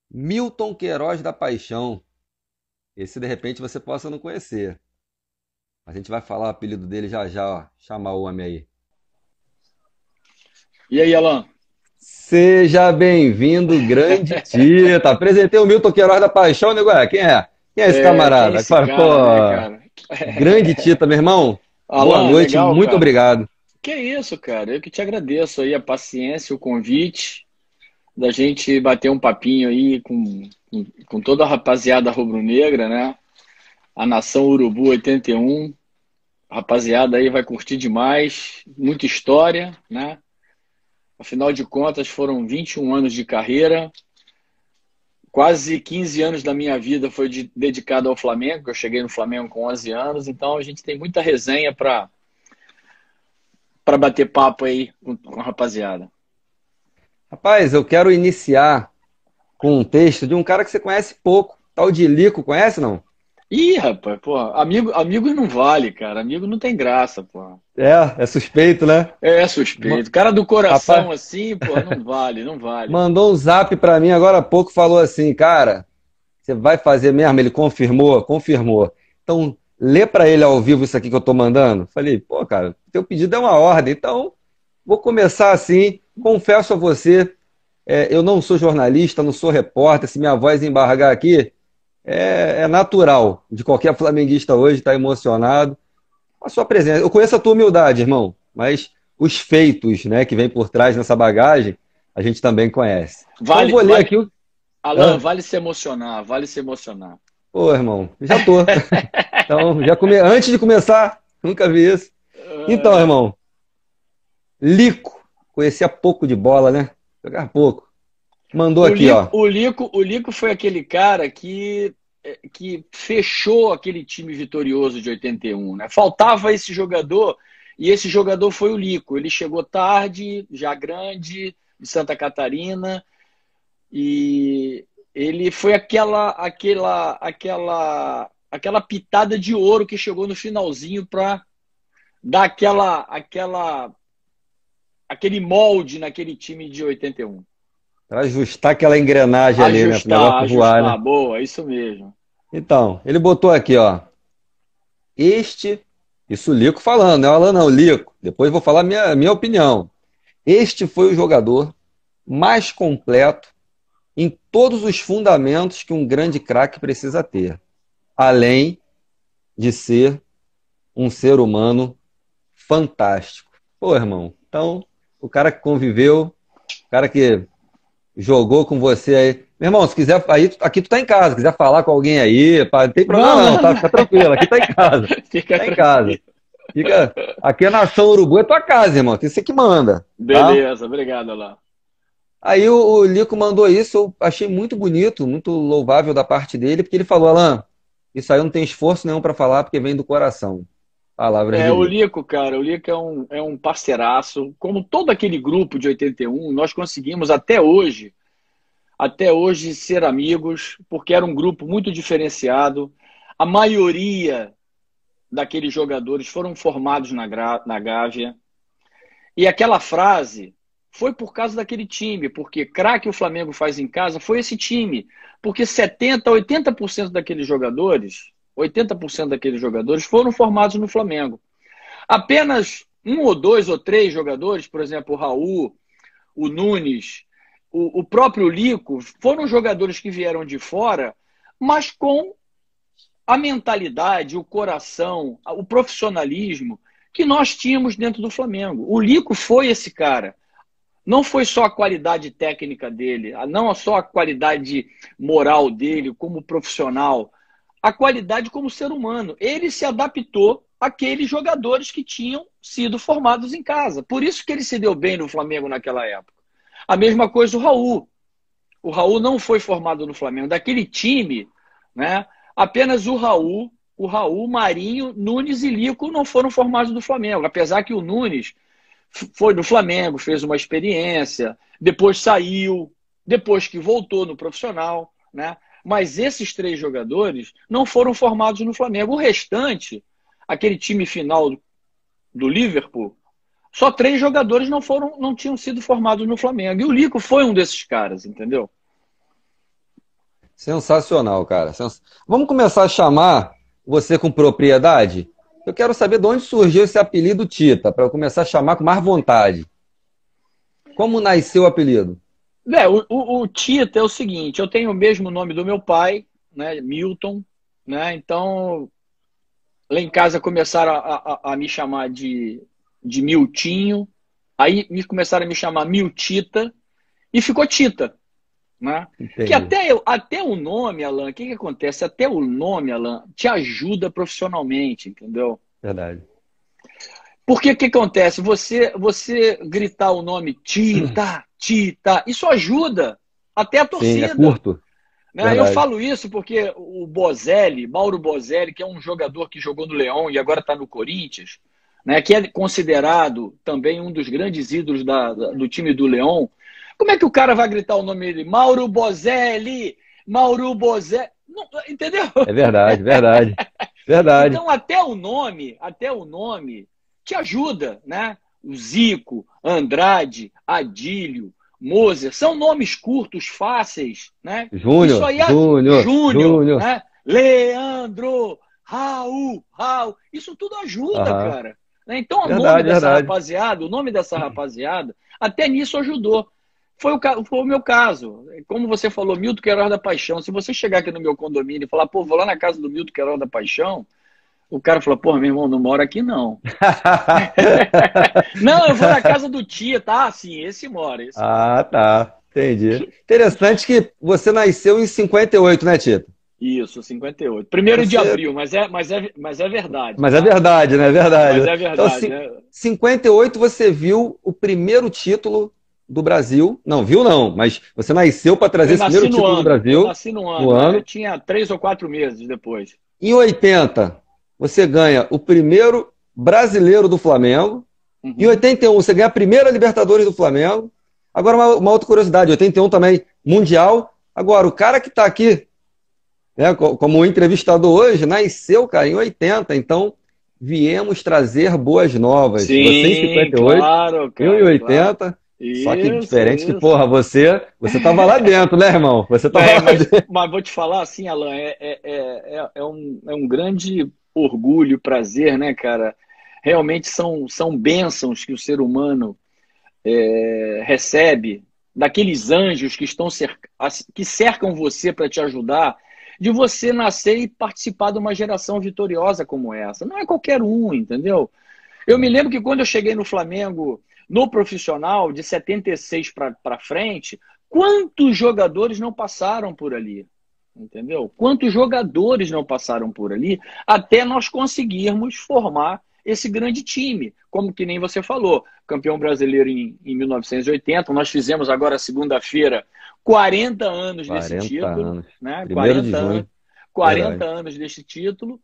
Milton Queiroz da Paixão. Esse de repente você possa não conhecer. A gente vai falar o apelido dele já já, ó. Chamar o homem aí. E aí, Alan? Seja bem-vindo, grande Tita. Apresentei o Milton Queiroz da Paixão, nego. Quem é? Quem é esse Quem é camarada? esse Pô, cara, né, cara? grande Tita, meu irmão. Boa Alan, noite, legal, muito cara. obrigado. Que isso, cara? Eu que te agradeço aí a paciência, o convite da gente bater um papinho aí com toda a rapaziada rubro-negra, né? A Nação Urubu 81. A rapaziada aí vai curtir demais, muita história, né? Afinal de contas, foram 21 anos de carreira. Quase 15 anos da minha vida foi dedicado ao Flamengo, que eu cheguei no Flamengo com 11 anos, então a gente tem muita resenha para bater papo aí com a rapaziada. Rapaz, eu quero iniciar com um texto de um cara que você conhece pouco, tal de Lico, conhece não? Ih, rapaz, pô, amigo não vale, cara. Amigo não tem graça, pô. É suspeito, né? É Ma- suspeito. Cara do Rapaz, coração assim, pô, não vale, não vale. mandou um zap pra mim agora há pouco, falou assim, cara, você vai fazer mesmo? Ele confirmou? Confirmou. Então, lê pra ele ao vivo isso aqui que eu tô mandando. Falei, pô, cara, teu pedido é uma ordem, então vou começar assim. Confesso a você, eu não sou jornalista, não sou repórter, se minha voz embargar aqui, é natural de qualquer flamenguista hoje estar emocionado. A sua presença. Eu conheço a tua humildade, irmão, mas os feitos, né, que vem por trás nessa bagagem, a gente também conhece. Então eu Vale, vou ler vale, aqui o. Alan, Hã? vale se emocionar, vale se emocionar. Pô, irmão, já tô. Então, antes de começar, nunca vi isso. Então, irmão, Lico, conhecia pouco de bola, né? Jogar pouco. Mandou O aqui, Lico, ó. o Lico, o Lico foi aquele cara que fechou aquele time vitorioso de 81, né? Faltava esse jogador e esse jogador foi o Lico. Ele chegou tarde, já grande, de Santa Catarina e ele foi aquela pitada de ouro que chegou no finalzinho para dar aquele molde naquele time de 81. Pra ajustar aquela engrenagem ali, né? Pro Ajustar, negócio voar, ajustar. né? Boa, isso mesmo. Então, ele botou aqui, ó. Este, isso o Lico falando, não é o Alan, não, o Lico. Depois eu vou falar minha opinião. Este foi o jogador mais completo em todos os fundamentos que um grande craque precisa ter, além de ser um ser humano fantástico. Pô, irmão, então, o cara que conviveu, o cara que jogou com você aí. Meu irmão, se quiser, aí, aqui tu tá em casa, se quiser falar com alguém aí, pá, não tem problema Não, não, não, tá? não. Fica tranquilo, aqui tá em casa. Fica Tá em casa. tranquilo. Fica, aqui é Nação Urubu, é tua casa, irmão, aqui você que manda, tá? Beleza, obrigado, Alain. Aí o Lico mandou isso, eu achei muito bonito, muito louvável da parte dele, porque ele falou, Alan, isso aí eu não tem esforço nenhum para falar, porque vem do coração. Palavras É, de o Lico. Lico, cara, o Lico é um parceiraço. Como todo aquele grupo de 81, nós conseguimos até hoje ser amigos, porque era um grupo muito diferenciado. A maioria daqueles jogadores foram formados na Gávea. E aquela frase foi por causa daquele time, porque craque o Flamengo faz em casa foi esse time. Porque 70, 80% daqueles jogadores, 80% daqueles jogadores foram formados no Flamengo. Apenas um ou dois ou três jogadores, por exemplo, o Raul, o Nunes, o próprio Lico, foram jogadores que vieram de fora, mas com a mentalidade, o coração, o profissionalismo que nós tínhamos dentro do Flamengo. O Lico foi esse cara. Não foi só a qualidade técnica dele, não só a qualidade moral dele como profissional, a qualidade como ser humano. Ele se adaptou àqueles jogadores que tinham sido formados em casa. Por isso que ele se deu bem no Flamengo naquela época. A mesma coisa o Raul. O Raul não foi formado no Flamengo. Daquele time, né? Apenas o Raul, Marinho, Nunes e Lico não foram formados no Flamengo. Apesar que o Nunes foi no Flamengo, fez uma experiência, depois saiu, depois que voltou no profissional, né? Mas esses três jogadores não foram formados no Flamengo. O restante, aquele time final do Liverpool, só três jogadores não tinham sido formados no Flamengo. E o Lico foi um desses caras, entendeu? Sensacional, cara. Vamos começar a chamar você com propriedade? Eu quero saber de onde surgiu esse apelido Tita, para eu começar a chamar com mais vontade. Como nasceu o apelido? O Tita é o seguinte, eu tenho o mesmo nome do meu pai, né, Milton, né? Então, lá em casa começaram a me chamar de Miltinho, aí me começaram a me chamar Miltita, e ficou Tita, né? Que Entendi. até o nome, Alan, o que acontece? Até o nome, Alan, te ajuda profissionalmente, entendeu? Verdade. Porque o que acontece? Você gritar o nome Tita, Tita, isso ajuda até a Sim, é torcida. curto. Né? Eu Verdade. falo isso porque o Bozelli, Mauro Bozelli, que é um jogador que jogou no Leão e agora está no Corinthians, né, que é considerado também um dos grandes ídolos do time do Leão, como é que o cara vai gritar o nome dele? Mauro Bozelli! Mauro Bozelli! Não, entendeu? É verdade, verdade. Verdade. Então, até o nome te ajuda, né? O Zico, Andrade, Adílio, Moser, são nomes curtos, fáceis, né? Isso Júnior, aí é Júnior, Júnior, Júnior. né? Leandro, Raul, isso tudo ajuda, Aham. cara. Né? Então, Verdade, verdade. o nome dessa rapaziada, até nisso ajudou. Foi o meu caso. Como você falou, Milton Queiroz da Paixão. Se você chegar aqui no meu condomínio e falar, pô, vou lá na casa do Milton Queiroz da Paixão, o cara fala, pô, meu irmão, não mora aqui não. Não, eu vou na casa do tia, tá? Sim, esse mora, esse mora. Ah, tá. Entendi. Interessante que você nasceu em 58, né, Tito? Isso, 58. Primeiro de Você. abril, mas é verdade, Mas é tá? verdade, né? É Mas verdade. é Então, verdade, né? 58 você viu o primeiro título do Brasil. Não, viu não, mas você nasceu para trazer Eu esse nasci primeiro no título do ano, eu Brasil nasci no no ano, ano. eu tinha 3 ou 4 meses depois. Em 80, você ganha o primeiro brasileiro do Flamengo. Em Uhum. 81, você ganha a primeira Libertadores do Flamengo. Agora, uma outra curiosidade: 81 também, Mundial. Agora, o cara que está aqui, né, como entrevistado hoje, nasceu, cara, em 80. Então, viemos trazer boas novas. Você em Sim, 58, claro, eu em cara, claro. 80. Só que Isso, diferente que, isso. porra, você tava lá dentro, né, irmão? Você tava É, lá mas, dentro. mas vou te falar assim, Alan, é um grande orgulho, prazer, né, cara? Realmente são bênçãos que o ser humano recebe daqueles anjos que que cercam você para te ajudar, de você nascer e participar de uma geração vitoriosa como essa. Não é qualquer um, entendeu? Eu me lembro que quando eu cheguei no Flamengo, no profissional, de 76 para frente, quantos jogadores não passaram por ali? Entendeu? Quantos jogadores não passaram por ali até nós conseguirmos formar esse grande time? Como que nem você falou, campeão brasileiro em 1980, nós fizemos agora segunda-feira 40 anos desse 40 título, anos. né? Primeiro de 40 junho, anos, 40 verdade. anos desse título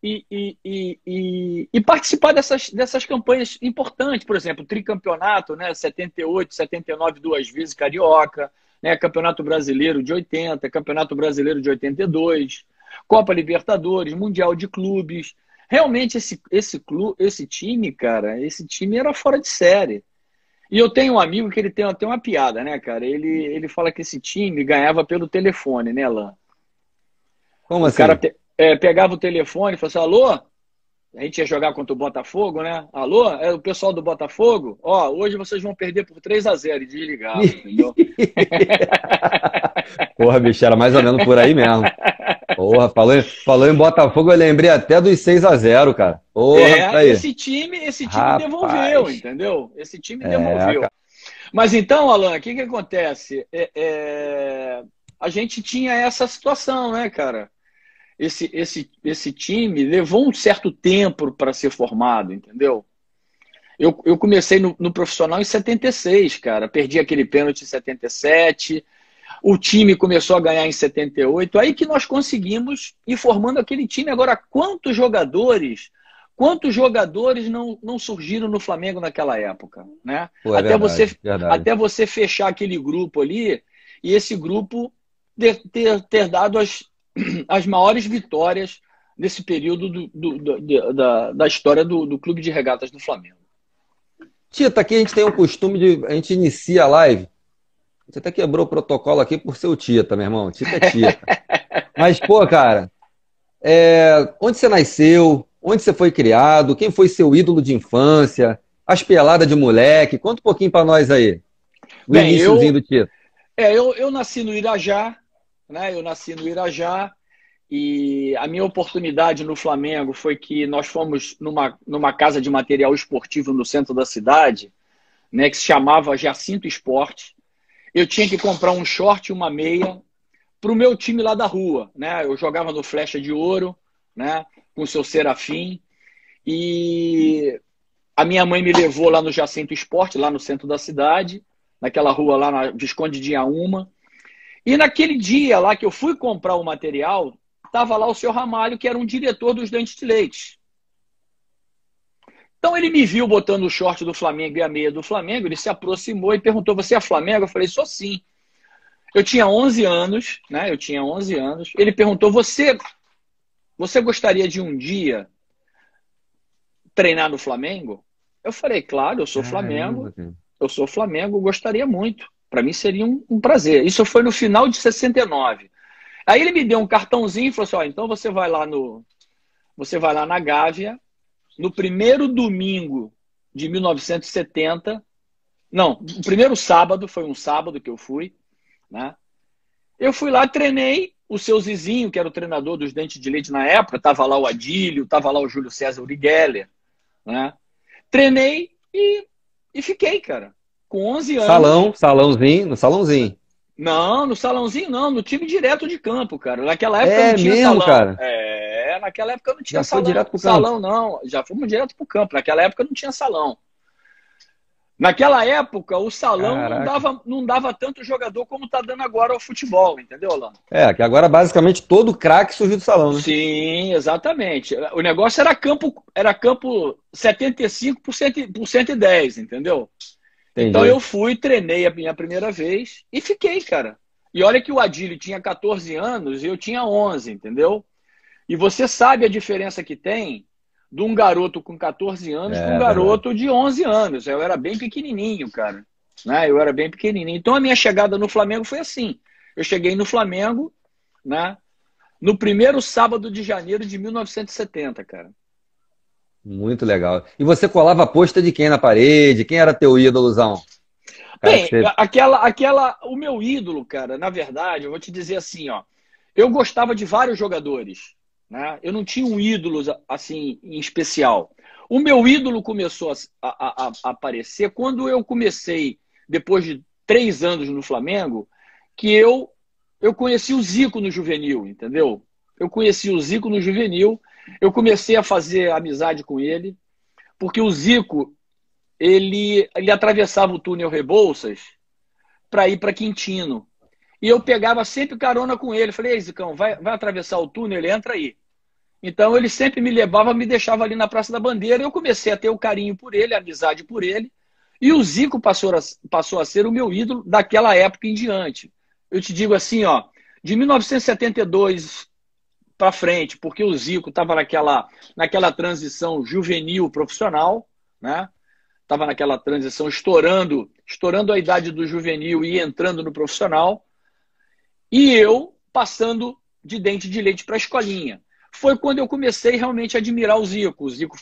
e participar dessas campanhas importantes, por exemplo, tricampeonato, né? 78, 79, 2 vezes carioca, né? Campeonato Brasileiro de 80, Campeonato Brasileiro de 82, Copa Libertadores, Mundial de Clubes. Realmente esse time, cara, esse time era fora de série. E eu tenho um amigo que ele tem até uma piada, né, cara? Ele fala que esse time ganhava pelo telefone, né, Lan? Como O cara assim? pegava o telefone e falava assim, alô? A gente ia jogar contra o Botafogo, né? Alô? É o pessoal do Botafogo? Ó, hoje vocês vão perder por 3-0 e desligava, entendeu? Porra, bicho, era mais ou menos por aí mesmo. Porra, falou em Botafogo, eu lembrei até dos 6-0, cara. Porra, aí. Esse time devolveu, Rapaz. entendeu? Esse time É, devolveu. cara. Mas então, Alan, o que acontece? A gente tinha essa situação, né, cara? Esse time levou um certo tempo para ser formado, entendeu? Eu comecei no profissional em 76, cara. Perdi aquele pênalti em 77. O time começou a ganhar em 78. Aí que nós conseguimos ir formando aquele time. Agora, quantos jogadores não surgiram no Flamengo naquela época, né? Pô, é Até você, verdade, verdade. até você fechar aquele grupo ali e esse grupo ter dado as maiores vitórias nesse período da história do Clube de Regatas do Flamengo. Tita, aqui a gente tem o costume de. A gente inicia a live Você até quebrou o protocolo aqui por ser o Tita, meu irmão. Tita é Tita. Mas, pô, cara, onde você nasceu? Onde você foi criado? Quem foi seu ídolo de infância? As peladas de moleque? Conta um pouquinho pra nós aí. O Bem, iniciozinho do Tita. eu nasci no Irajá, né? Eu nasci no Irajá e a minha oportunidade no Flamengo foi que nós fomos numa casa de material esportivo no centro da cidade, né? Que se chamava Jacinto Esporte. Eu tinha que comprar um short e uma meia para o meu time lá da rua, né? Eu jogava no Flecha de Ouro, né? Com o seu Serafim. E a minha mãe me levou lá no Jacinto Esporte, lá no centro da cidade, naquela rua lá na Visconde de Inhaúma. E naquele dia lá que eu fui comprar o material, estava lá o seu Ramalho, que era um diretor dos Dentes de Leite. Então ele me viu botando o short do Flamengo e a meia do Flamengo, ele se aproximou e perguntou: você é Flamengo? Eu falei: sou sim. Eu tinha 11 anos, né? Eu tinha 11 anos. Ele perguntou: você gostaria de um dia treinar no Flamengo? Eu falei: claro, eu sou Caramba, Flamengo. cara. Eu sou Flamengo, gostaria muito. Para mim seria um prazer. Isso foi no final de 69. Aí ele me deu um cartãozinho e falou assim: ó, então você vai lá na Gávea, no primeiro domingo de 1970. Não, o primeiro sábado, foi um sábado que eu fui, né? Eu fui lá, treinei. O seu Zizinho, que era o treinador dos Dentes de Leite na época, estava lá o Adílio, estava lá o Júlio César Urigeller, né? Treinei e fiquei, cara. Com 11 anos. Salãozinho, no salãozinho. Não, no salãozinho não, no time direto de campo, cara. Naquela época não É tinha mesmo, salão. cara. Naquela época não tinha Já foi direto pro campo. salão, não. Já fomos direto pro campo. Naquela época não tinha salão. Naquela época, o salão Caraca. não dava tanto jogador como tá dando agora ao futebol, entendeu, Orlando? Que agora basicamente todo craque surgiu do salão, né? Sim, exatamente. O negócio era campo 75 por 110, entendeu? Então Entendi. eu fui, treinei a minha primeira vez e fiquei, cara. E olha que o Adílio tinha 14 anos e eu tinha 11, entendeu? E você sabe a diferença que tem de um garoto com 14 anos para um É verdade. garoto de 11 anos. Eu era bem pequenininho, cara. Né? Eu era bem pequenininho. Então a minha chegada no Flamengo foi assim. Eu cheguei no Flamengo, né? No primeiro sábado de janeiro de 1970, cara. Muito legal. E você colava pôster de quem na parede? Quem era teu ídolozão? Cara que Bem, você. o meu ídolo, cara, na verdade, eu vou te dizer assim, ó. Eu gostava de vários jogadores, né? Eu não tinha um ídolo, assim, em especial. O meu ídolo começou a aparecer quando eu comecei, depois de 3 anos no Flamengo, que eu conheci o Zico no juvenil, entendeu? Eu conheci o Zico no juvenil, eu comecei a fazer amizade com ele, porque o Zico, ele atravessava o túnel Rebouças para ir para Quintino. E eu pegava sempre carona com ele. Falei: ei, Zicão, vai atravessar o túnel, ele entra aí. Então ele sempre me levava, me deixava ali na Praça da Bandeira. Eu comecei a ter o carinho por ele, a amizade por ele. E o Zico passou a ser o meu ídolo daquela época em diante. Eu te digo assim, ó, de 1972 para frente, porque o Zico estava naquela transição juvenil profissional, né? Estava naquela transição estourando a idade do juvenil e entrando no profissional, e eu passando de Dente de Leite para a escolinha. Foi quando eu comecei realmente a admirar o Zico. O Zico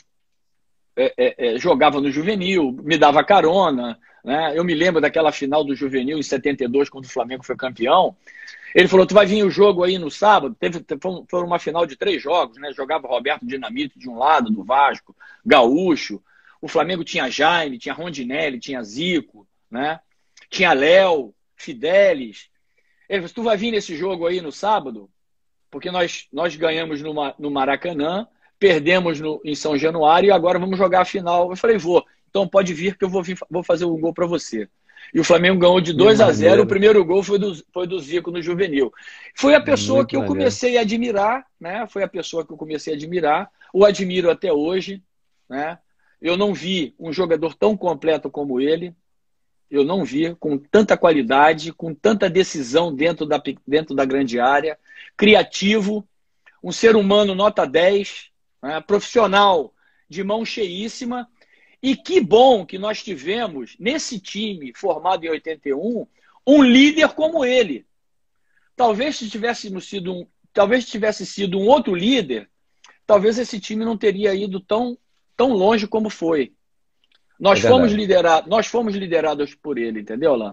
jogava no juvenil, me dava carona, né? Eu me lembro daquela final do juvenil em 72, quando o Flamengo foi campeão. Ele falou: tu vai vir o jogo aí no sábado? Foi uma final de 3 jogos, né? Jogava Roberto Dinamite de um lado, do Vasco, Gaúcho. O Flamengo tinha Jaime, tinha Rondinelli, tinha Zico, né? Tinha Léo, Fidelis. Ele falou: tu vai vir nesse jogo aí no sábado? Porque nós ganhamos no Maracanã, perdemos em São Januário e agora vamos jogar a final. Eu falei: vou. Então pode vir que eu vou fazer um gol para você. E o Flamengo ganhou de Que 2-0. O maneiro. primeiro gol foi do Zico no juvenil. Foi a pessoa Muito que eu maneiro. comecei a admirar, né? Foi a pessoa que eu comecei a admirar. O admiro até hoje, né? Eu não vi um jogador tão completo como ele. Eu não vi, com tanta qualidade, com tanta decisão dentro da grande área, criativo, um ser humano nota 10, né? Profissional de mão cheíssima. E que bom que nós tivemos, nesse time formado em 81, um líder como ele. Talvez tivesse sido um outro líder, talvez esse time não teria ido tão longe como foi. É verdade. Nós fomos liderados por ele, entendeu, Alain?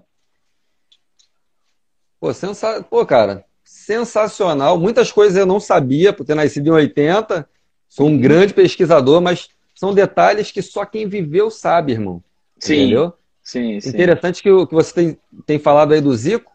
Pô, Pô, cara, sensacional. Muitas coisas eu não sabia, por ter nascido em 80. Sou um Uhum. grande pesquisador, mas são detalhes que só quem viveu sabe, irmão. Sim, Entendeu? sim, sim. Interessante que o que você tem falado aí do Zico.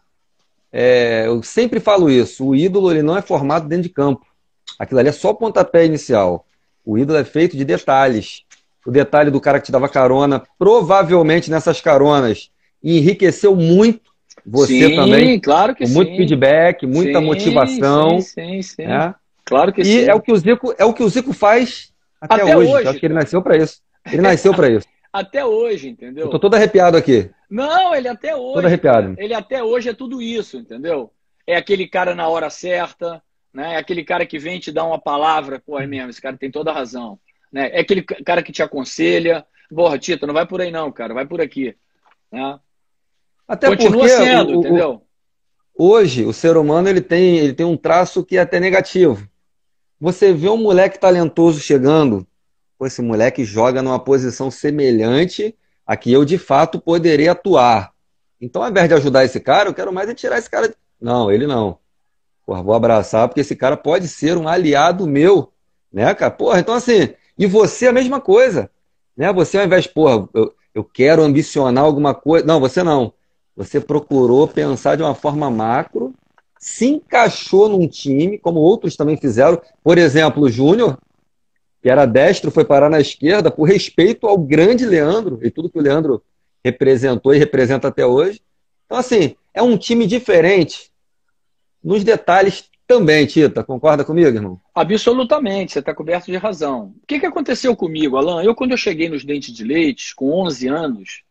Eu sempre falo isso. O ídolo ele não é formado dentro de campo. Aquilo ali é só o pontapé inicial. O ídolo é feito de detalhes. O detalhe do cara que te dava carona, provavelmente nessas caronas, enriqueceu muito você também, Sim, claro que com muito sim. feedback, muita Sim, sim, motivação, sim, sim. né? Claro que E sim. é o que o Zico faz até Até hoje. Eu hoje, acho que ele cara. nasceu para isso. Ele nasceu para isso. Até hoje, Eu tô entendeu? todo arrepiado aqui, Não, ele até todo hoje, cara. arrepiado. Ele até hoje é tudo isso, entendeu? É aquele cara na hora certa, né? É aquele cara que vem te dar uma palavra, pô, é mesmo, esse cara tem toda a razão, né? É aquele cara que te aconselha, porra, Tito, não vai por aí não, cara, vai por aqui, né? Até Continua porque sendo, entendeu? hoje o ser humano ele tem um traço que é até negativo. Você vê um moleque talentoso chegando, pô, esse moleque joga numa posição semelhante a que eu de fato poderia atuar. Então, ao invés de ajudar esse cara, eu quero mais é tirar esse cara. Não, ele não. Porra, vou abraçar porque esse cara pode ser um aliado meu, né, cara? Porra, então assim, e você a mesma coisa, né? Você ao invés, porra, eu quero ambicionar alguma coisa. Não, você não. Você procurou pensar de uma forma macro, se encaixou num time, como outros também fizeram. Por exemplo, o Júnior, que era destro, foi parar na esquerda por respeito ao grande Leandro e tudo que o Leandro representou e representa até hoje. Então, assim, é um time diferente nos detalhes também, Tita. Concorda comigo, irmão? Absolutamente, você está coberto de razão. O que aconteceu comigo, Alan? Quando eu cheguei nos Dentes de Leite, com 11 anos,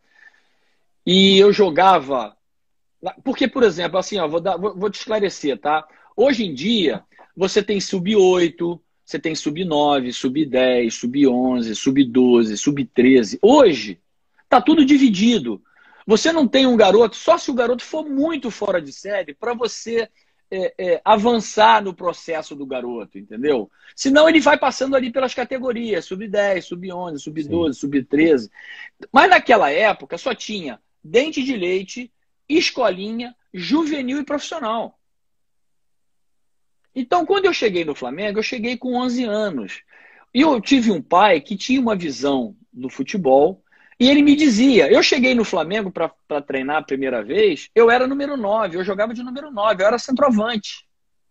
e eu jogava. Porque, por exemplo, assim, ó, vou te esclarecer, tá? Hoje em dia, você tem sub-8, você tem sub-9, sub-10, sub-11, sub-12, sub-13. Hoje, tá tudo dividido. Você não tem um garoto, só se o garoto for muito fora de série, para você avançar no processo do garoto, entendeu? Senão ele vai passando ali pelas categorias, sub-10, sub-11, Sim. sub-12, sub-13. Mas naquela época só tinha dente de leite, escolinha, juvenil e profissional. Então, quando eu cheguei no Flamengo, eu cheguei com 11 anos. E eu tive um pai que tinha uma visão do futebol. E ele me dizia: eu cheguei no Flamengo para treinar a primeira vez, eu era número 9, eu jogava de número 9, eu era centroavante.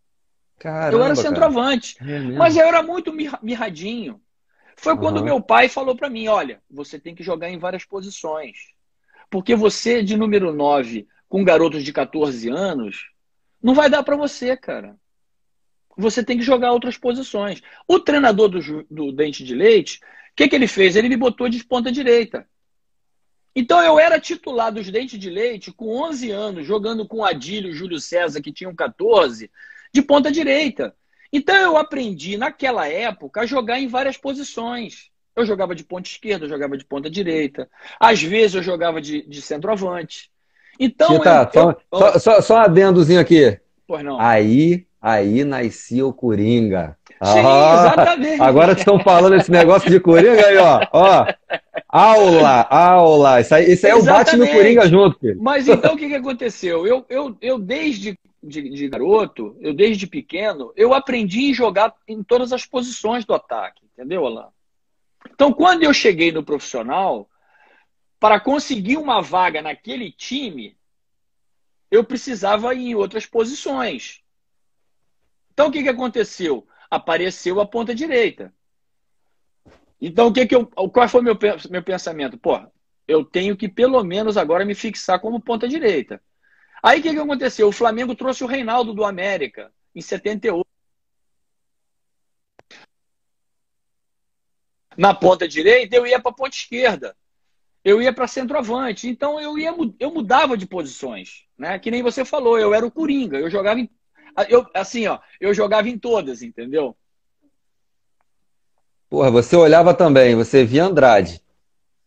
Eu era Caramba, cara. centroavante. É Mas mesmo. eu era muito mirradinho. Foi quando Aham. meu pai falou para mim: olha, você tem que jogar em várias posições. Porque você, de número 9 com garotos de 14 anos, não vai dar para você, cara. Você tem que jogar outras posições. O treinador do Dente de Leite, o que ele fez? Ele me botou de ponta direita. Então eu era titular dos Dente de Leite com 11 anos, jogando com Adílio e Júlio César, que tinham 14, de ponta direita. Então eu aprendi, naquela época, a jogar em várias posições. Eu jogava de ponta esquerda, eu jogava de ponta direita. Às vezes eu jogava de centroavante. Então Tita, só um adendozinho aqui. pois não. Aí nascia o Coringa. Sim, Ah, exatamente. agora que estão falando esse negócio de Coringa aí, ó. Aula. Isso aí é o Batman e o Coringa Exatamente. junto, filho. Mas então o que aconteceu? Eu desde de garoto, eu desde pequeno, eu aprendi a jogar em todas as posições do ataque, entendeu, Alan? Então, quando eu cheguei no profissional, para conseguir uma vaga naquele time, eu precisava ir em outras posições. Então, o que aconteceu? Apareceu a ponta direita. Então, qual foi meu pensamento? Pô, eu tenho que pelo menos agora me fixar como ponta direita. Aí o que aconteceu? O Flamengo trouxe o Reinaldo do América em 78. Na ponta direita, eu ia para a ponta esquerda. Eu ia para centroavante. Então eu mudava de posições, né? Que nem você falou, eu era o Coringa, eu jogava eu jogava em todas, entendeu? Porra, você olhava também, você via Andrade.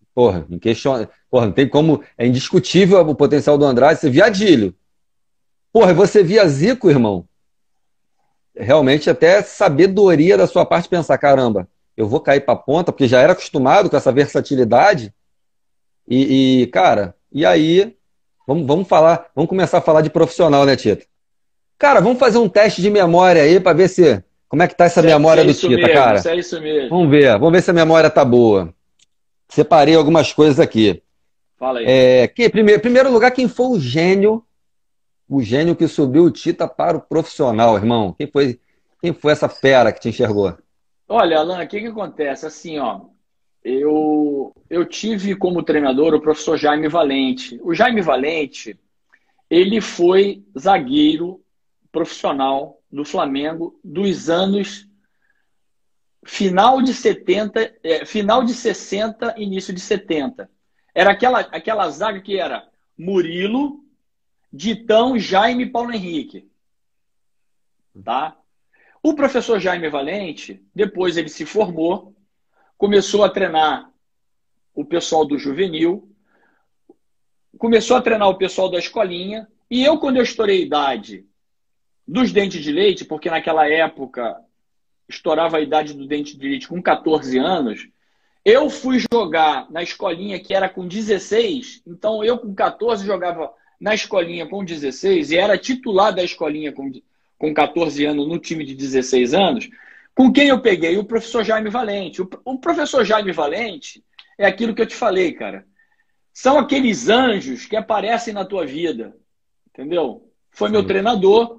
Porra, porra, não tem como. É indiscutível o potencial do Andrade. Você via Adílio. Porra, você via Zico, irmão. Realmente, até sabedoria da sua parte pensar: caramba, eu vou cair pra ponta, porque já era acostumado com essa versatilidade. Cara, e aí? Vamos falar, vamos começar a falar de profissional, né, Tita? Cara, vamos fazer um teste de memória aí pra ver se. Como é que tá essa memória do Tita, mesmo, cara? Isso é isso mesmo. Vamos ver se a memória tá boa. Separei algumas coisas aqui. Fala aí. Primeiro lugar, quem foi o gênio que subiu o Tita para o profissional, irmão? Quem foi essa fera que te enxergou? Olha, Alan, o que acontece? Assim, ó, eu tive como treinador o professor Jaime Valente. O Jaime Valente, ele foi zagueiro profissional do Flamengo dos anos final de 70, final de 60, início de 70. Era aquela zaga que era Murilo, Ditão, Jaime e Paulo Henrique. Tá? O professor Jaime Valente, depois ele se formou, começou a treinar o pessoal do juvenil, começou a treinar o pessoal da escolinha, e eu, quando eu estourei a idade dos dentes de leite, porque naquela época estourava a idade do dente de leite com 14 anos, eu fui jogar na escolinha que era com 16, então eu com 14 jogava na escolinha com 16 e era titular da escolinha com 14 anos no time de 16 anos. Com quem eu peguei? O professor Jaime Valente. O professor Jaime Valente é aquilo que eu te falei, cara. São aqueles anjos que aparecem na tua vida, entendeu? Foi meu treinador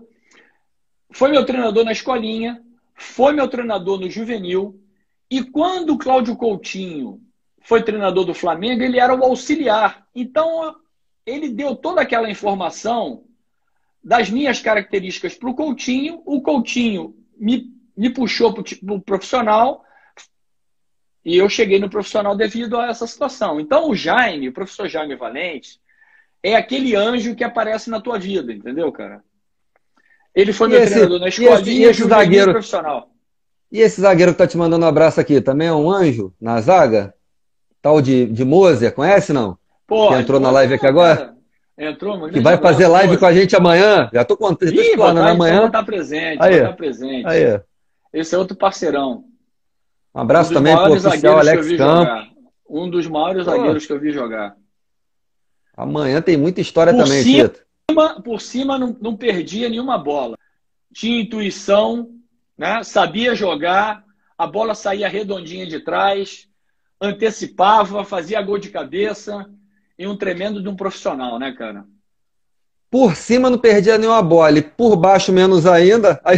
na escolinha, foi meu treinador no juvenil, e quando o Cláudio Coutinho foi treinador do Flamengo, ele era o auxiliar. Então, ele deu toda aquela informação das minhas características para o Coutinho me puxou para o profissional, e eu cheguei no profissional devido a essa situação. Então, o professor Jaime Valente, é aquele anjo que aparece na tua vida, entendeu, cara? Ele foi meu treinador na escolinha, esse zagueiro profissional. E esse zagueiro que tá te mandando um abraço aqui, também é um anjo na zaga? Tal de Moser, conhece não? Pô, que entrou na live aqui agora? Cara, entrou, mano. Que vai fazer live com a gente amanhã. Já tô contando, tô explanando amanhã. Vou estar presente, Aí. Esse é outro parceirão. Um abraço também pro oficial Alex Campos. Um dos maiores zagueiros que eu vi jogar. Amanhã tem muita história também, Tito. Por cima não perdia nenhuma bola. Tinha intuição, né? Sabia jogar, a bola saía redondinha de trás, antecipava, fazia gol de cabeça, e um tremendo de um profissional, né, cara? Por cima não perdia nenhuma bola, e por baixo menos ainda. Aí,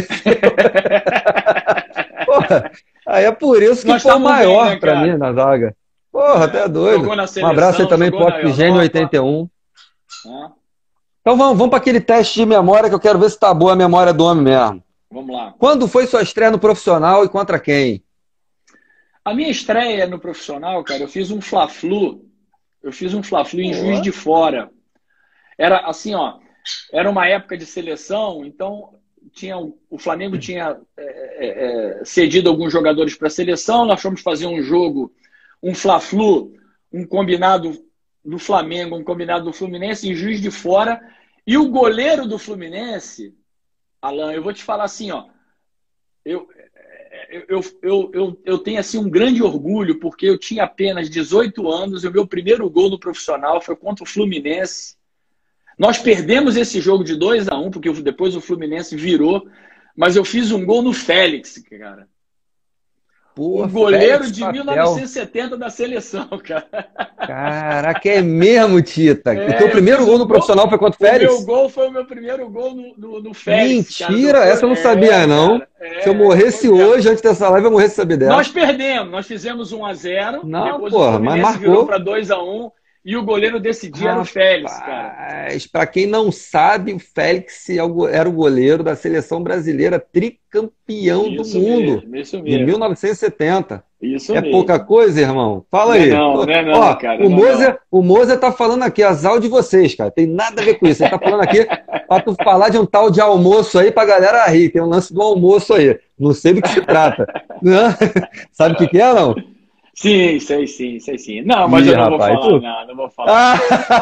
porra, aí é por isso que foi o maior, né, pra mim na zaga. Porra, até doido. Seleção, um abraço aí também pro Oxigênio 81. Então vamos para aquele teste de memória que eu quero ver se tá boa a memória do homem mesmo. Vamos lá. Quando foi sua estreia no profissional e contra quem? A minha estreia no profissional, cara, eu fiz um Fla-Flu. Em Juiz de Fora. Era assim, ó. Era uma época de seleção, então o Flamengo tinha cedido alguns jogadores para a seleção. Nós fomos fazer um jogo, um Fla-Flu, um combinado do Flamengo, um combinado do Fluminense em Juiz de Fora. E o goleiro do Fluminense, Alan, eu vou te falar assim, ó. Eu tenho assim um grande orgulho, porque eu tinha apenas 18 anos e o meu primeiro gol no profissional foi contra o Fluminense. Nós perdemos esse jogo de 2-1, porque depois o Fluminense virou, mas eu fiz um gol no Félix, cara. Pô, o goleiro Félix de Papel. 1970 da seleção, cara. Caraca, é mesmo, Tita? O teu primeiro gol no profissional foi contra o Félix? O meu gol foi o meu primeiro gol no Félix. Mentira, cara, essa eu não sabia, não. Se eu morresse hoje, antes dessa live, eu morresse saber dela. Nós perdemos, nós fizemos 1-0. Não, depois porra, o Fluminense mas marcou. virou para 2-1. E o goleiro desse dia era o Félix, cara. Para quem não sabe, o Félix era o goleiro da seleção brasileira tricampeão do mundo. Isso mesmo. De 1970. Isso é mesmo. Pouca coisa, irmão? Fala aí. Não, ó, cara. O Moser tá falando aqui, azar de vocês, cara. Tem nada a ver com isso. Ele tá falando aqui pra tu falar de um tal de almoço aí pra galera rir. Tem um lance do almoço aí. Não sei do que se trata. Sabe o que é, não? Sim, sei sim, sei sim. Não, mas Ih, eu não vou rapaz, falar, tu... não, não vou falar.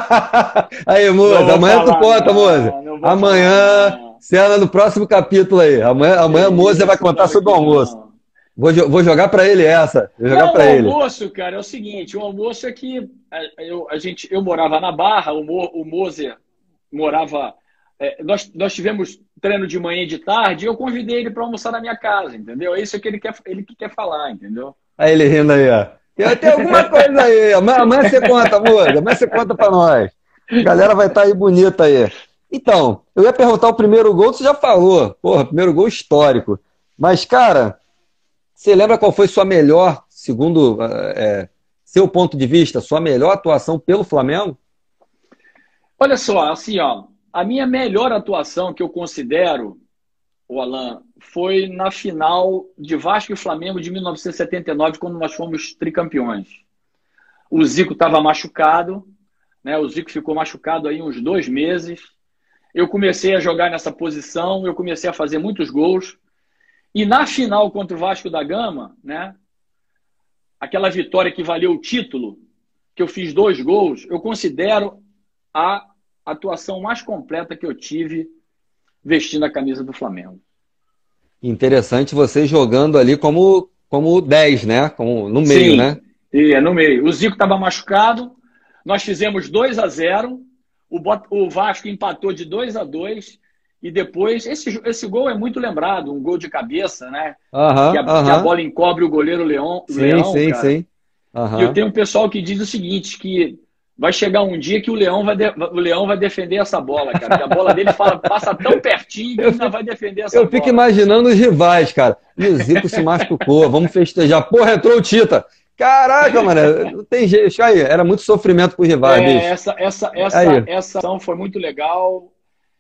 Aí, Não moça, vou amanhã tu falar, conta, moça. não, não vou falar, Amanhã, não. cena no próximo capítulo aí. Que Amanhã a moça vai isso, contar claro sobre o que almoço. não. Vou jogar pra ele essa. Vou jogar Não, o pra ele. almoço, cara, é o seguinte, o almoço é que eu morava na Barra, o Moser morava. Nós tivemos treino de manhã e de tarde, e eu convidei ele para almoçar na minha casa, entendeu? É isso que ele que quer falar, entendeu? Aí ele rindo aí, ó. Tem alguma coisa aí. Amanhã você conta, moça. Amanhã você conta pra nós. A galera vai estar aí bonita aí. Então, eu ia perguntar o primeiro gol, você já falou. Porra, primeiro gol histórico. Mas, cara, você lembra qual foi sua melhor, segundo seu ponto de vista, sua melhor atuação pelo Flamengo? Olha só, assim, ó, a minha melhor atuação que eu considero, o Alan, foi na final de Vasco e Flamengo de 1979, quando nós fomos tricampeões. O Zico estava machucado, né? O Zico ficou machucado aí uns 2 meses. Eu comecei a jogar nessa posição, eu comecei a fazer muitos gols. E na final contra o Vasco da Gama, né? Aquela vitória que valeu o título, que eu fiz 2 gols, eu considero a atuação mais completa que eu tive vestindo a camisa do Flamengo. Interessante você jogando ali como 10, né? Como no meio, Sim, né? e é no meio. O Zico estava machucado, nós fizemos 2-0, o Vasco empatou de 2-2, e depois, esse gol é muito lembrado, um gol de cabeça, né? Aham, Que a aham. bola encobre o goleiro Sim, Leão, sim, cara. sim. E eu Aham. tenho um pessoal que diz o seguinte, que vai chegar um dia que o Leão vai defender essa bola, cara. Que a bola dele passa tão pertinho que Eu ele ainda fico, vai defender essa eu fico bola, cara. imaginando os rivais, cara. E o Zico se machucou, vamos festejar. Porra, entrou o Tita. Caraca, mano, não tem jeito. Isso aí, era muito sofrimento pros rivais, É, bicho. essa Aí, ação foi muito legal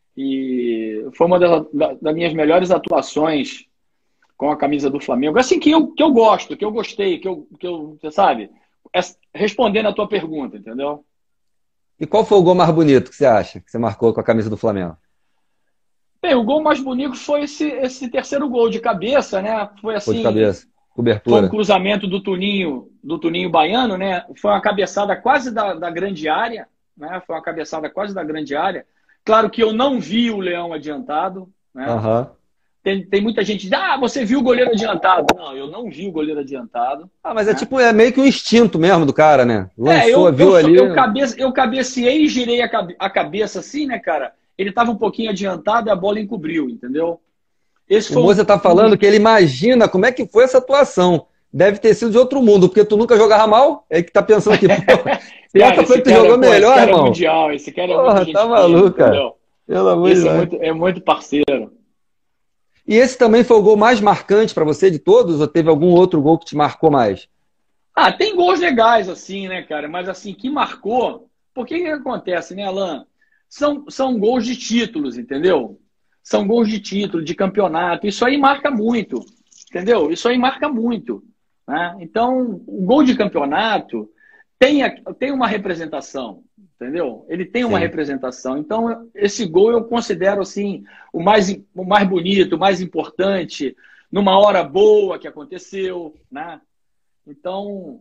e foi uma das minhas melhores atuações com a camisa do Flamengo. Assim, que eu gosto, que eu gostei, você sabe? Respondendo a tua pergunta, entendeu? e qual foi o gol mais bonito que você acha que você marcou com a camisa do Flamengo? Bem, o gol mais bonito foi esse terceiro gol de cabeça, né? Foi Gol de assim, cabeça, foi um cobertura. cruzamento do Tuninho Baiano, né? Foi uma cabeçada quase da grande área, né? Foi uma cabeçada quase da grande área. Claro que eu não vi o Leão adiantado, né? Aham. Tem muita gente que diz, você viu o goleiro adiantado. Não, eu não vi o goleiro adiantado, Ah, mas é né? tipo, é meio que um instinto mesmo do cara, né? Lançou, Eu, eu, viu ali. eu cabeceei e girei a cabeça assim, né, cara? Ele estava um pouquinho adiantado e a bola encobriu, entendeu? Esse O foi Moza tá um dos. falando que ele imagina como é que foi essa atuação. Deve ter sido de outro mundo, porque tu nunca jogava mal? É que tá pensando aqui, pô, se Cara, essa foi esse que tu cara, jogou pô, esse melhor, cara é irmão? mundial, esse cara é muito Porra, tá gente fina, maluco, cara. entendeu? Pelo amor de Esse Deus. é muito parceiro. E esse também foi o gol mais marcante pra você de todos? Ou teve algum outro gol que te marcou mais? Tem gols legais, assim, né, cara? Mas, assim, que marcou. Porque que acontece, né, Alan? São gols de títulos, entendeu? São gols de título, de campeonato. Isso aí marca muito, entendeu? Isso aí marca muito, né? Então, o gol de campeonato tem uma representação, entendeu? Ele tem uma Sim. representação. Então, esse gol eu considero, assim, o mais bonito, o mais importante, numa hora boa que aconteceu, né? Então,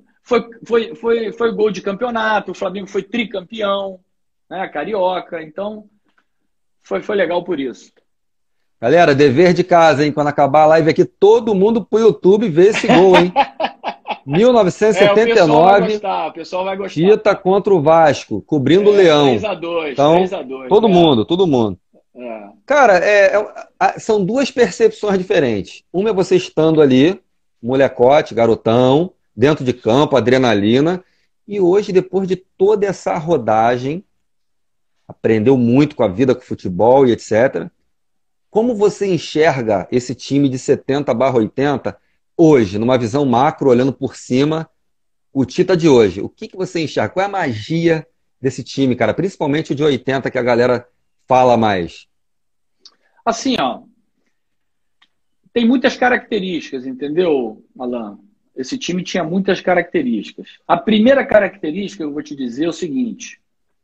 foi gol de campeonato, o Flamengo foi tricampeão, né, carioca, então foi legal por isso. Galera, dever de casa, hein? Quando acabar a live aqui, todo mundo pro YouTube ver esse gol, hein? O pessoal vai 1979, gostar, o pessoal vai gostar. Tita contra o Vasco, cobrindo o Leão. 3-2, Então, 3-2, todo mundo, todo mundo. é. Cara, são duas percepções diferentes. Uma é você estando ali, molecote, garotão, dentro de campo, adrenalina. E hoje, depois de toda essa rodagem, aprendeu muito com a vida, com o futebol e etc. Como você enxerga esse time de 70/80 hoje, numa visão macro, olhando por cima, o Tita de hoje? O que você enxerga? Qual é a magia desse time, cara? Principalmente o de 80, que a galera fala mais. Assim, ó, tem muitas características, entendeu, Alan? Esse time tinha muitas características. A primeira característica, eu vou te dizer, é o seguinte: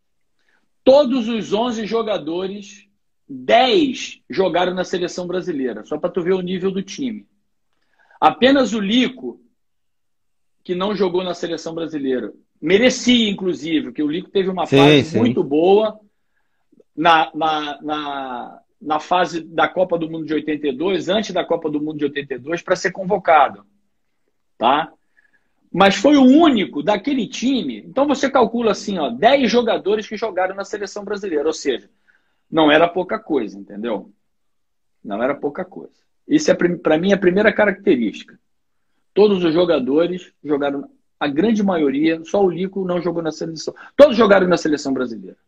todos os 11 jogadores, 10 jogaram na seleção brasileira, só para tu ver o nível do time. Apenas o Lico, que não jogou na seleção brasileira. Merecia, inclusive, que o Lico teve uma Sim, fase sim. muito boa na fase da Copa do Mundo de 82, antes da Copa do Mundo de 82, para ser convocado. Tá? Mas foi o único daquele time. Então você calcula assim, ó, 10 jogadores que jogaram na seleção brasileira. Ou seja, não era pouca coisa, entendeu? Não era pouca coisa. Isso é, para mim, a primeira característica. Todos os jogadores jogaram, a grande maioria, só o Lico não jogou na seleção. Todos jogaram na seleção brasileira.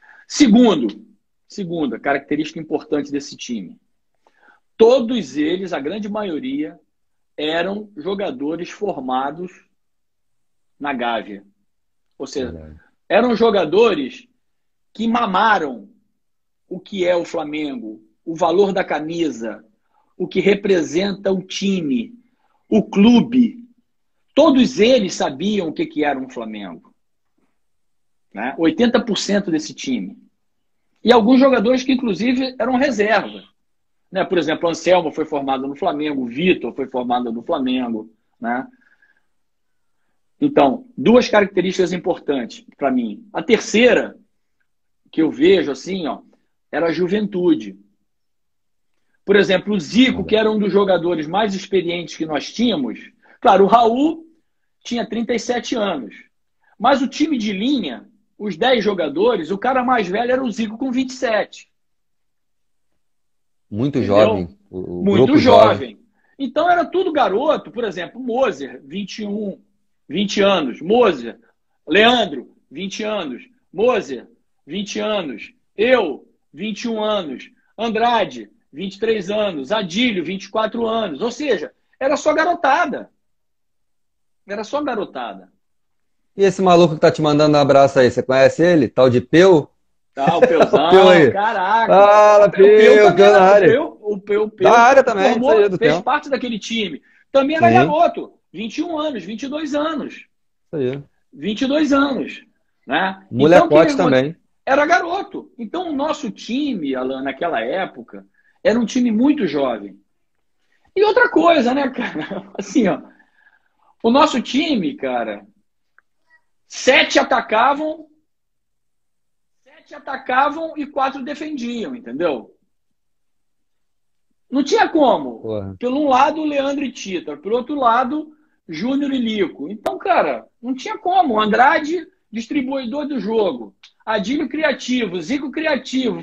Segunda característica importante desse time. Todos eles, a grande maioria, eram jogadores formados na Gávea. Ou seja, eram jogadores que mamaram o que é o Flamengo, o valor da camisa, o que representa o time, o clube. Todos eles sabiam o que era um Flamengo. Né? 80% desse time. E alguns jogadores que, inclusive, eram reserva. Né? Por exemplo, Anselmo foi formado no Flamengo, Vitor foi formado no Flamengo. Né? Então, duas características importantes para mim. A terceira, que eu vejo assim, ó, era a juventude. Por exemplo, o Zico, que era um dos jogadores mais experientes que nós tínhamos. Claro, o Raul tinha 37 anos. Mas o time de linha, os 10 jogadores, o cara mais velho era o Zico com 27. Muito Entendeu? jovem. Muito jovem. Então era tudo garoto. Por exemplo, Moser, 20 anos. Moser, Leandro, 20 anos. Moser, 20 anos. Eu, 21 anos. Andrade, 23 anos. Adílio, 24 anos. Ou seja, era só garotada. Era só garotada. E esse maluco que tá te mandando um abraço aí, você conhece ele? Tal de Peu? Tá, o Peuzão, Peu aí. caraca. Fala, Peu, Peu na área. O Peu Da área também, formou, isso aí, do fez tempo. parte daquele time. Também era Sim. garoto. 21 anos, 22 anos. Isso aí. 22 anos. Né? Molecote então, também. Era garoto. Então, o nosso time, Alan, naquela época, era um time muito jovem. E outra coisa, né, cara? Assim, ó. O nosso time, cara, 7 atacavam e 4 defendiam, entendeu? Não tinha como. Porra. Pelo um lado, Leandro e Tita. Pelo outro lado, Júnior e Lico. Então, cara, não tinha como. Andrade, distribuidor do jogo. Adílio criativo. Zico criativo.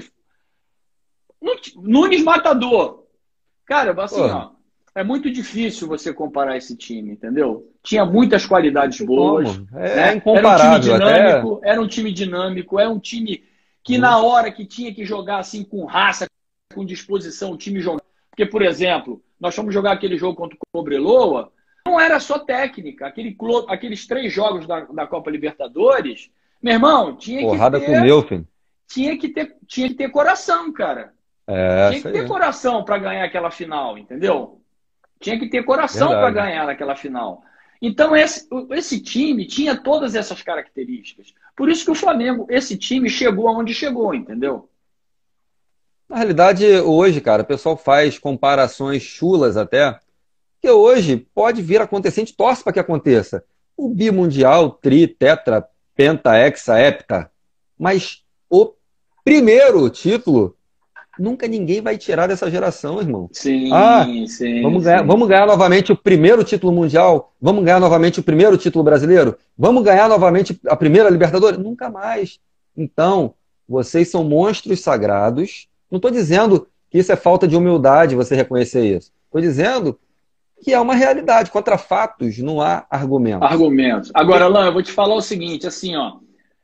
Nunes matador. Cara, assim, ó, é muito difícil você comparar esse time, entendeu? Tinha muitas qualidades boas. É incomparável. Era um time dinâmico, era um time que na hora que tinha que jogar assim com raça, com disposição, o time jogava. Porque, por exemplo, nós fomos jogar aquele jogo contra o Cobreloa, não era só técnica. Aqueles 3 jogos da Copa Libertadores, meu irmão, Porrada comeu, filho. Tinha que ter coração, cara. Tinha que ter coração para ganhar aquela final, entendeu? Tinha que ter coração para ganhar aquela final. Então, esse time tinha todas essas características. Por isso que o Flamengo, esse time, chegou aonde chegou, entendeu? Na realidade, hoje, cara, o pessoal faz comparações chulas até, que hoje pode vir a acontecer, a gente torce para que aconteça. O bimundial, tri, tetra, penta, hexa, hepta. Mas o primeiro título, nunca ninguém vai tirar dessa geração, irmão. Sim, sim. Vamos ganhar novamente o primeiro título mundial? Vamos ganhar novamente o primeiro título brasileiro? Vamos ganhar novamente a primeira Libertadores? Nunca mais. Então, vocês são monstros sagrados. Não estou dizendo que isso é falta de humildade, você reconhecer isso. Estou dizendo que é uma realidade. Contra fatos não há argumentos. Agora, Alan, eu vou te falar o seguinte, assim, ó.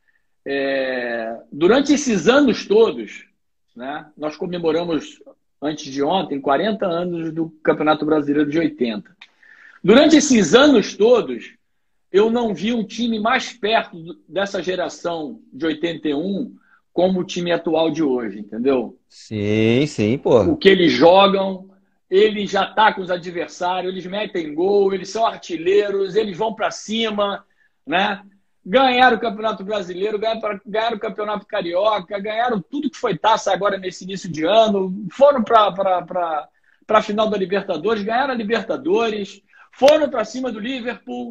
Durante esses anos todos, né, nós comemoramos, antes de ontem, 40 anos do Campeonato Brasileiro de 80. Durante esses anos todos, eu não vi um time mais perto dessa geração de 81 como o time atual de hoje, entendeu? Sim, sim, pô. O que eles jogam, eles já atacam os adversários, eles metem gol, eles são artilheiros, eles vão para cima, né? Ganharam o Campeonato Brasileiro, ganharam o Campeonato Carioca, ganharam tudo que foi taça agora nesse início de ano, foram para a final da Libertadores, ganharam a Libertadores, foram para cima do Liverpool,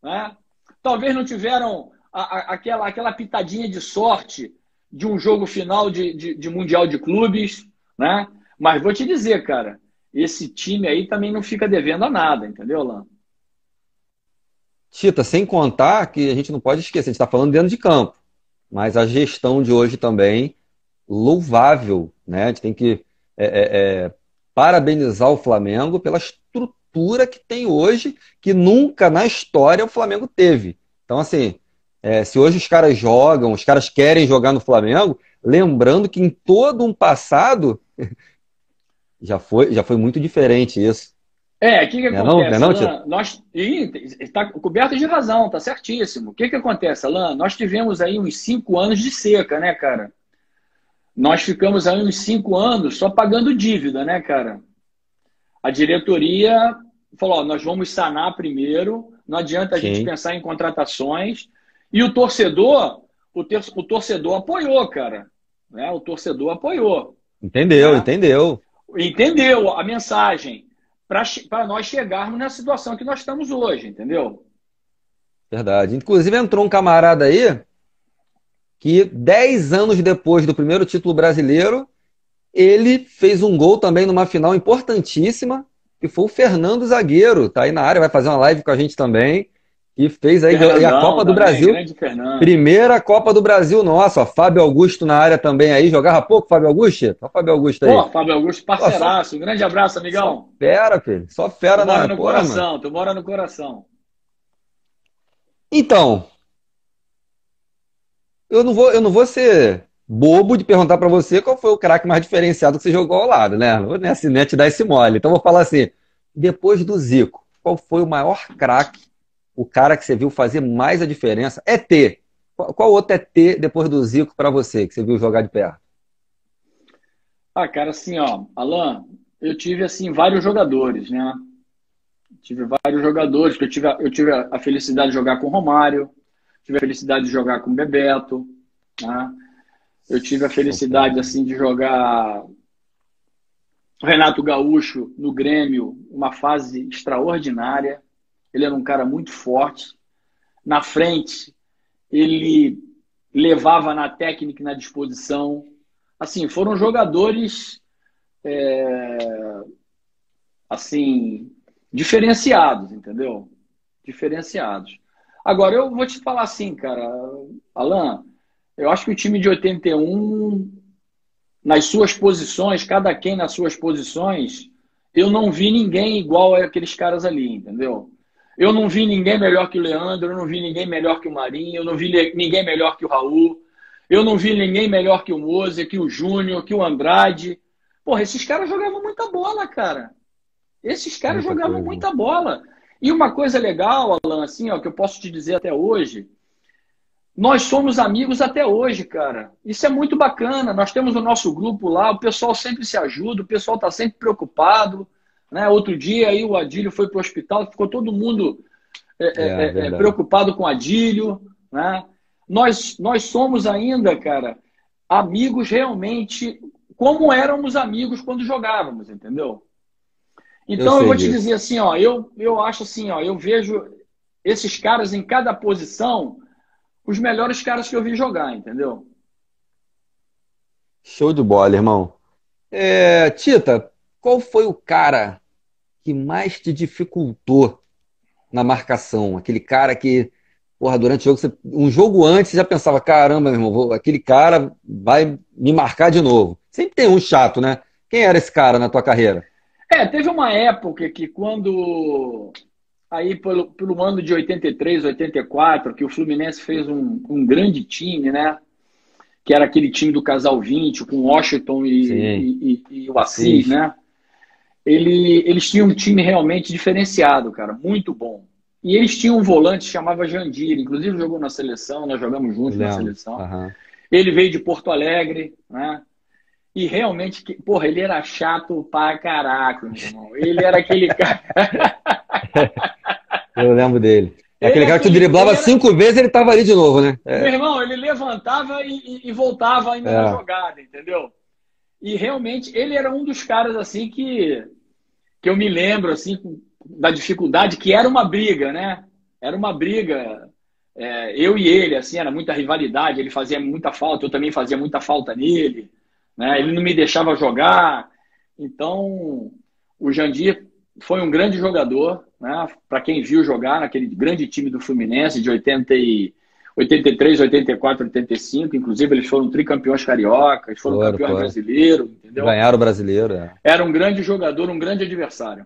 né? Talvez não tiveram aquela pitadinha de sorte de um jogo final de Mundial de Clubes, né? Mas vou te dizer, cara, esse time aí também não fica devendo a nada, entendeu, Lan? Tita, sem contar que a gente não pode esquecer, a gente está falando dentro de campo, mas a gestão de hoje também, louvável, né? A gente tem que parabenizar o Flamengo pela estrutura que tem hoje, que nunca na história o Flamengo teve. Então, assim, se hoje os caras jogam, os caras querem jogar no Flamengo, lembrando que em todo um passado já foi muito diferente isso. O que Não é não? Não é acontece, não, Tito? Alan? Está coberto de razão, tá certíssimo. O que acontece, Alan? Nós tivemos aí uns 5 anos de seca, né, cara? Nós ficamos aí uns 5 anos só pagando dívida, né, cara? A diretoria falou, ó, nós vamos sanar primeiro, não adianta a gente Sim. pensar em contratações. E o torcedor, o torcedor apoiou, cara. Né? O torcedor apoiou. Entendeu, Né? entendeu. Entendeu a mensagem para nós chegarmos na situação que nós estamos hoje, entendeu? Verdade. Inclusive entrou um camarada aí que 10 anos depois do primeiro título brasileiro, ele fez um gol também numa final importantíssima, que foi o Fernando Zagueiro, tá aí na área, vai fazer uma live com a gente também, e fez aí e a Copa do também, Brasil, grande Fernando. primeira Copa do Brasil nossa, ó, Fábio Augusto na área também aí, jogava pouco Fábio Augusto? Olha o Fábio Augusto aí. Pô, Fábio Augusto, parceiraço, um grande abraço, amigão. Só fera, filho, só fera Tu mora na no porra, mano. coração, tu mora no coração. Então, eu não vou ser bobo de perguntar pra você qual foi o craque mais diferenciado que você jogou ao lado, né? Não vou nessa net te dar esse mole. Então eu vou falar assim, depois do Zico, qual foi o maior craque, o cara que você viu fazer mais a diferença? ET. Qual outro ET depois do Zico pra você, que você viu jogar de perto? Ah, cara, assim, ó, Alan, eu tive, assim, vários jogadores, né? Tive vários jogadores, que eu tive a felicidade de jogar com o Romário, tive a felicidade de jogar com o Bebeto, né? Eu tive a felicidade, assim, de jogar o Renato Gaúcho no Grêmio, uma fase extraordinária. Ele era um cara muito forte. Na frente, ele levava na técnica e na disposição. Assim, foram jogadores, assim, diferenciados, entendeu? Diferenciados. Agora, eu vou te falar assim, cara, Alan, eu acho que o time de 81, nas suas posições, cada quem nas suas posições, eu não vi ninguém igual a aqueles caras ali, entendeu? Eu não vi ninguém melhor que o Leandro, eu não vi ninguém melhor que o Marinho, eu não vi ninguém melhor que o Raul, eu não vi ninguém melhor que o Moser, que o Júnior, que o Andrade. Porra, esses caras jogavam muita bola, cara. Esses caras Muita jogavam coisa. muita bola. E uma coisa legal, Alan, assim, ó, que eu posso te dizer até hoje, nós somos amigos até hoje, cara. Isso é muito bacana. Nós temos o nosso grupo lá, o pessoal sempre se ajuda, o pessoal está sempre preocupado. Né? Outro dia aí o Adílio foi para o hospital, ficou todo mundo Verdade. preocupado com o Adílio. Né? Nós somos ainda, cara, amigos realmente como éramos amigos quando jogávamos, entendeu? Eu Então eu sei vou te disso. dizer assim, ó, eu acho assim, ó, eu vejo esses caras em cada posição os melhores caras que eu vi jogar, entendeu? Show de bola, irmão. Tita, qual foi o cara que mais te dificultou na marcação? Aquele cara que, porra, durante o jogo, um jogo antes você já pensava, caramba, meu irmão, aquele cara vai me marcar de novo. Sempre tem um chato, né? Quem era esse cara na tua carreira? Teve uma época que quando, aí pelo ano de 83, 84, que o Fluminense fez um grande time, né? Que era aquele time do Casal 20, com o Washington Sim, e o Assis, Assis. né? Eles tinham um time realmente diferenciado, cara, muito bom. E eles tinham um volante que chamava Jandir, inclusive jogou na seleção, nós jogamos Eu juntos na lembro. seleção. Aham. Ele veio de Porto Alegre, né? E realmente, porra, ele era chato pra caraca, meu irmão. Ele era aquele cara. Eu lembro dele. É Ele, aquele é cara que tu aquele, ele driblava era. 5 vezes e ele tava ali de novo, né? Meu irmão, ele levantava e voltava ainda na É. jogada, entendeu? E realmente ele era um dos caras assim que eu me lembro assim da dificuldade, que era uma briga, né? Era uma briga, eu e ele, assim, era muita rivalidade, ele fazia muita falta, eu também fazia muita falta nele, né? Ele não me deixava jogar. Então, o Jandir foi um grande jogador, né? Para quem viu jogar naquele grande time do Fluminense de 83, 84, 85, inclusive eles foram tricampeões cariocas, foram campeões brasileiros, entendeu? Ganharam o brasileiro, Era um grande jogador, um grande adversário.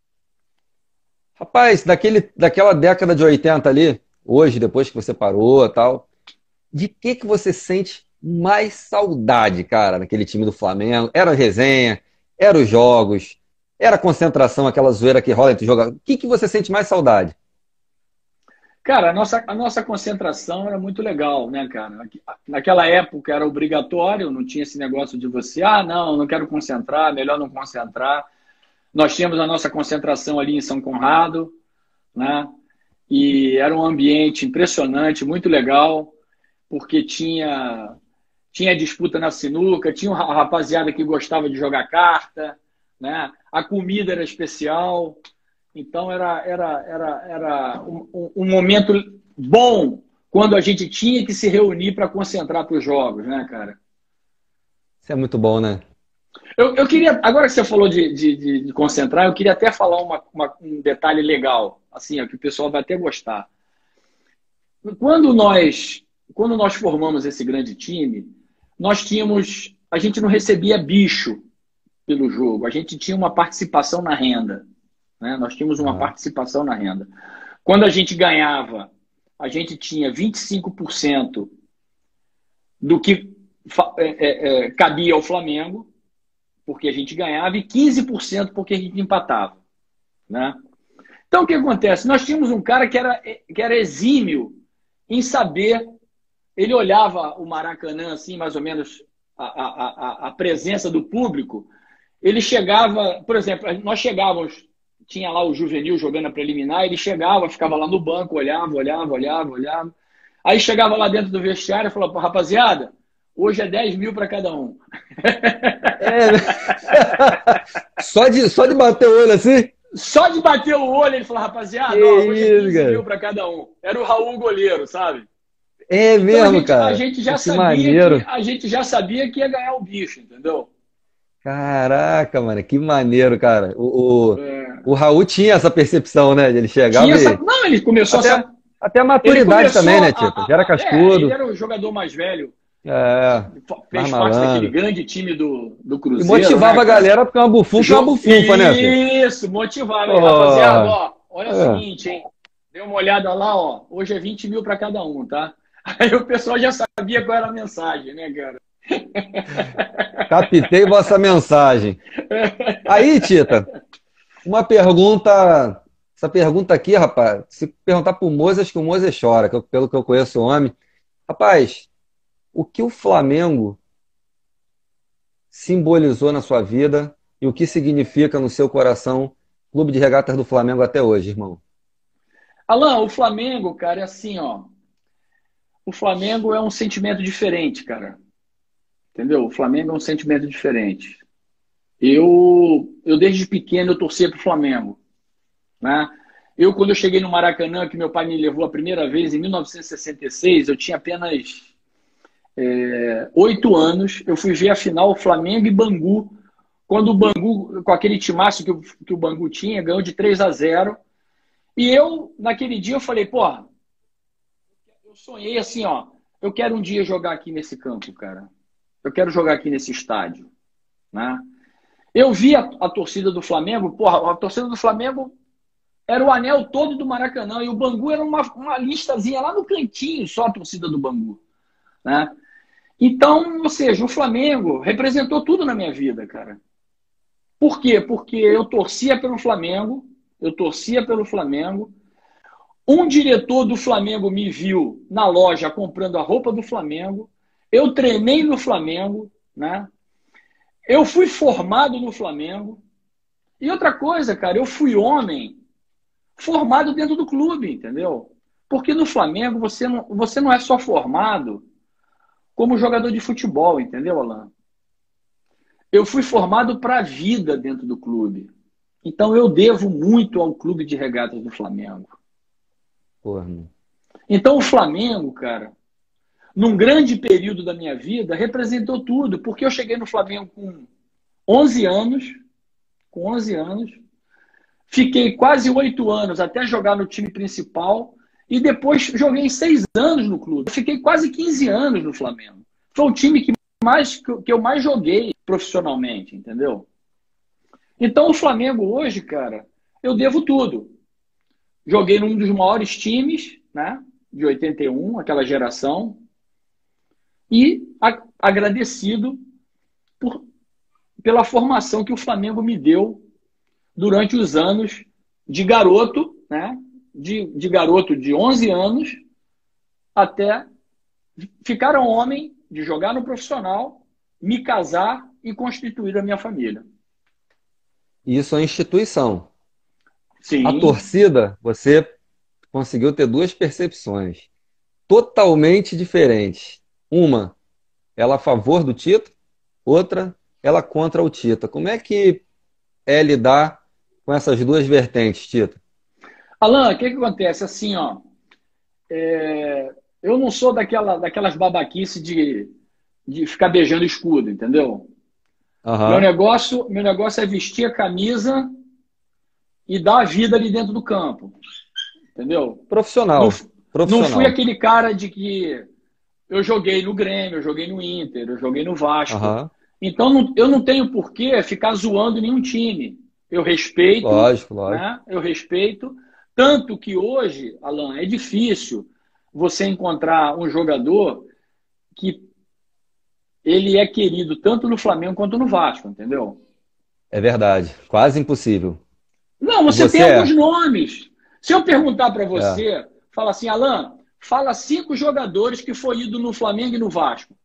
Rapaz, daquela década de 80 ali, hoje, depois que você parou e tal, de que você sente mais saudade, cara, naquele time do Flamengo? Era a resenha, era os jogos, era a concentração, aquela zoeira que rola entre os jogadores. O que você sente mais saudade? Cara, a nossa concentração era muito legal, né, cara? Naquela época era obrigatório, não tinha esse negócio de você, não quero concentrar, melhor não concentrar. Nós tínhamos a nossa concentração ali em São Conrado, né? E era um ambiente impressionante, muito legal, porque tinha disputa na sinuca, tinha uma rapaziada que gostava de jogar carta, né? A comida era especial. Então era um momento bom quando a gente tinha que se reunir para concentrar para os jogos, né, cara? Isso é muito bom, né? Eu queria, agora que você falou de concentrar, eu queria até falar um detalhe legal, assim, que o pessoal vai até gostar. Quando nós formamos esse grande time, a gente não recebia bicho pelo jogo, a gente tinha uma participação na renda. Né? Nós tínhamos uma participação na renda. Quando a gente ganhava, a gente tinha 25% do que cabia ao Flamengo, porque a gente ganhava, e 15% porque a gente empatava. Né? Então, o que acontece? Nós tínhamos um cara que era exímio em saber. Ele olhava o Maracanã, assim, mais ou menos, a presença do público. Ele chegava, por exemplo, nós chegávamos. Tinha lá o juvenil jogando a preliminar, ele chegava, ficava lá no banco, olhava. Aí chegava lá dentro do vestiário e falava, rapaziada, hoje é 10 mil para cada um. Só de bater o olho assim? Só de bater o olho, ele falou, rapaziada, hoje é 15 mil para cada um. Era o Raul goleiro, sabe? É mesmo, então, cara. A gente já sabia que ia ganhar o bicho, entendeu? Caraca, mano, que maneiro, cara. O Raul tinha essa percepção, né? Ele chegava Não, ele começou até a maturidade também, né, Tito? Já era cascudo. Ele era o jogador mais velho. Fez parte malandro. daquele grande time do Cruzeiro. E motivava, né, a galera porque uma bufunfa, né, filho? Isso, motivava. Aí, rapaziada, olha o seguinte, hein? Dê uma olhada lá, hoje é 20 mil para cada um, tá? Aí o pessoal já sabia qual era a mensagem, né, cara? Captei vossa mensagem. Aí, Tita, uma pergunta. Essa pergunta aqui, rapaz, se perguntar pro Moses, que o Moses chora, pelo que eu conheço o homem. Rapaz, o que o Flamengo simbolizou na sua vida e o que significa no seu coração Clube de Regatas do Flamengo até hoje, irmão? Alan, o Flamengo, cara, é assim, o Flamengo é um sentimento diferente, cara. Entendeu? O Flamengo é um sentimento diferente. Eu desde pequeno, eu torcia pro Flamengo. Né? Quando eu cheguei no Maracanã, que meu pai me levou a primeira vez, em 1966, eu tinha apenas 8 anos. Eu fui ver a final Flamengo e Bangu, quando o Bangu, com aquele timaço que o Bangu tinha, ganhou de 3-0. E naquele dia, eu falei, porra, eu sonhei assim, eu quero um dia jogar aqui nesse campo, cara. Eu quero jogar aqui nesse estádio. Né? Eu vi a torcida do Flamengo, porra, a torcida do Flamengo era o anel todo do Maracanã, e o Bangu era uma listazinha lá no cantinho, só a torcida do Bangu. Né? Então, ou seja, o Flamengo representou tudo na minha vida, cara. Por quê? Porque eu torcia pelo Flamengo, um diretor do Flamengo me viu na loja comprando a roupa do Flamengo, eu treinei no Flamengo, né? Eu fui formado no Flamengo. E outra coisa, cara, eu fui homem formado dentro do clube, entendeu? Porque no Flamengo você não é só formado como jogador de futebol, entendeu, Alan? Eu fui formado para a vida dentro do clube. Então eu devo muito ao Clube de Regatas do Flamengo. Pô, irmão. Então o Flamengo, cara, num grande período da minha vida, representou tudo, porque eu cheguei no Flamengo com 11 anos, com 11 anos, fiquei quase 8 anos até jogar no time principal e depois joguei 6 anos no clube. Fiquei quase 15 anos no Flamengo. Foi o time que eu mais joguei profissionalmente, entendeu? Então o Flamengo hoje, cara, eu devo tudo. Joguei num dos maiores times, né, de 81, aquela geração, e agradecido pela formação que o Flamengo me deu durante os anos de garoto, né, de garoto de 11 anos até ficar um homem, de jogar no profissional, me casar e constituir a minha família. Isso é instituição. Sim. A torcida, você conseguiu ter duas percepções totalmente diferentes. Uma, ela a favor do título, outra, ela contra o Tita. Como é que é lidar com essas duas vertentes, Tita? Alan, o que acontece? Assim, ó, eu não sou daquelas babaquices de ficar beijando escudo, entendeu? Meu Aham. negócio é vestir a camisa e dar a vida ali dentro do campo, entendeu? Não, Profissional. não fui Profissional. aquele cara de que eu joguei no Grêmio, eu joguei no Inter, eu joguei no Vasco. Aham. Então eu não tenho por que ficar zoando nenhum time. Eu respeito, Lógico, lógico. né? Eu respeito. Tanto que hoje, Alan, é difícil você encontrar um jogador que ele é querido tanto no Flamengo quanto no Vasco, entendeu? É verdade. Quase impossível. Não, E você tem você alguns é? nomes. Se eu perguntar para É. você, fala assim, Alan, fala 5 jogadores que foi ido no Flamengo e no Vasco.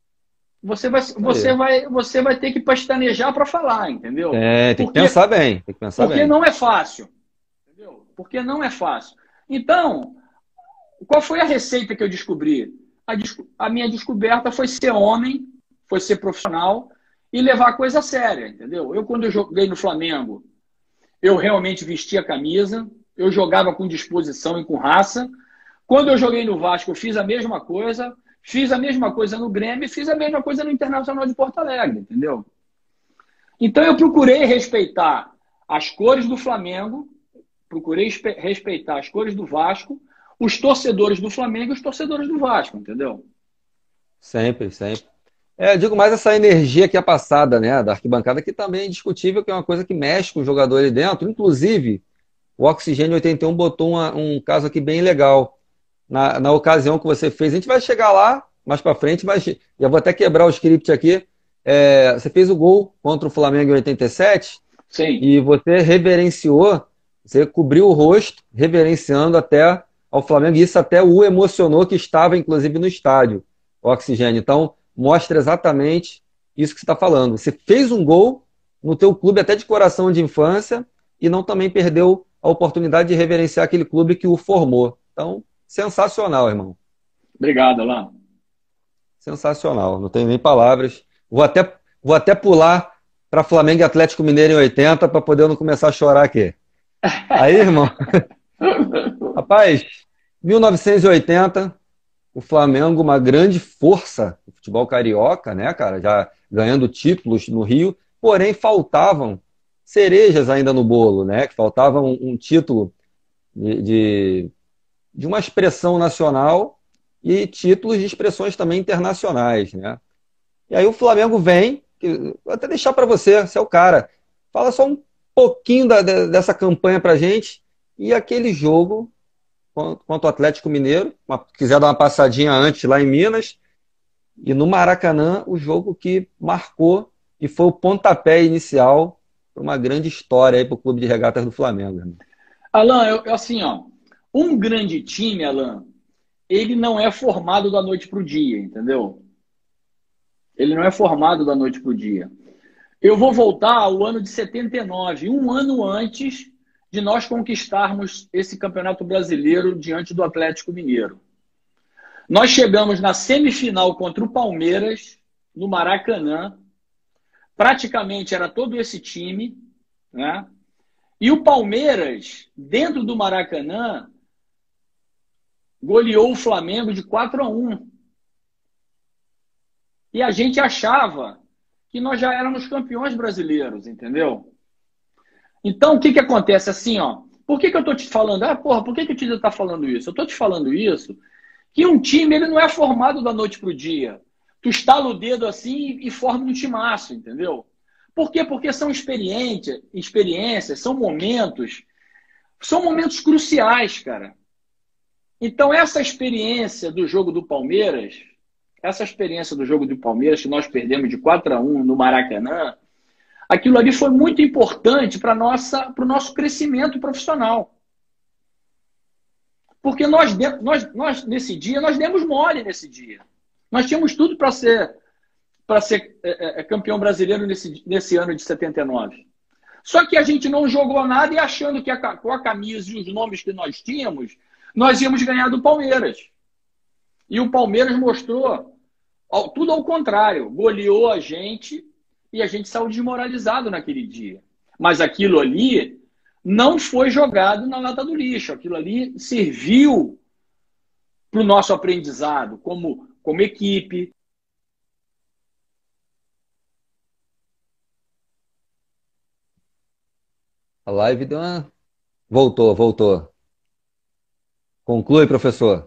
Isso aí. Você vai ter que pestanejar para falar, entendeu? Tem que pensar bem. Tem que pensar Porque bem. não é fácil. Entendeu? Porque não é fácil. Então, qual foi a receita que eu descobri? A minha descoberta foi ser homem, foi ser profissional e levar a coisa a séria, entendeu? Quando eu joguei no Flamengo, eu realmente vestia a camisa, eu jogava com disposição e com raça. Quando eu joguei no Vasco, eu fiz a mesma coisa no Grêmio e fiz a mesma coisa no Internacional de Porto Alegre, entendeu? Então eu procurei respeitar as cores do Flamengo, procurei respeitar as cores do Vasco, os torcedores do Flamengo e os torcedores do Vasco, entendeu? Sempre, sempre. Eu digo mais essa energia que é passada, né, da arquibancada, que também é indiscutível, que é uma coisa que mexe com o jogador ali dentro. Inclusive, o Oxigênio 81 botou um caso aqui bem legal. Na ocasião que você fez, a gente vai chegar lá mais para frente, mas já vou até quebrar o script aqui. Você fez o gol contra o Flamengo em 87 Sim. e você reverenciou, você cobriu o rosto, reverenciando até ao Flamengo, e isso até o emocionou, que estava inclusive no estádio, o Oxigênio. Então, mostra exatamente isso que você está falando. Você fez um gol no teu clube até de coração de infância e não também perdeu a oportunidade de reverenciar aquele clube que o formou. Então, sensacional, irmão. Obrigado, Alain. Sensacional. Não tenho nem palavras. Vou até pular para Flamengo e Atlético Mineiro em 80 para poder não começar a chorar aqui. Aí, irmão. Rapaz, 1980, o Flamengo, uma grande força do futebol carioca, né, cara? Já ganhando títulos no Rio, porém faltavam cerejas ainda no bolo, né? Que faltava um título de uma expressão nacional e títulos de expressões também internacionais, né? E aí o Flamengo vem, vou até deixar para você, você é o cara, fala só um pouquinho dessa campanha pra gente e aquele jogo contra o Atlético Mineiro, quiser dar uma passadinha antes lá em Minas, e no Maracanã, o jogo que marcou e foi o pontapé inicial para uma grande história aí para o Clube de Regatas do Flamengo, irmão. Alain, assim, ó, um grande time, Alain, ele não é formado da noite para o dia, entendeu? Ele não é formado da noite para o dia. Eu vou voltar ao ano de 79, um ano antes de nós conquistarmos esse Campeonato Brasileiro diante do Atlético Mineiro. Nós chegamos na semifinal contra o Palmeiras, no Maracanã. Praticamente era todo esse time, né? E o Palmeiras, dentro do Maracanã, goleou o Flamengo de 4-1. E a gente achava que nós já éramos campeões brasileiros, entendeu? Então, o que acontece assim, ó? Por que eu estou te falando? Por que o Tite está falando isso? Eu estou te falando isso que um time ele não é formado da noite para o dia. Tu estala o dedo assim e forma um timaço, entendeu? Por quê? Porque são experiências, são momentos cruciais, cara. Então, essa experiência do jogo do Palmeiras, que nós perdemos de 4-1 no Maracanã, aquilo ali foi muito importante para o nosso crescimento profissional. Porque nós, nesse dia, nós demos mole nesse dia. Nós tínhamos tudo para ser campeão brasileiro nesse ano de 79. Só que a gente não jogou nada e achando que com a camisa e os nomes que nós tínhamos, nós íamos ganhar do Palmeiras. E o Palmeiras mostrou tudo ao contrário. Goleou a gente e a gente saiu desmoralizado naquele dia. Mas aquilo ali não foi jogado na lata do lixo. Aquilo ali serviu para o nosso aprendizado como equipe. A live deu uma... Voltou. Conclui, professor.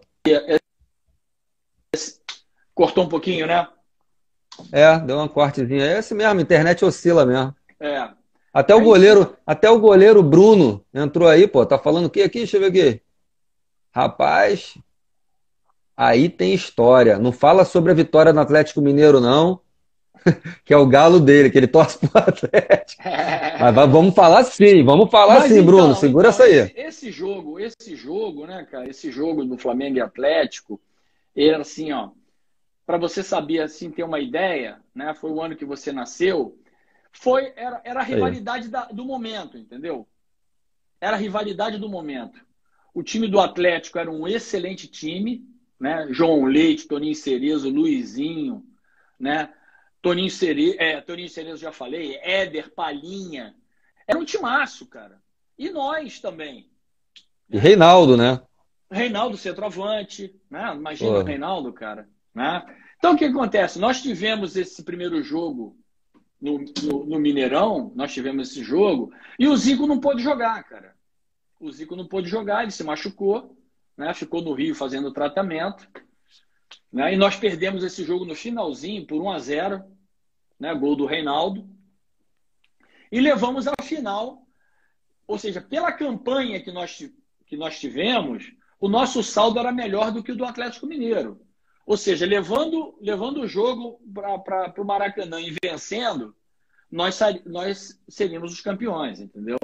Cortou um pouquinho, né? Deu uma cortezinha. É esse mesmo, a internet oscila mesmo. É. Até o goleiro Bruno entrou aí, pô. Tá falando o que aqui? Deixa eu ver aqui. Rapaz, aí tem história. Não fala sobre a vitória no Atlético Mineiro, não. Que é o galo dele, que ele torce pro Atlético. Mas vamos falar sim, Bruno. Segura essa aí. Esse jogo, né, cara? Esse jogo do Flamengo e Atlético, era assim, ó. Para você saber, assim, ter uma ideia, né? Foi o ano que você nasceu. Era a rivalidade do momento, entendeu? Era a rivalidade do momento. O time do Atlético era um excelente time, né? João Leite, Toninho Cerezo, Luizinho, né? Toninho Cerezo já falei, Éder, Palhinha. Era um timaço, cara. E nós também. E Reinaldo, né? Reinaldo, centroavante, né? Imagina o Reinaldo, cara. Né? Então, o que acontece? Nós tivemos esse primeiro jogo no Mineirão, nós tivemos esse jogo, e o Zico não pôde jogar, cara. O Zico não pôde jogar, ele se machucou, né? Ficou no Rio fazendo tratamento, né? E nós perdemos esse jogo no finalzinho por 1-0, né? Gol do Reinaldo, e levamos à final, ou seja, pela campanha que nós tivemos, o nosso saldo era melhor do que o do Atlético Mineiro. Ou seja, levando o jogo para o Maracanã e vencendo, nós seríamos os campeões, entendeu?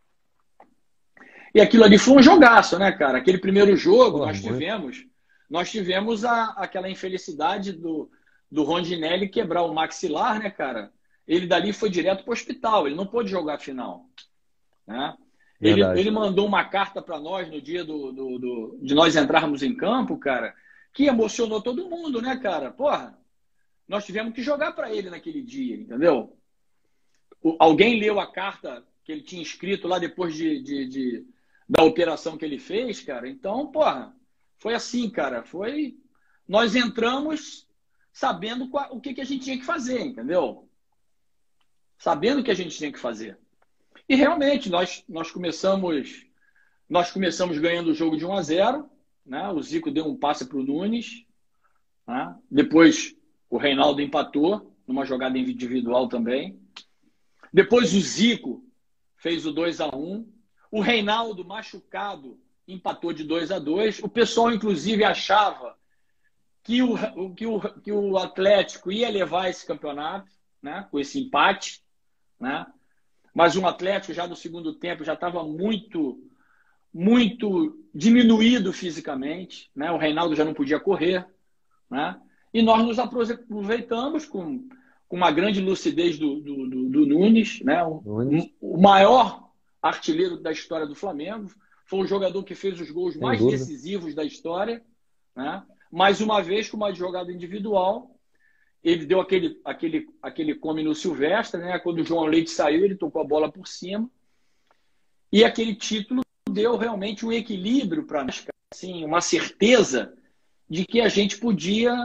E aquilo ali foi um jogaço, né, cara? Aquele primeiro jogo nós tivemos aquela infelicidade do Rondinelli quebrar o maxilar, né, cara? Ele dali foi direto para o hospital, ele não pôde jogar a final, né? Ele mandou uma carta para nós no dia de nós entrarmos em campo, cara, que emocionou todo mundo, né, cara? Porra, nós tivemos que jogar para ele naquele dia, entendeu? Alguém leu a carta que ele tinha escrito lá depois da operação que ele fez, cara? Então, porra, foi assim, cara. Nós entramos sabendo o que a gente tinha que fazer, entendeu? Sabendo o que a gente tinha que fazer. E realmente, nós começamos ganhando o jogo de 1-0, né? O Zico deu um passe para o Nunes, né? Depois o Reinaldo empatou numa jogada individual também. Depois o Zico fez o 2-1. O Reinaldo, machucado, empatou de 2-2. O pessoal, inclusive, achava que o Atlético ia levar esse campeonato, né? Com esse empate, né? Mas o Atlético, já no segundo tempo, já estava muito diminuído fisicamente, né? O Reinaldo já não podia correr, né? E nós nos aproveitamos com uma grande lucidez do Nunes, né? O maior artilheiro da história do Flamengo, foi o jogador que fez os gols mais decisivos da história, né? Mais uma vez, com uma jogada individual, ele deu aquele come no Silvestre, né? Quando o João Leite saiu, ele tocou a bola por cima. E aquele título deu realmente um equilíbrio para nós, assim, uma certeza de que a gente podia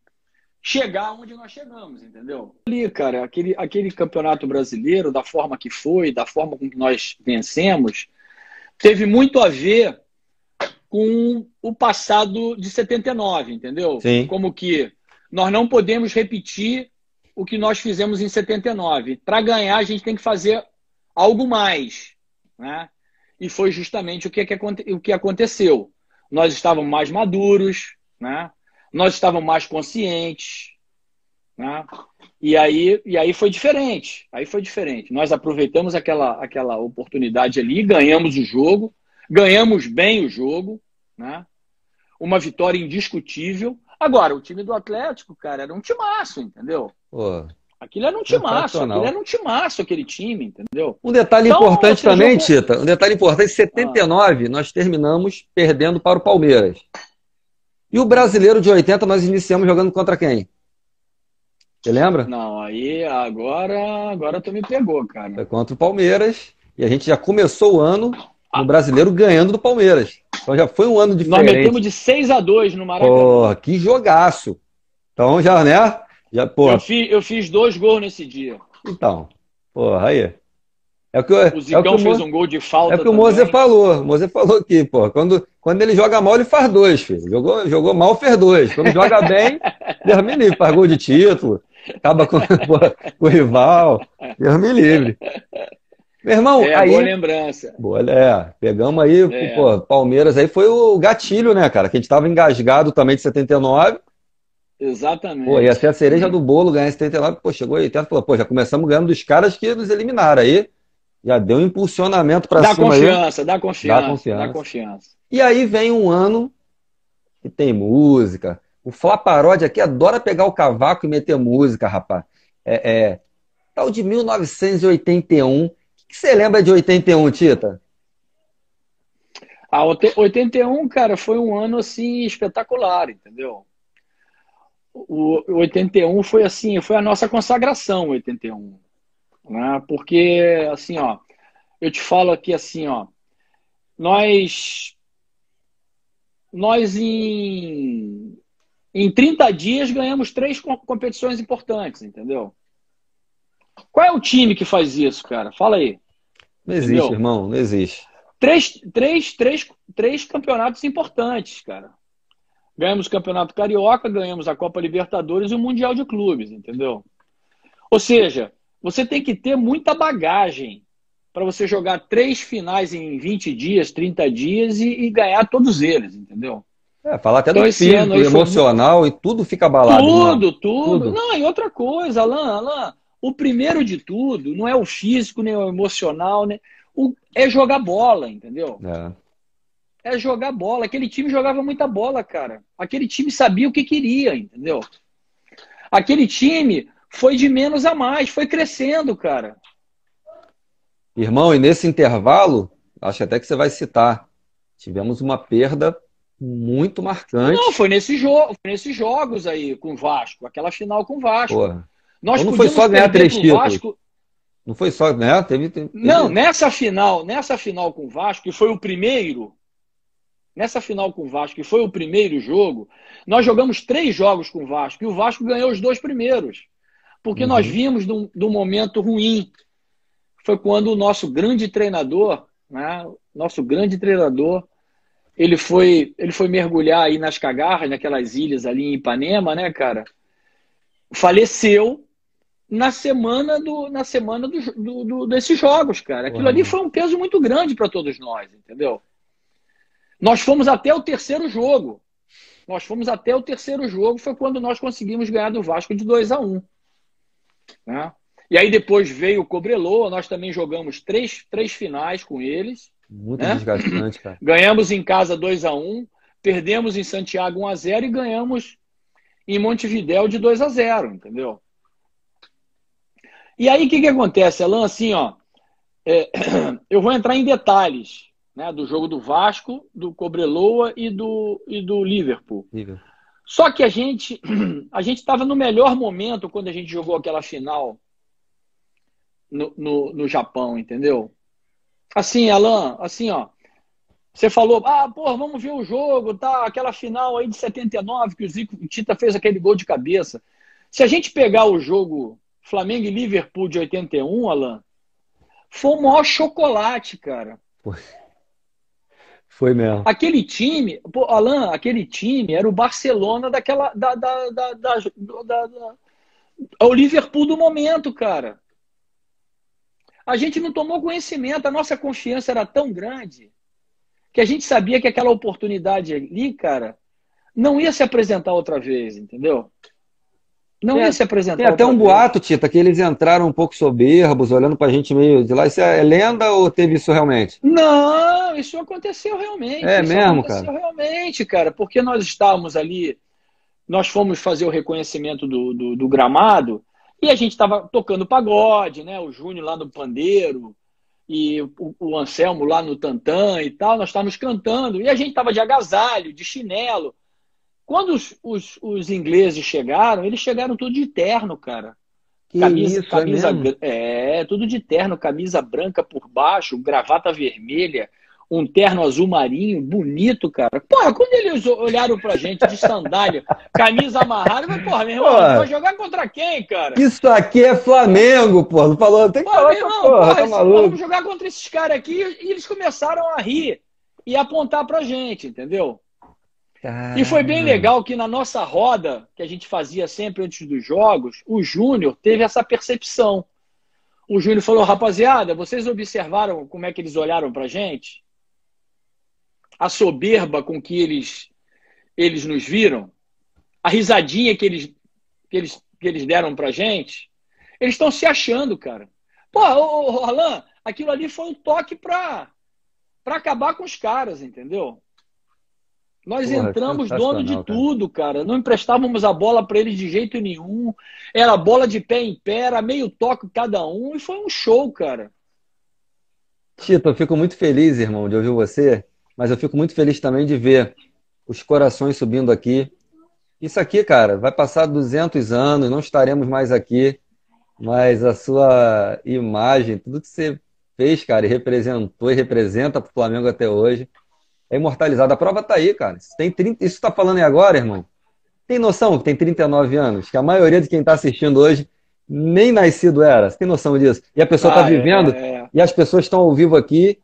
chegar onde nós chegamos, entendeu? Ali, cara, aquele campeonato brasileiro, da forma que foi, da forma com que nós vencemos, teve muito a ver com o passado de 79, entendeu? Sim. Como que nós não podemos repetir o que nós fizemos em 79. Para ganhar, a gente tem que fazer algo mais, né? E foi justamente o que aconteceu. Nós estávamos mais maduros, né? Nós estávamos mais conscientes, né? E aí foi diferente. Aí foi diferente. Nós aproveitamos aquela oportunidade ali, ganhamos o jogo, ganhamos bem o jogo, né? Uma vitória indiscutível. Agora, o time do Atlético, cara, era um timaço, entendeu? Pô, Aquilo era um timaço, sensacional. aquilo era um timaço, aquele time, entendeu? Um detalhe Então, importante você também, jogou- Tita, um detalhe importante, em 79 nós terminamos perdendo para o Palmeiras. E o brasileiro de 80 nós iniciamos jogando contra quem? Você lembra? Não, aí agora tu me pegou, cara. Foi contra o Palmeiras. E a gente já começou o ano no brasileiro ganhando do Palmeiras. Então já foi um ano Nós diferente. metemos de 6-2 no Maracanã. Porra, que jogaço. Então já, né? Já, porra, Eu fiz 2 gols nesse dia. então. Porra, aí. É o que, O Zicão fez um gol de falta é o que o também. Mozer falou. O Mozer falou aqui, pô. Quando ele joga mal, ele faz 2, filho. Jogou mal, fez 2. Quando joga bem, Deus me livre, faz gol de título, acaba com, com o rival. Deus me livre. Meu irmão, aí. Boa lembrança. Boa, pegamos aí, pô, Palmeiras aí foi o gatilho, né, cara? Que a gente tava engasgado também de 79. Exatamente. Pô, ia ser a cereja do bolo ganhar em 79. Pô, chegou 80 e falou, pô, já começamos ganhando dos caras que nos eliminaram aí. Já deu um impulsionamento pra cima aí. Dá confiança. E aí vem um ano que tem música. O Flá Paródia aqui adora pegar o cavaco e meter música, rapaz. Tal de 1981. O que você lembra de 81, Tita? 81, cara, foi um ano assim espetacular, entendeu? O 81 foi assim, foi a nossa consagração, 81, né? Porque assim, ó, eu te falo aqui assim, ó, nós em 30 dias ganhamos 3 competições importantes, entendeu? Qual é o time que faz isso, cara? Fala aí. Não existe, Entendeu? irmão, não existe. Três campeonatos importantes, cara. Ganhamos o Campeonato Carioca, ganhamos a Copa Libertadores e o Mundial de Clubes, entendeu? Ou seja, você tem que ter muita bagagem para você jogar 3 finais em 20 dias, 30 dias e ganhar todos eles, entendeu? Falar até Então, do esse ano físico, aí foi emocional e tudo fica abalado. tudo. Tudo. Não, e outra coisa, Alan, o primeiro de tudo não é o físico, nem o emocional, né? É jogar bola, entendeu? É jogar bola. Aquele time jogava muita bola, cara. Aquele time sabia o que queria, entendeu? Aquele time foi de menos a mais, foi crescendo, cara. Irmão, e nesse intervalo, acho até que você vai citar, tivemos uma perda muito marcante. Não, foi nesses jogos aí com o Vasco, aquela final com o Vasco. Porra. Nós então não foi só ganhar 3 títulos. Vasco... Não foi só, né? Teve... Não, nessa final com o Vasco, que foi o primeiro, nessa final com o Vasco, que foi o primeiro jogo, nós jogamos 3 jogos com o Vasco, e o Vasco ganhou os 2 primeiros. Porque nós vimos de um momento ruim. Foi quando o nosso grande treinador, né? Ele foi mergulhar aí nas Cagarras, naquelas ilhas ali em Ipanema, né, cara? Faleceu na semana desses jogos, cara. Aquilo ali foi um peso muito grande para todos nós, entendeu? Nós fomos até o terceiro jogo. Foi quando nós conseguimos ganhar do Vasco de 2-1. Né? E aí depois veio o Cobreloa, nós também jogamos 3 finais com eles. Muito desgastante, cara. Ganhamos em casa 2-1, perdemos em Santiago 1-0 e ganhamos em Montevidéu de 2-0, entendeu? E aí o que acontece, Alan? Assim, ó, eu vou entrar em detalhes, né, do jogo do Vasco, do Cobreloa e do Liverpool. Só que a gente estava no melhor momento quando a gente jogou aquela final no Japão, entendeu? Assim, Alan, assim, ó, Você falou, ah, pô, vamos ver o jogo, tá? Aquela final aí de 79 que o Zico o Tita fez aquele gol de cabeça. Se a gente pegar o jogo Flamengo e Liverpool de 81, Alan, foi o maior chocolate, cara. Foi mesmo. Aquele time, pô, Alan, aquele time era o Barcelona daquela. O Liverpool do momento, cara. A gente não tomou conhecimento, a nossa confiança era tão grande que a gente sabia que aquela oportunidade ali, cara, não ia se apresentar outra vez, entendeu? Não ia se apresentar Tem até outra um vez. boato, Tita, que eles entraram um pouco soberbos, olhando pra gente meio de lá. Isso é lenda ou teve isso realmente? Não, isso aconteceu realmente. É Isso mesmo, aconteceu cara? realmente, cara, porque nós estávamos ali, nós fomos fazer o reconhecimento do gramado e a gente estava tocando pagode, né? O Júnior lá no pandeiro e o Anselmo lá no tantã e tal. Nós estávamos cantando e a gente estava de agasalho, de chinelo. Quando os ingleses chegaram, eles chegaram tudo de terno, cara. Que Camisa, isso, é mesmo? tudo de terno, camisa branca por baixo, gravata vermelha, um terno azul marinho, bonito, cara. Porra, quando eles olharam pra gente de sandália, camisa amarrada, eu falei, porra, meu irmão, Porra, vai jogar contra quem, cara? isso aqui é Flamengo, pô. Não falou, tem que Porra, falar meu essa irmão, porra, porra, tá porra, maluco? vamos jogar contra esses caras aqui, e eles começaram a rir e apontar pra gente, entendeu? E foi bem Caramba. legal que na nossa roda, que a gente fazia sempre antes dos jogos, o Júnior teve essa percepção. O Júnior falou, rapaziada, vocês observaram como é que eles olharam pra gente? A soberba com que eles nos viram? A risadinha que eles deram pra gente? Eles estão se achando, cara. Pô, Alan, aquilo ali foi um toque pra acabar com os caras, entendeu? Nós Porra, entramos dono de sensacional, cara. tudo, cara. Não emprestávamos a bola para eles de jeito nenhum. Era bola de pé em pé, era meio toque cada um. E foi um show, cara. Tito, eu fico muito feliz, irmão, de ouvir você, mas eu fico muito feliz também de ver os corações subindo aqui. Isso aqui, cara, vai passar 200 anos, não estaremos mais aqui, mas a sua imagem, tudo que você fez, cara, e representou e representa para o Flamengo até hoje, é imortalizado. A prova tá aí, cara. Isso tá falando aí agora, irmão? Tem noção que tem 39 anos? Que a maioria de quem está assistindo hoje nem nascido era. Você tem noção disso? E a pessoa está Ah, vivendo, e as pessoas estão ao vivo aqui,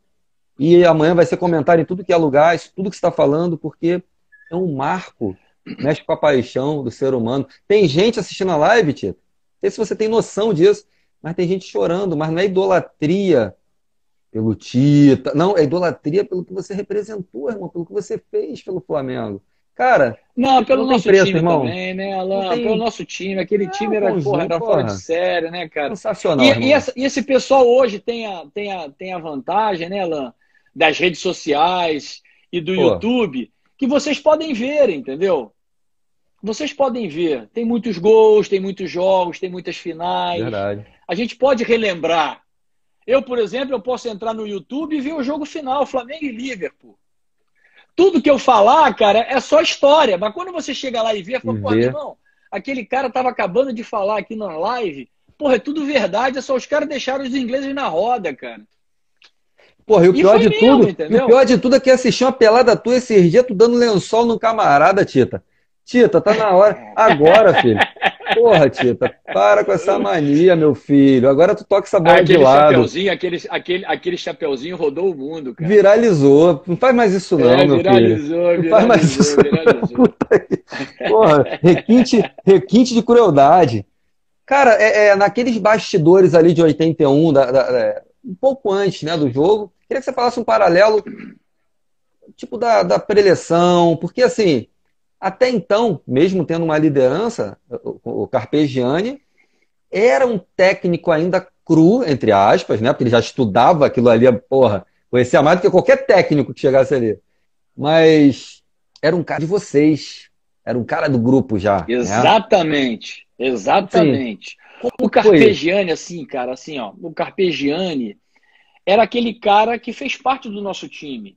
e amanhã vai ser comentário em tudo que é lugar, isso, tudo que você está falando, porque é um marco, mexe com a paixão do ser humano. Tem gente assistindo a live, Tito. Não sei se você tem noção disso, mas tem gente chorando, mas não é idolatria pelo Tita, não, é idolatria pelo que você representou, irmão, pelo que você fez pelo Flamengo. Cara, não, pelo não tem nosso preço, time irmão. também, né, Não Alan? Pelo tem. nosso time. Aquele É time um era, porra, conjunto, era fora de porra. série, né, cara? Sensacional, E irmão. esse pessoal hoje tem a vantagem, né, Alan? Das redes sociais e do Pô, YouTube, que vocês podem ver, entendeu? Vocês podem ver. Tem muitos gols, tem muitos jogos, tem muitas finais. verdade. A gente pode relembrar. Eu, por exemplo, eu posso entrar no YouTube e ver o jogo final, Flamengo e Liverpool. Tudo que eu falar, cara, é só história. Mas quando você chega lá e vê, E fala, pô, meu ver. irmão, aquele cara tava acabando de falar aqui na live. Porra, é tudo verdade, é só os caras deixaram os ingleses na roda, cara. Porra, e o E pior foi de mesmo, tudo, e o entendeu? pior de tudo é que assistir uma pelada tua esses dias, tu dando lençol no camarada, Tita. Tita, tá na hora. Agora, filho. Porra, Tita, para com essa mania, meu filho. Agora tu toca essa bola de Aquele lado. chapeuzinho, aquele chapeuzinho rodou o mundo, cara. Viralizou. Não faz mais isso não, meu filho. Viralizou, Não faz mais viralizou, isso não. viralizou. Puta que- Porra, requinte de crueldade. Cara, naqueles bastidores ali de 81, um pouco antes, né, do jogo, queria que você falasse um paralelo, tipo, da preleção, porque assim, até então, mesmo tendo uma liderança, o Carpegiani era um técnico ainda cru, entre aspas, né, porque ele já estudava aquilo ali, porra, conhecia mais do que qualquer técnico que chegasse ali. Mas era um cara de vocês, era um cara do grupo já, né? Exatamente, Sim, exatamente. O como que foi isso? Carpegiani, assim, cara, assim, ó, o Carpegiani era aquele cara que fez parte do nosso time.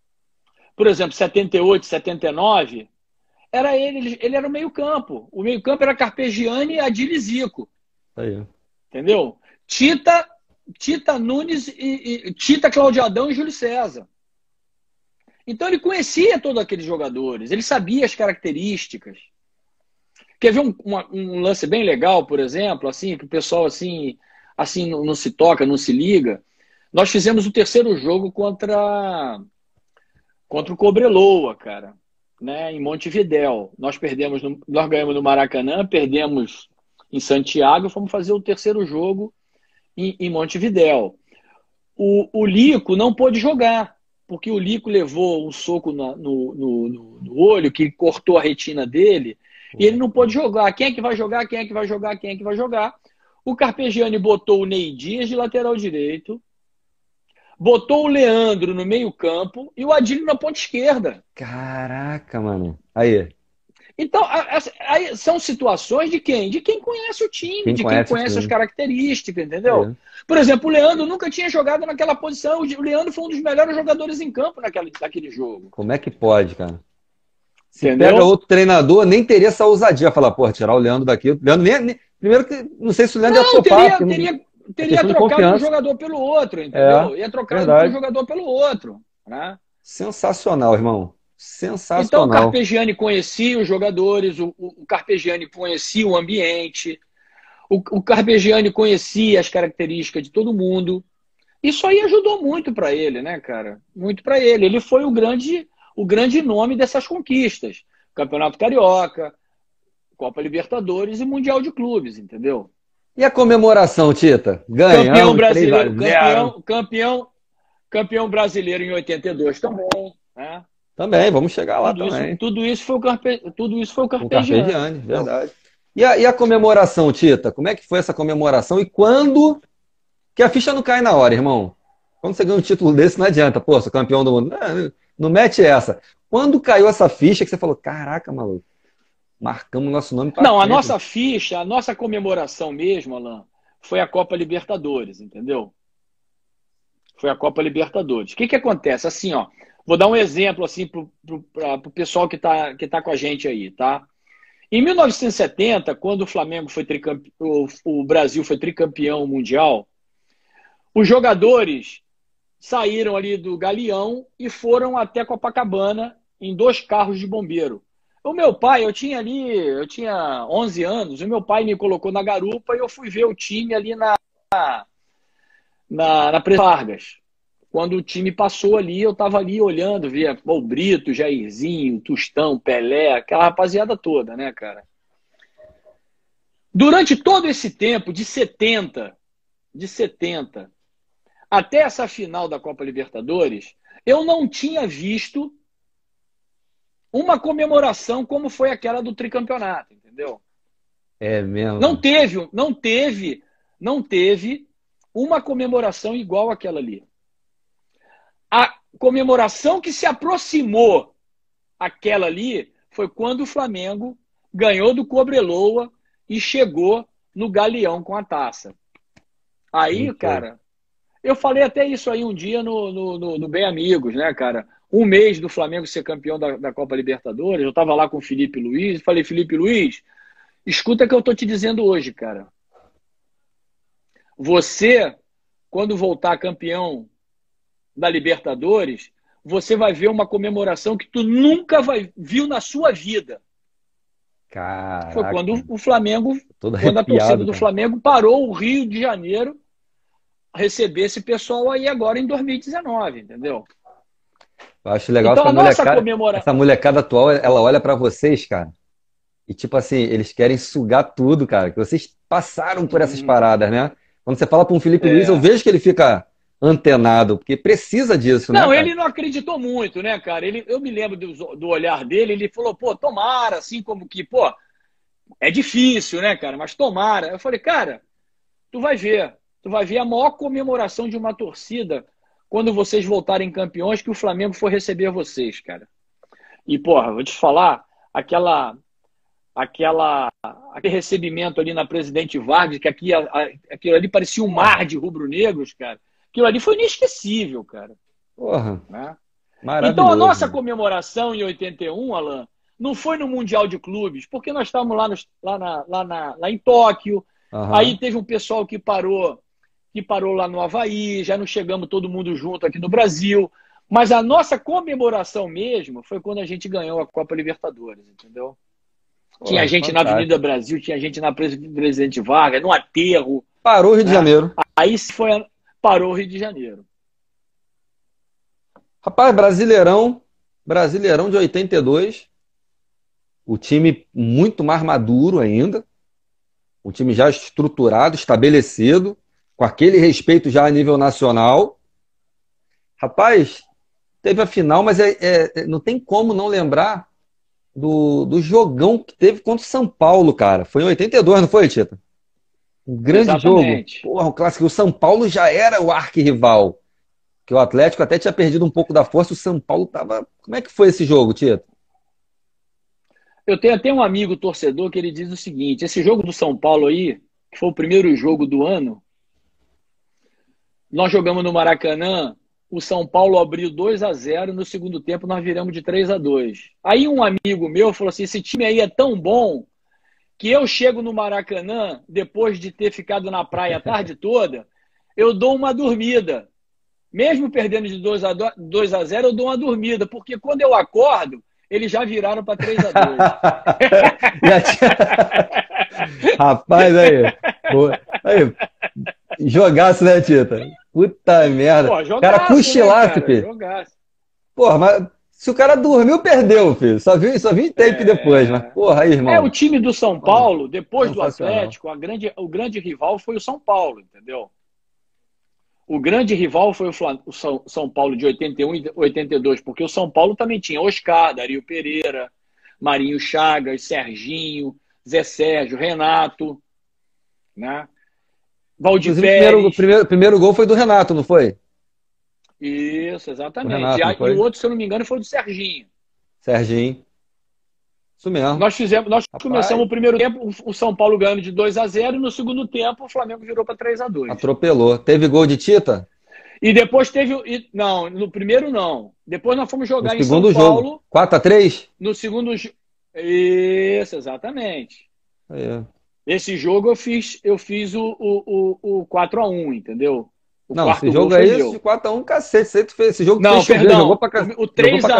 Por exemplo, 78, 79, era ele era o meio-campo. O meio-campo era Carpegiani, Adil e Zico, Aí. entendeu? Tita Nunes e Tita, Claudio Adão e Júlio César. Então ele conhecia todos aqueles jogadores, ele sabia as características. Quer ver um lance bem legal, por exemplo, assim, que o pessoal assim não se toca, não se liga? Nós fizemos o terceiro jogo contra o Cobreloa, cara, né, em Montevidéu. Nós ganhamos no Maracanã, perdemos em Santiago e fomos fazer o terceiro jogo em Montevidéu. O Lico não pôde jogar, porque o Lico levou um soco no olho, que cortou a retina dele, e ele não pôde jogar. Quem é que vai jogar? Quem é que vai jogar? Quem é que vai jogar? O Carpegiani botou o Ney Dias de lateral direito, botou o Leandro no meio-campo e o Adílio na ponta esquerda. Caraca, mano. Aí. Então, aí são situações de quem? De quem conhece o time, de quem conhece as características, entendeu? Por exemplo, o Leandro nunca tinha jogado naquela posição. O Leandro foi um dos melhores jogadores em campo naquele jogo. Como é que pode, cara? Se Entendeu? pega outro treinador, nem teria essa ousadia. Falar, pô, tirar o Leandro daqui. O Leandro primeiro que não sei se o Leandro ia topar. Teria trocado um jogador pelo outro, entendeu? Ia trocar um jogador pelo outro. Né? Sensacional, irmão. Sensacional. Então o Carpegiani conhecia os jogadores, o Carpegiani conhecia o ambiente, o Carpegiani conhecia as características de todo mundo. Isso aí ajudou muito para ele, né, cara? Muito para ele. Ele foi o grande nome dessas conquistas. Campeonato Carioca, Copa Libertadores e Mundial de Clubes, entendeu? E a comemoração, Tita? Ganhamos, campeão brasileiro, campeão brasileiro em 82 também, né? Também, vamos chegar lá também. Tudo isso foi o Carpegiani. Verdade. E a comemoração, Tita? Como é que foi essa comemoração? E quando que a ficha não cai na hora, irmão? Quando você ganha um título desse, não adianta. Pô, sou campeão do mundo. Não mete essa. Quando caiu essa ficha que você falou, caraca, maluco, marcamos nosso nome pra Não, frente. a nossa ficha, a nossa comemoração mesmo, Alan, foi a Copa Libertadores, entendeu? Foi a Copa Libertadores. O que acontece? Assim, ó, vou dar um exemplo assim para o pessoal que tá com a gente aí, tá? Em 1970, quando o Flamengo foi o Brasil foi tricampeão mundial, os jogadores saíram ali do Galeão e foram até Copacabana em 2 carros de bombeiro. O meu pai, eu tinha 11 anos, o meu pai me colocou na garupa e eu fui ver o time ali na Presidente Vargas. Quando o time passou ali, eu estava ali olhando, via o Brito, Jairzinho, Tostão, Pelé, aquela rapaziada toda, né, cara? Durante todo esse tempo, de 70 até essa final da Copa Libertadores, eu não tinha visto uma comemoração como foi aquela do tricampeonato, entendeu? É mesmo. Não teve uma comemoração igual àquela ali. A comemoração que se aproximou àquela ali foi quando o Flamengo ganhou do Cobreloa e chegou no Galeão com a taça. Aí, cara, eu falei até isso aí um dia no Bem Amigos, né, cara? Um mês do Flamengo ser campeão da Copa Libertadores, eu tava lá com o Felipe Luiz e falei, Felipe Luiz, escuta o que eu tô te dizendo hoje, cara. Você, quando voltar campeão da Libertadores, você vai ver uma comemoração que tu nunca viu na sua vida. Caraca. Foi quando o Flamengo, quando a torcida do Flamengo parou o Rio de Janeiro a receber esse pessoal aí agora em 2019, entendeu? Eu acho legal então, essa molecada atual, ela olha pra vocês, cara, e tipo assim, eles querem sugar tudo, cara, que vocês passaram por essas paradas, né? Quando você fala pra um Felipe Luiz, eu vejo que ele fica antenado, porque precisa disso, né? Não, ele não acreditou muito, né, cara? Eu me lembro do olhar dele, ele falou, pô, tomara, assim como que, pô, é difícil, né, cara? Mas tomara. Eu falei, cara, tu vai ver a maior comemoração de uma torcida quando vocês voltarem campeões que o Flamengo for receber vocês, cara. E, porra, vou te falar, aquele recebimento ali na Presidente Vargas, que aquilo ali parecia um mar de rubro-negros, cara. Aquilo ali foi inesquecível, cara. Porra, né? Maravilhoso. Então a nossa comemoração em 81, Alan, não foi no Mundial de Clubes, porque nós estávamos lá em Tóquio, aí teve um pessoal que parou lá no Havaí, já não chegamos todo mundo junto aqui no Brasil, Mas a nossa comemoração mesmo foi quando a gente ganhou a Copa Libertadores, entendeu? Tinha gente fantástico. na Avenida Brasil, tinha gente na Presidente Vargas, no aterro. Parou o Rio de Janeiro. Aí parou o Rio de Janeiro. Rapaz, Brasileirão de 82. O time muito mais maduro ainda. O time já estruturado, estabelecido, com aquele respeito já a nível nacional. Rapaz, teve a final, mas não tem como não lembrar do jogão que teve contra o São Paulo, cara. Foi em 82, não foi, Tita? Um grande Exatamente. jogo. Porra, um clássico. O São Paulo já era o arquirrival. Que o Atlético até tinha perdido um pouco da força, o São Paulo tava... Como é que foi esse jogo, Tito? Eu tenho até um amigo torcedor que ele diz o seguinte, esse jogo do São Paulo aí, que foi o primeiro jogo do ano, nós jogamos no Maracanã, o São Paulo abriu 2-0, no segundo tempo nós viramos de 3-2. Aí um amigo meu falou assim, esse time aí é tão bom que eu chego no Maracanã, depois de ter ficado na praia a tarde toda, eu dou uma dormida. Mesmo perdendo de 2-0, eu dou uma dormida, porque quando eu acordo, eles já viraram para 3-2. Rapaz, aí. Jogaço, né, Tita? Puta merda. Pô, jogaço, cara, cochilaço, né, filho. Jogaço. Porra, mas se o cara dormiu, perdeu, filho. Só vi em tape depois, mas porra, aí, irmão. O time do São Paulo, depois do Atlético, o grande rival foi o São Paulo, entendeu? O grande rival foi o São Paulo de 81 e 82, porque o São Paulo também tinha Oscar, Dario Pereira, Marinho Chagas, Serginho, Zé Sérgio, Renato, né? Valdir Pérez. O primeiro gol foi do Renato, não foi? Isso, exatamente. Renato, e o outro, se eu não me engano, foi do Serginho. Serginho. Isso mesmo. Nós começamos o primeiro tempo, o São Paulo ganhando de 2-0, e no segundo tempo o Flamengo virou para 3-2. Atropelou. Teve gol de Tita? E depois teve... Não, no primeiro não. Depois nós fomos jogar em São Paulo. Jogo. 4-3? No segundo jogo. Isso, exatamente. Esse jogo eu fiz o 4-1, entendeu? Não, esse jogo aí, esse de 4-1, cacete. Você fez esse jogo que não, perdão, jogou pra cacete. O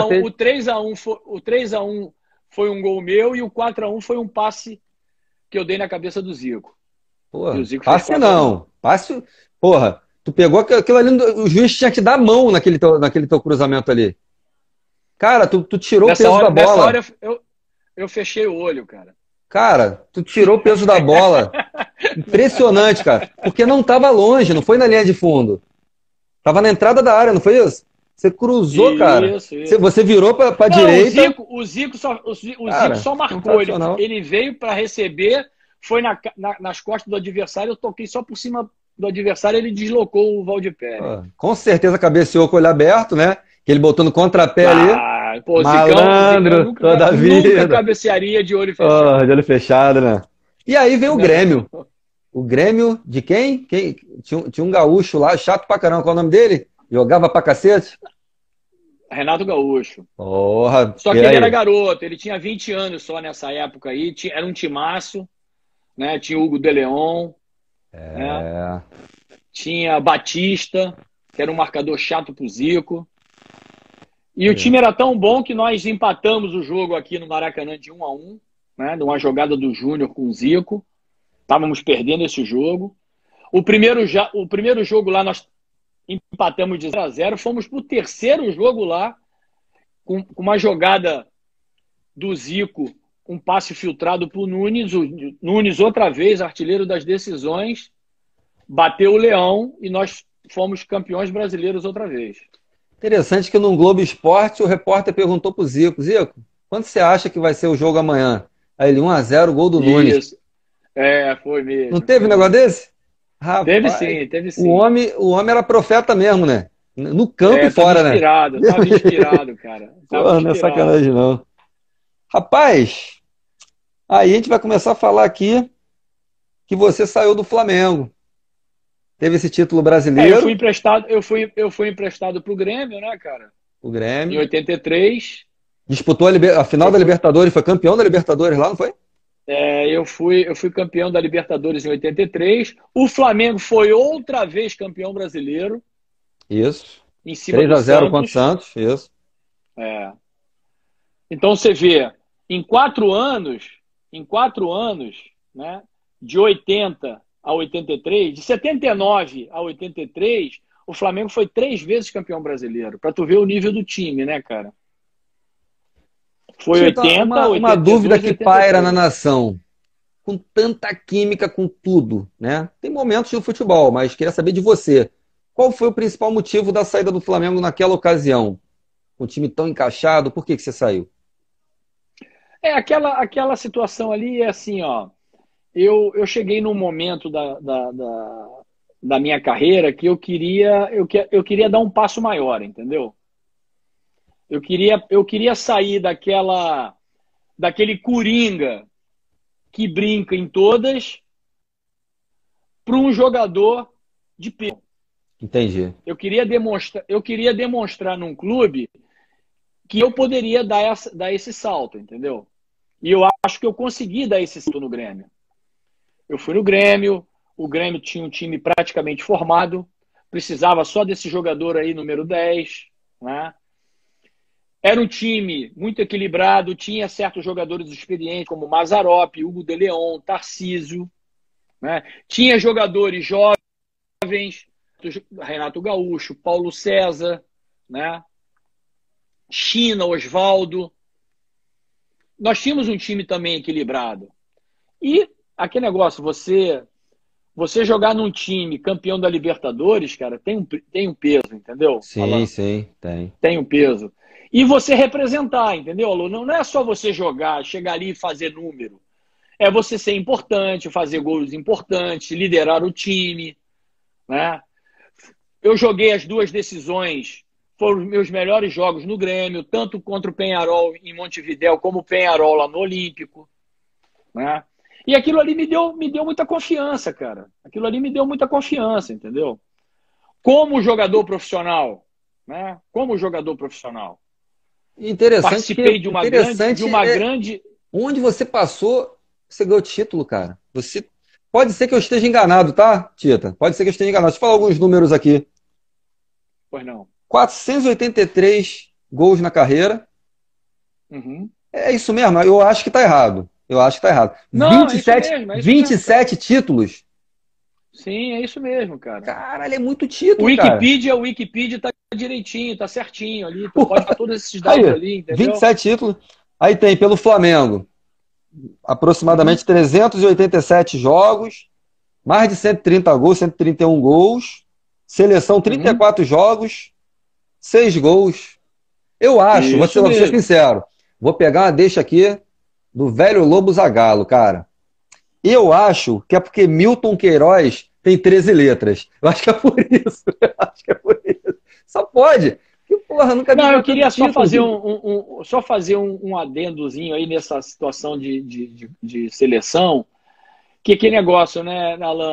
3-1 foi um gol meu e o 4-1 foi um passe que eu dei na cabeça do Zico. Porra, o Zico passe não. Passe, porra, tu pegou aquilo ali, o juiz tinha que te dar a mão naquele teu cruzamento ali. Cara, tu tirou o peso da bola. Nessa hora eu fechei o olho, cara. Cara, tu tirou o peso da bola. Impressionante, cara. Porque não tava longe, não foi na linha de fundo. Tava na entrada da área, não foi isso? Você cruzou, cara. Isso. Você virou pra direita. O Zico só marcou. Ele veio para receber, foi nas costas do adversário, eu toquei só por cima do adversário, ele deslocou o Valdir Pérez. Com certeza cabeceou com o olho aberto, né? Que ele botou no contrapé ali. Pô, malandro, toda a vida. Nunca cabecearia de olho fechado. De olho fechado, né? E aí vem o Grêmio. O Grêmio de quem? Tinha um gaúcho lá, chato pra caramba. Qual é o nome dele? Jogava pra cacete? Renato Gaúcho. Porra, só que ele era garoto, ele tinha 20 anos só nessa época aí. Era um timaço, né? Tinha o Hugo de Leon. Né? Tinha Batista, que era um marcador chato pro Zico. E o time era tão bom que nós empatamos o jogo aqui no Maracanã de 1-1, né? Numa jogada do Júnior com o Zico. Estávamos perdendo esse jogo. O primeiro jogo lá nós empatamos de 0-0. Fomos para o terceiro jogo lá, com uma jogada do Zico, um passe filtrado para o Nunes. O Nunes, outra vez, artilheiro das decisões, bateu o Leão e nós fomos campeões brasileiros outra vez. Interessante que no Globo Esporte o repórter perguntou pro Zico: Zico, quando você acha que vai ser o jogo amanhã? Aí ele, 1-0, gol do Nunes. Foi mesmo. Não teve um negócio desse? Rapaz, teve sim. O homem era profeta mesmo, né? No campo e fora, né? Tava inspirado, cara. Não é sacanagem, não. Rapaz, aí a gente vai começar a falar aqui que você saiu do Flamengo. Teve esse título brasileiro. Eu fui emprestado pro Grêmio, né, cara? O Grêmio. Em 83. Disputou a final da Libertadores, foi campeão da Libertadores lá, não foi? Eu fui campeão da Libertadores em 83. O Flamengo foi outra vez campeão brasileiro. Isso. em cima do 3-0 contra o Santos. Santos, isso. É. Então você vê, em 4 anos, né, de 80 a 83, de 79 a 83, o Flamengo foi 3 vezes campeão brasileiro. Para tu ver o nível do time, né, cara? Foi Tita, 80, uma dúvida 82 e que paira na 83. nação. Com tanta química com tudo, né? Tem momentos do futebol, mas queria saber de você. Qual foi o principal motivo da saída do Flamengo naquela ocasião? Um time tão encaixado, por que que você saiu? Aquela situação ali é assim, ó. Eu cheguei num momento da minha carreira que eu queria dar um passo maior, entendeu? Eu queria sair daquele coringa que brinca em todas para um jogador de peso. Entendi. Eu queria demonstrar num clube que eu poderia dar esse salto, entendeu? E eu acho que eu consegui dar esse salto no Grêmio. Eu fui no Grêmio, o Grêmio tinha um time praticamente formado, precisava só desse jogador aí, número 10, né? Era um time muito equilibrado, tinha certos jogadores experientes, como Mazzaropi, Hugo de Leon, Tarcísio, né? Tinha jogadores jovens, Renato Gaúcho, Paulo César, né? China, Osvaldo. Nós tínhamos um time também equilibrado. E aquele negócio, você jogar num time campeão da Libertadores, cara, tem um peso, entendeu, Sim, Alan? sim, tem. Tem um peso. E você representar, entendeu, Alan? Não é só você jogar, chegar ali e fazer número. É você ser importante, fazer gols importantes, liderar o time, né? Eu joguei as 2 decisões, foram os meus melhores jogos no Grêmio, tanto contra o Peñarol em Montevidéu, como o Peñarol lá no Olímpico, né? E aquilo ali me deu muita confiança, cara. Aquilo ali me deu muita confiança, entendeu? Como jogador profissional, né? Como jogador profissional. Participei de uma grande, de interessante uma é grande. onde você passou, você ganhou título, cara. Você pode ser que eu esteja enganado, tá, Tita? Pode ser que eu esteja enganado. Deixa eu falar alguns números aqui. Pois não. 483 gols na carreira. Uhum. É isso mesmo? Eu acho que tá errado. Eu acho que tá errado. Não, é isso mesmo, cara. 27 títulos. Sim, é isso mesmo, cara. Caralho, é muito O título, cara. Wikipedia tá direitinho, tá certinho ali. Tu pode dar todos esses dados Aí, ali, entendeu? 27 títulos. Aí tem pelo Flamengo, Uhum. aproximadamente 387 jogos, mais de 130 gols, 131 gols. Seleção, Uhum. 34 jogos, 6 gols. Eu acho, Isso vou ser mesmo. sincero, vou pegar uma deixa aqui do velho Lobo Zagallo, cara. Eu acho que é porque Milton Queiroz tem 13 letras. Eu acho que é por isso. Eu acho que é por isso. Só pode. Que porra, nunca vi Não, eu ganhar tanto queria só título, fazer gente. um adendozinho aí nessa situação de seleção. Que negócio, né, Alan?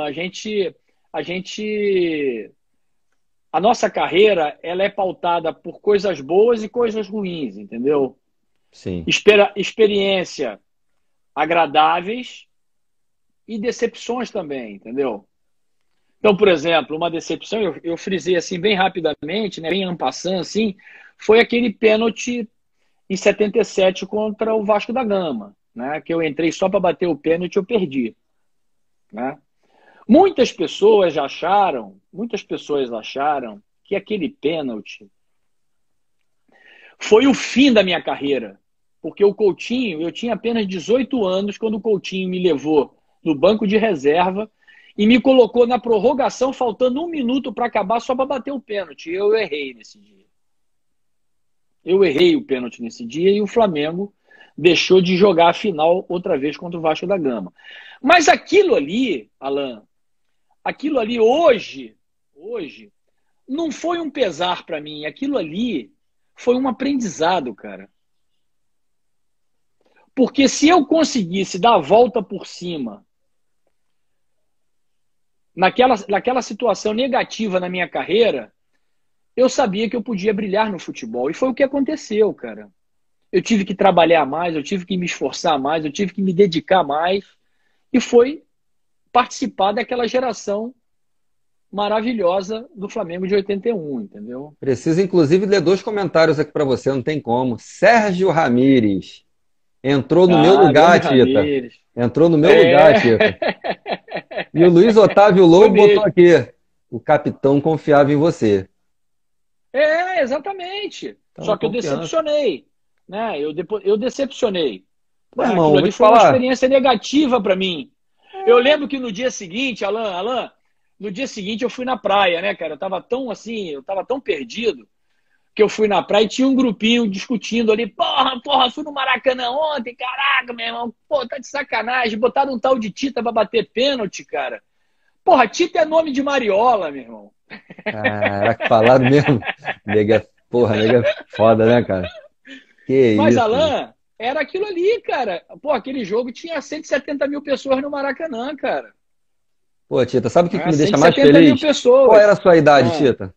A nossa carreira, ela é pautada por coisas boas e coisas ruins, entendeu? Sim. Experiência agradáveis e decepções também, entendeu? Então, por exemplo, uma decepção, eu frisei assim bem rapidamente, né, bem en passant, assim, foi aquele pênalti em 77 contra o Vasco da Gama, né, que eu entrei só para bater o pênalti e eu perdi, né? Muitas pessoas acharam que aquele pênalti foi o fim da minha carreira, porque o Coutinho, eu tinha apenas 18 anos quando o Coutinho me levou no banco de reserva e me colocou na prorrogação, faltando 1 minuto para acabar, só para bater o pênalti. Eu errei nesse dia. Eu errei o pênalti nesse dia e o Flamengo deixou de jogar a final outra vez contra o Vasco da Gama. Mas aquilo ali, Alan, aquilo ali hoje, não foi um pesar para mim. Aquilo ali foi um aprendizado, cara. Porque se eu conseguisse dar a volta por cima naquela situação negativa na minha carreira, eu sabia que eu podia brilhar no futebol. E foi o que aconteceu, cara. Eu tive que trabalhar mais, eu tive que me esforçar mais, eu tive que me dedicar mais. E foi participar daquela geração maravilhosa do Flamengo de 81, entendeu? Preciso, inclusive, ler 2 comentários aqui para você, não tem como. Sérgio Ramires. Entrou no meu lugar, Grande Tita. Ramires. Entrou no meu lugar, Tita. E o Luiz Otávio Lobo botou aqui. O capitão confiava em você. Exatamente. Então, Só que eu confiança. decepcionei. Né? Eu decepcionei. Pô, irmão, Aquilo vou ali te foi uma falar. experiência negativa para mim. Eu lembro que no dia seguinte, Alan, no dia seguinte eu fui na praia, né, cara? Eu tava tão perdido que eu fui na praia e tinha um grupinho discutindo ali. Porra, fui no Maracanã ontem, caraca, meu irmão. Pô, tá de sacanagem. Botaram um tal de Tita pra bater pênalti, cara. Porra, Tita é nome de Mariola, meu irmão. Caraca, falaram mesmo. Nega é foda, né, cara? Que Mas, isso. Alan, era aquilo ali, cara. Pô, aquele jogo tinha 170 mil pessoas no Maracanã, cara. Pô, Tita, sabe o que me deixa mais 170 mil feliz? pessoas. Qual era a sua idade, Ah. Tita?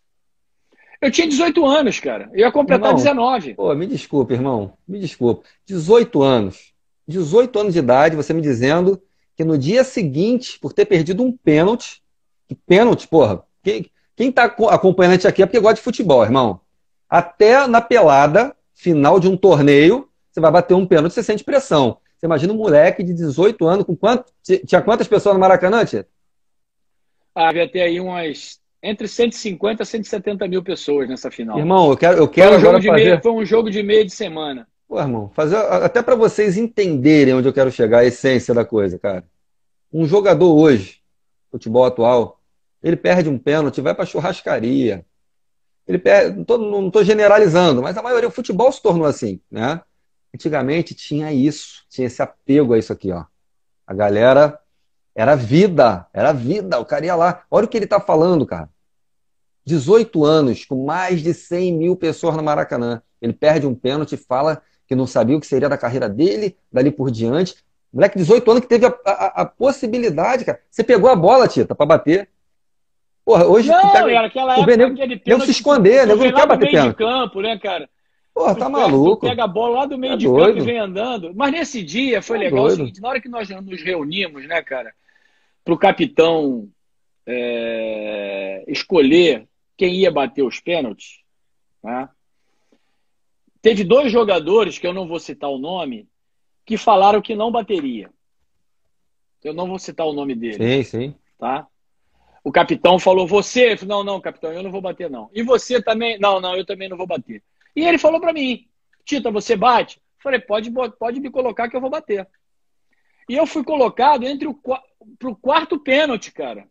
Eu tinha 18 anos, cara. Eu ia completar Irmão, 19. pô, me desculpa, irmão. Me desculpa. 18 anos. 18 anos de idade, você me dizendo que no dia seguinte, por ter perdido um pênalti, que pênalti, porra, quem tá acompanhando a gente aqui é porque gosta de futebol, irmão. Até na pelada, final de um torneio, você vai bater um pênalti, você sente pressão. Você imagina um moleque de 18 anos, com tinha quantas pessoas no Maracanã, Tia? Havia até aí entre 150 e 170 mil pessoas nessa final. Irmão, eu quero agora fazer... Foi um jogo de meio de semana. Pô, irmão, fazer até para vocês entenderem onde eu quero chegar, a essência da coisa, cara. Um jogador hoje, futebol atual, ele perde um pênalti, vai pra churrascaria. Ele perde, não tô generalizando, mas a maioria, o futebol se tornou assim, né? Antigamente tinha isso, tinha esse apego a isso aqui, ó. A galera era vida, o cara ia lá. Olha o que ele tá falando, cara. 18 anos, com mais de 100 mil pessoas no Maracanã. Ele perde um pênalti e fala que não sabia o que seria da carreira dele, dali por diante. Moleque de 18 anos que teve a possibilidade, cara. Você pegou a bola, Tita, pra bater. Porra, hoje era aquela época, aquele pênalti. Nego se esconder, nego não quer bater pênalti. De campo, né, cara? Porra, tá maluco. Tu pega a bola lá do meio de campo e vem andando. Mas nesse dia foi legal o seguinte, na hora que nós nos reunimos, né, cara, pro capitão escolher quem ia bater os pênaltis, né? Teve 2 jogadores, que eu não vou citar o nome, que falaram que não bateria. Eu não vou citar o nome dele. Sim. Tá? O capitão falou, você? Não, capitão, eu não vou bater, não. E você também? Não, eu também não vou bater. E ele falou pra mim, Tita, você bate? Eu falei, pode me colocar que eu vou bater. E eu fui colocado pro 4º pênalti, cara.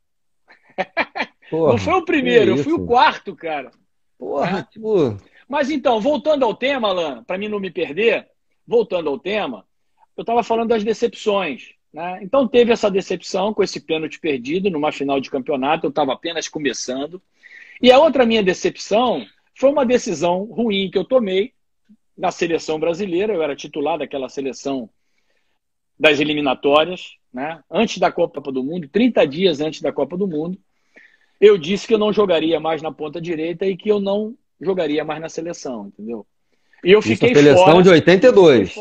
Porra, não foi o primeiro, eu fui o 4º, cara. Porra, tipo... Mas então, voltando ao tema, Alan, para mim não me perder, voltando ao tema, eu estava falando das decepções. Né? Então teve essa decepção com esse pênalti perdido numa final de campeonato, eu estava apenas começando. E a outra minha decepção foi uma decisão ruim que eu tomei na seleção brasileira, eu era titular daquela seleção das eliminatórias, né? Antes da Copa do Mundo, 30 dias antes da Copa do Mundo, eu disse que eu não jogaria mais na ponta direita e que eu não jogaria mais na seleção, entendeu? E eu fiquei fora. Seleção de 82.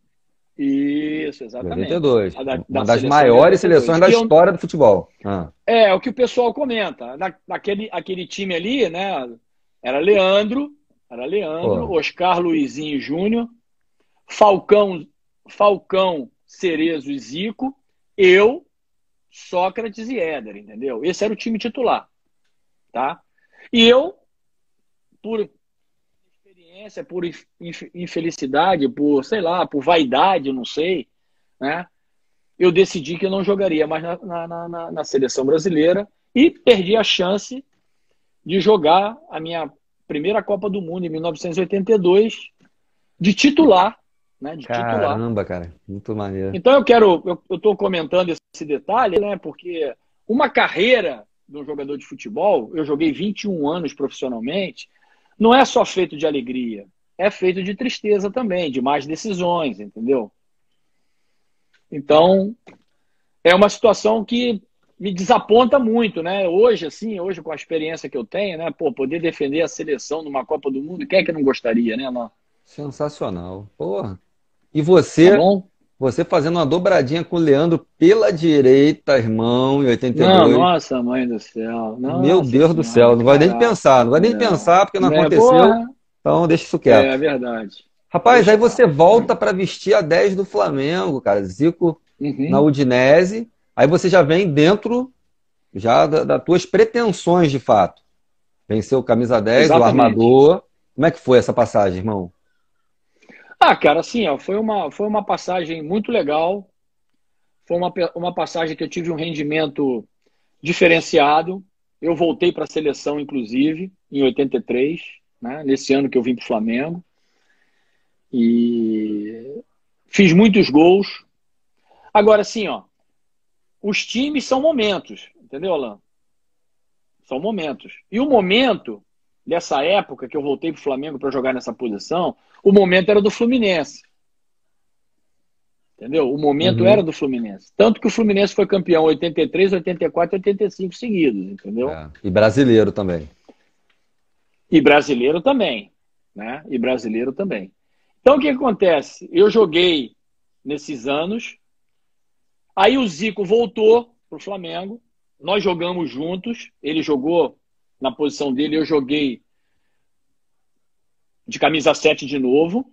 Isso, exatamente. 82. Uma das maiores seleções da história do futebol. É o que o pessoal comenta. Aquele time ali, né? Era Leandro, Oscar Luizinho Júnior, Falcão, Cerezo e Zico, eu, Sócrates e Éder, entendeu? Esse era o time titular, tá? E eu, por experiência, por infelicidade, por, sei lá, por vaidade, não sei, né? Eu decidi que eu não jogaria mais na seleção brasileira e perdi a chance de jogar a minha primeira Copa do Mundo em 1982 de titular, né? Caramba, cara, muito maneiro. Então eu estou comentando esse detalhe, né? Porque uma carreira de um jogador de futebol, eu joguei 21 anos profissionalmente, não é só feito de alegria, é feito de tristeza também, de más decisões, entendeu? Então, é uma situação que me desaponta muito, né? Hoje com a experiência que eu tenho, né? Pô, poder defender a seleção numa Copa do Mundo, quem é que não gostaria, né, Alain? Sensacional. Porra. E você, tá bom? Você fazendo uma dobradinha com o Leandro pela direita, irmão, em Não, 82. nossa, mãe do céu. Meu Nossa Deus do senhora, céu, não vai nem caraca. pensar, não vai nem Não. pensar porque não Né, aconteceu, porra. então deixa isso É quieto. verdade. Rapaz, aí Deixa lá. você volta para vestir a 10 do Flamengo, cara. Zico na Uhum. Udinese, aí você já vem dentro já das tuas pretensões de fato. Venceu o camisa 10, o Exatamente. armador. Como é que foi essa passagem, irmão? Ah, cara, assim, ó, foi uma passagem muito legal. Foi uma passagem que eu tive um rendimento diferenciado. Eu voltei para a seleção, inclusive, em 83, né? Nesse ano que eu vim para o Flamengo. E fiz muitos gols. Agora, assim, ó, os times são momentos, entendeu, Alan? São momentos. E o momento dessa época que eu voltei para o Flamengo para jogar nessa posição, o momento era do Fluminense. Entendeu? O momento era Uhum. do Fluminense. Tanto que o Fluminense foi campeão 83, 84 e 85 seguidos, entendeu? É. E brasileiro também. E brasileiro também, né? E brasileiro também. Então o que acontece? Eu joguei nesses anos, aí o Zico voltou pro Flamengo, nós jogamos juntos, ele jogou na posição dele, eu joguei de camisa 7 de novo.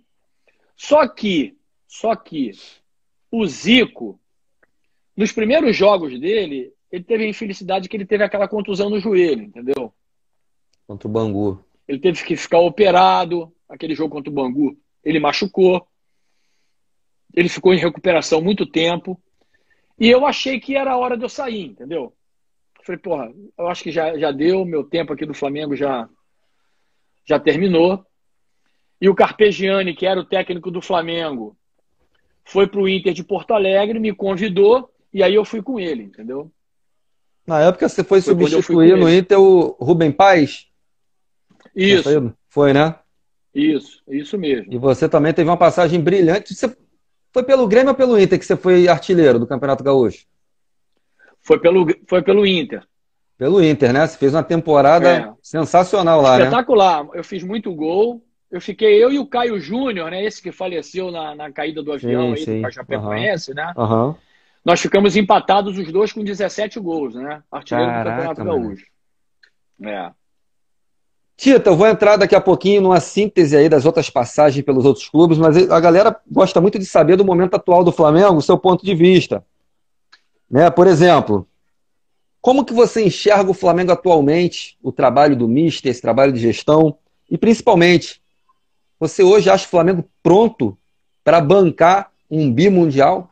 Só que o Zico, nos primeiros jogos dele, ele teve a infelicidade que ele teve aquela contusão no joelho, entendeu? Contra o Bangu. Ele teve que ficar operado, aquele jogo contra o Bangu, ele machucou, ele ficou em recuperação muito tempo, e eu achei que era a hora de eu sair, entendeu? Falei, porra, eu acho que já deu, meu tempo aqui do Flamengo já terminou. E o Carpegiani, que era o técnico do Flamengo, foi pro Inter de Porto Alegre, me convidou, e aí eu fui com ele, entendeu? Na época você foi Foi quando eu fui com substituir no ele. Inter o Rubem Paz? Tinha Isso, saído? Foi, né? isso E mesmo. você também teve uma passagem brilhante. Você foi pelo Grêmio ou pelo Inter que você foi artilheiro do Campeonato Gaúcho? Foi pelo Inter. Pelo Inter, né? Você fez uma temporada É, sensacional lá, né? espetacular. Eu fiz muito gol. Eu e o Caio Júnior, né? Esse que faleceu na caída do avião Sim, aí do sim. Aham. Chapecoense, né? Aham. Nós ficamos empatados os dois com 17 gols, né? Artilheiro do Campeonato Caraca, mano. Gaúcho. É. Tita, eu vou entrar daqui a pouquinho numa síntese aí das outras passagens pelos outros clubes, mas a galera gosta muito de saber do momento atual do Flamengo, o seu ponto de vista, né? Por exemplo, como que você enxerga o Flamengo atualmente, o trabalho do Mister, esse trabalho de gestão, e principalmente, você hoje acha o Flamengo pronto para bancar um bimundial?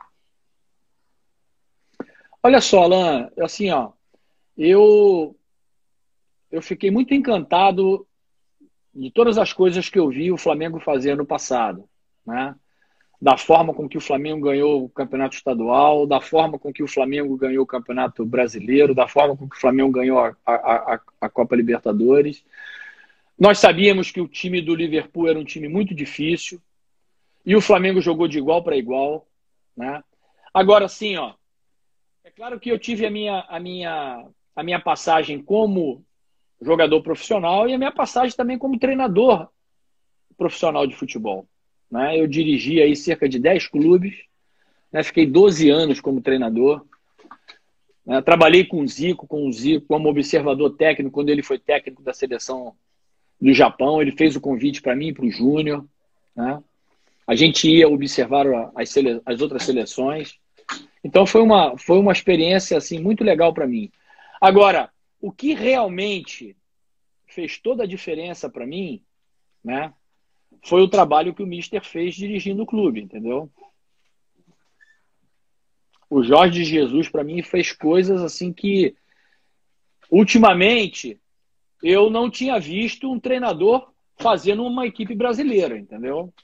Olha só, Alan, assim, ó, eu, eu fiquei muito encantado de todas as coisas que eu vi o Flamengo fazer no passado, né? Da forma com que o Flamengo ganhou o campeonato estadual, da forma com que o Flamengo ganhou o campeonato brasileiro, da forma com que o Flamengo ganhou a Copa Libertadores. Nós sabíamos que o time do Liverpool era um time muito difícil e o Flamengo jogou de igual para igual, né? Agora sim, ó, é claro que eu tive a minha passagem como jogador profissional e a minha passagem também como treinador profissional de futebol, né? Eu dirigi aí cerca de 10 clubes, né? Fiquei 12 anos como treinador, né? Trabalhei com o Zico como observador técnico quando ele foi técnico da seleção do Japão. Ele fez o convite para mim e para o Júnior, né? A gente ia observar as outras seleções. Então foi uma experiência assim muito legal para mim. Agora, o que realmente fez toda a diferença para mim, né, foi o trabalho que o Mister fez dirigindo o clube, entendeu? O Jorge Jesus, para mim, fez coisas assim que, ultimamente, eu não tinha visto um treinador fazendo uma equipe brasileira, entendeu?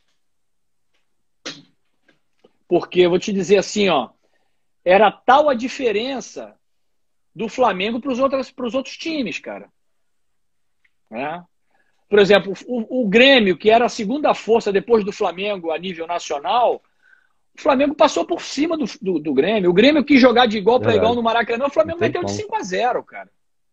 Porque, eu vou te dizer assim, ó, era tal a diferença do Flamengo para os outros times, cara. Né? Por exemplo, o Grêmio, que era a segunda força depois do Flamengo a nível nacional, o Flamengo passou por cima do Grêmio. O Grêmio quis jogar de igual para igual Verdade. no Maracanã, o Não Flamengo tem meteu de como. 5-0, cara.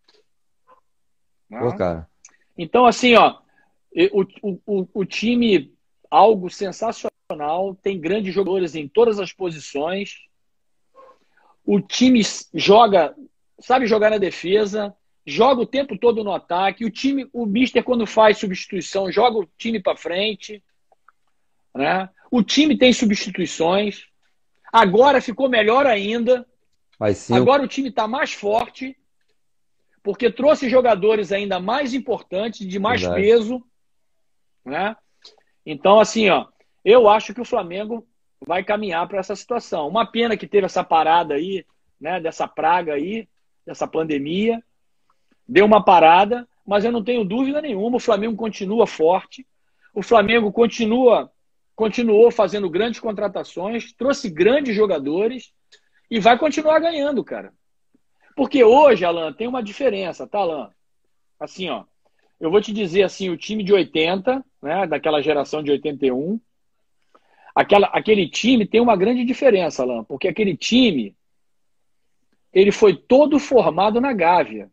Pô, Né? cara. Então, assim, ó, o time, algo sensacional. tem grandes jogadores em todas as posições. O time joga, sabe jogar na defesa, joga o tempo todo no ataque. O Mister, quando faz substituição, joga o time para frente, né? O time tem substituições. Agora ficou melhor ainda. Agora o time está mais forte, porque trouxe jogadores ainda mais importantes, de mais peso, né? Então, assim, ó, eu acho que o Flamengo vai caminhar para essa situação. Uma pena que teve essa parada aí, né, dessa praga aí, dessa pandemia. Deu uma parada, mas eu não tenho dúvida nenhuma. O Flamengo continua forte. O Flamengo continuou fazendo grandes contratações, trouxe grandes jogadores e vai continuar ganhando, cara. Porque hoje, Alan, tem uma diferença, tá, Alan? Assim, ó, eu vou te dizer assim, o time de 80, né, daquela geração de 81, aquele time tem uma grande diferença, Alan, porque aquele time, ele foi todo formado na Gávea.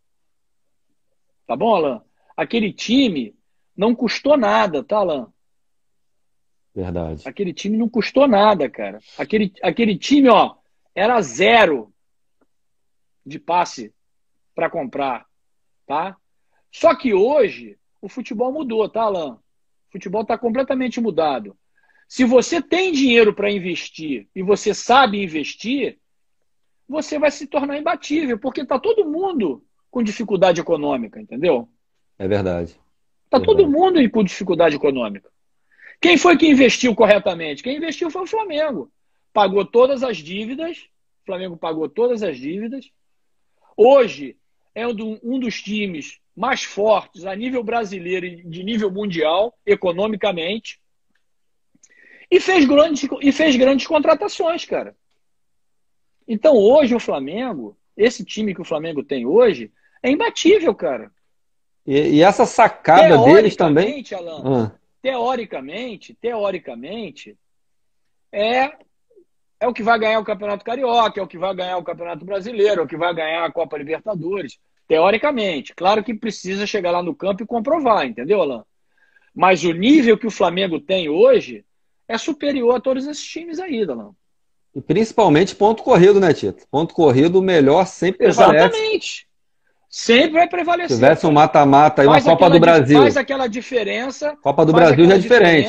Tá bom, Alan? Aquele time não custou nada, tá, Alan? Verdade. Aquele time não custou nada, cara. Aquele time, ó, era zero de passe para comprar, tá? Só que hoje o futebol mudou, tá, Alan? O futebol está completamente mudado. Se você tem dinheiro para investir e você sabe investir, você vai se tornar imbatível, porque tá todo mundo com dificuldade econômica, entendeu? É verdade. Tá todo mundo com dificuldade econômica. Quem foi que investiu corretamente? Quem investiu foi o Flamengo. Pagou todas as dívidas. O Flamengo pagou todas as dívidas. Hoje é um dos times mais fortes a nível brasileiro e de nível mundial, economicamente. E fez grandes contratações, cara. Então hoje o Flamengo, esse time que o Flamengo tem hoje, é imbatível, cara. E essa sacada deles também... Alan, teoricamente, é o que vai ganhar o Campeonato Carioca, é o que vai ganhar o Campeonato Brasileiro, é o que vai ganhar a Copa Libertadores. Teoricamente. Claro que precisa chegar lá no campo e comprovar, entendeu, Alan? Mas o nível que o Flamengo tem hoje é superior a todos esses times aí, Alan. E principalmente ponto corrido, né, Tito? Ponto corrido, o melhor sempre prevalece. Exatamente. Sempre vai prevalecer. Se tivesse um mata-mata aí, uma Copa do Brasil. Faz aquela diferença. Copa do Brasil já é diferente.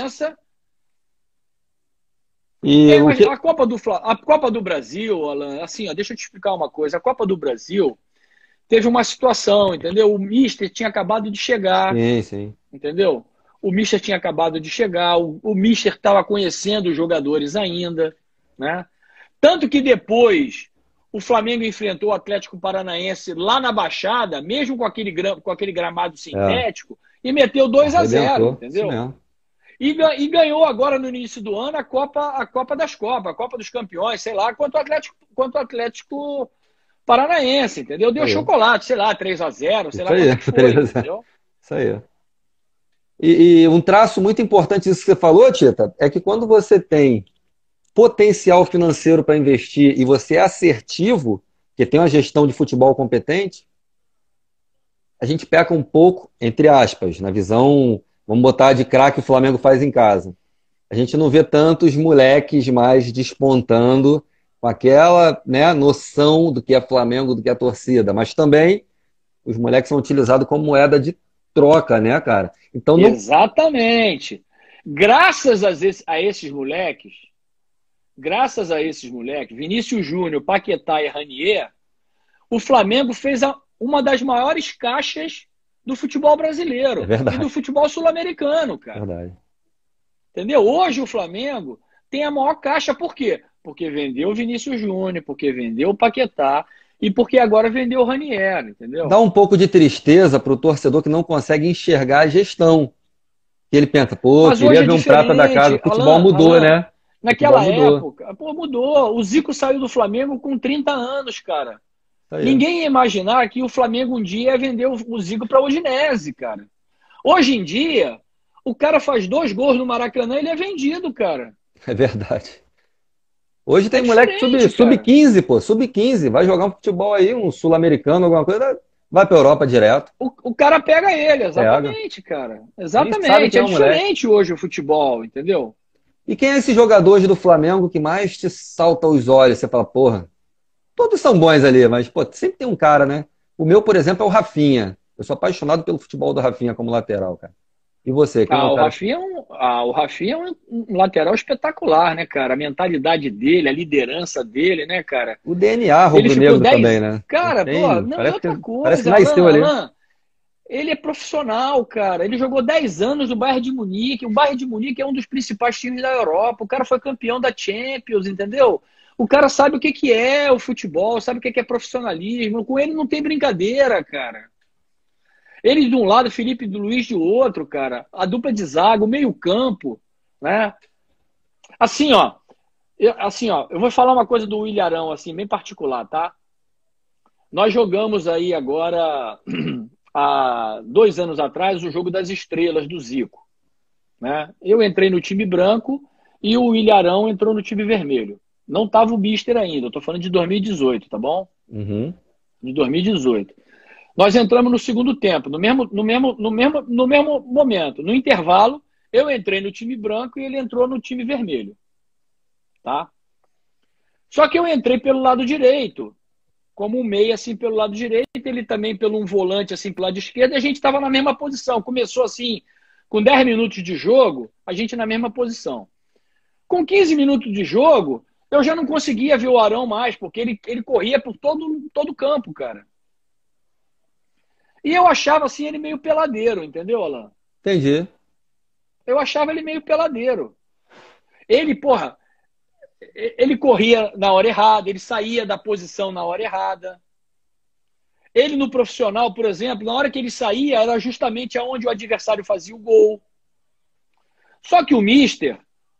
E a Copa do Brasil, Alan, assim, ó, deixa eu te explicar uma coisa. A Copa do Brasil teve uma situação, entendeu? O Mister tinha acabado de chegar. Sim. Entendeu? O Mister tinha acabado de chegar. O Mister estava conhecendo os jogadores ainda, né? Tanto que depois o Flamengo enfrentou o Atlético Paranaense lá na Baixada, mesmo com aquele gramado sintético, e meteu 2-0, entendeu? E ganhou agora no início do ano a Copa das Copas, a Copa dos Campeões, sei lá, contra o Atlético Paranaense, entendeu? Deu chocolate, sei lá, 3-0, sei lá quanto foi, entendeu? Isso aí. E um traço muito importante disso que você falou, Tita, é que quando você tem potencial financeiro para investir e você é assertivo, que tem uma gestão de futebol competente, a gente peca um pouco, entre aspas, na visão, vamos botar de craque o Flamengo faz em casa. A gente não vê tantos moleques mais despontando com aquela, né, noção do que é Flamengo, do que é torcida, mas também os moleques são utilizados como moeda de troca, né, cara? Então, Exatamente. Graças a esses moleques, Vinícius Júnior, Paquetá e Ranier, o Flamengo fez uma das maiores caixas do futebol brasileiro e do futebol sul-americano, cara. Verdade. Entendeu? Hoje o Flamengo tem a maior caixa, por quê? Porque vendeu o Vinícius Júnior, porque vendeu o Paquetá e porque agora vendeu o Ranier, entendeu? Dá um pouco de tristeza para o torcedor que não consegue enxergar a gestão. Que ele pensa, queria ver um prata da casa. O futebol mudou, né? Naquela época, mudou. O Zico saiu do Flamengo com 30 anos, cara. Ninguém ia imaginar que o Flamengo um dia ia vender o Zico para o Udinese, cara. Hoje em dia, o cara faz 2 gols no Maracanã e ele é vendido, cara. É verdade. Hoje tem moleque sub-15, sub-15. Vai jogar um futebol aí, um sul-americano, alguma coisa, vai pra Europa direto. O cara pega ele, exatamente, cara. Exatamente. É diferente hoje o futebol, entendeu? E quem é esse jogador hoje do Flamengo que mais te salta aos olhos? Você fala, porra, todos são bons ali, mas pô, sempre tem um cara, né? O meu, por exemplo, é o Rafinha. Eu sou apaixonado pelo futebol do Rafinha como lateral, cara. E você, quem é o O cara? Rafinha o Rafinha é um lateral espetacular, né, cara? A mentalidade dele, a liderança dele, né, cara? O DNA Ele ficou rubro-negro também, 10. né? Ele Cara, pô, tem, não, e outra parece que coisa, nasceu ali. Ele é profissional, cara. Ele jogou 10 anos no Bayern de Munique. O Bayern de Munique é um dos principais times da Europa. O cara foi campeão da Champions, entendeu? O cara sabe o que que é o futebol, sabe o que que é profissionalismo. Com ele não tem brincadeira, cara. Ele de um lado, Felipe Luiz de outro, cara. A dupla de zaga, o meio-campo, né? Assim, ó. Eu vou falar uma coisa do Ilharão, assim, bem particular, tá? Nós jogamos aí agora, há 2 anos atrás, o Jogo das Estrelas do Zico, né? Eu entrei no time branco e o Ilharão entrou no time vermelho. Não tava o Mister ainda, eu tô falando de 2018, tá bom? Uhum. De 2018. Nós entramos no segundo tempo, no mesmo momento. No intervalo, eu entrei no time branco e ele entrou no time vermelho. Tá? Só que eu entrei pelo lado direito, como um meia assim pelo lado direito, ele também pelo um volante assim pelo lado esquerdo, e a gente estava na mesma posição. Começou assim, com 10 minutos de jogo, a gente na mesma posição. Com 15 minutos de jogo, eu já não conseguia ver o Arão mais, porque ele corria por todo o campo, cara. E eu achava assim ele meio peladeiro, entendeu, Alan? Entendi. Eu achava ele meio peladeiro. Ele, porra, ele corria na hora errada, ele saía da posição na hora errada. Ele no profissional, por exemplo, na hora que ele saía, era justamente aonde o adversário fazia o gol. Só que o Mister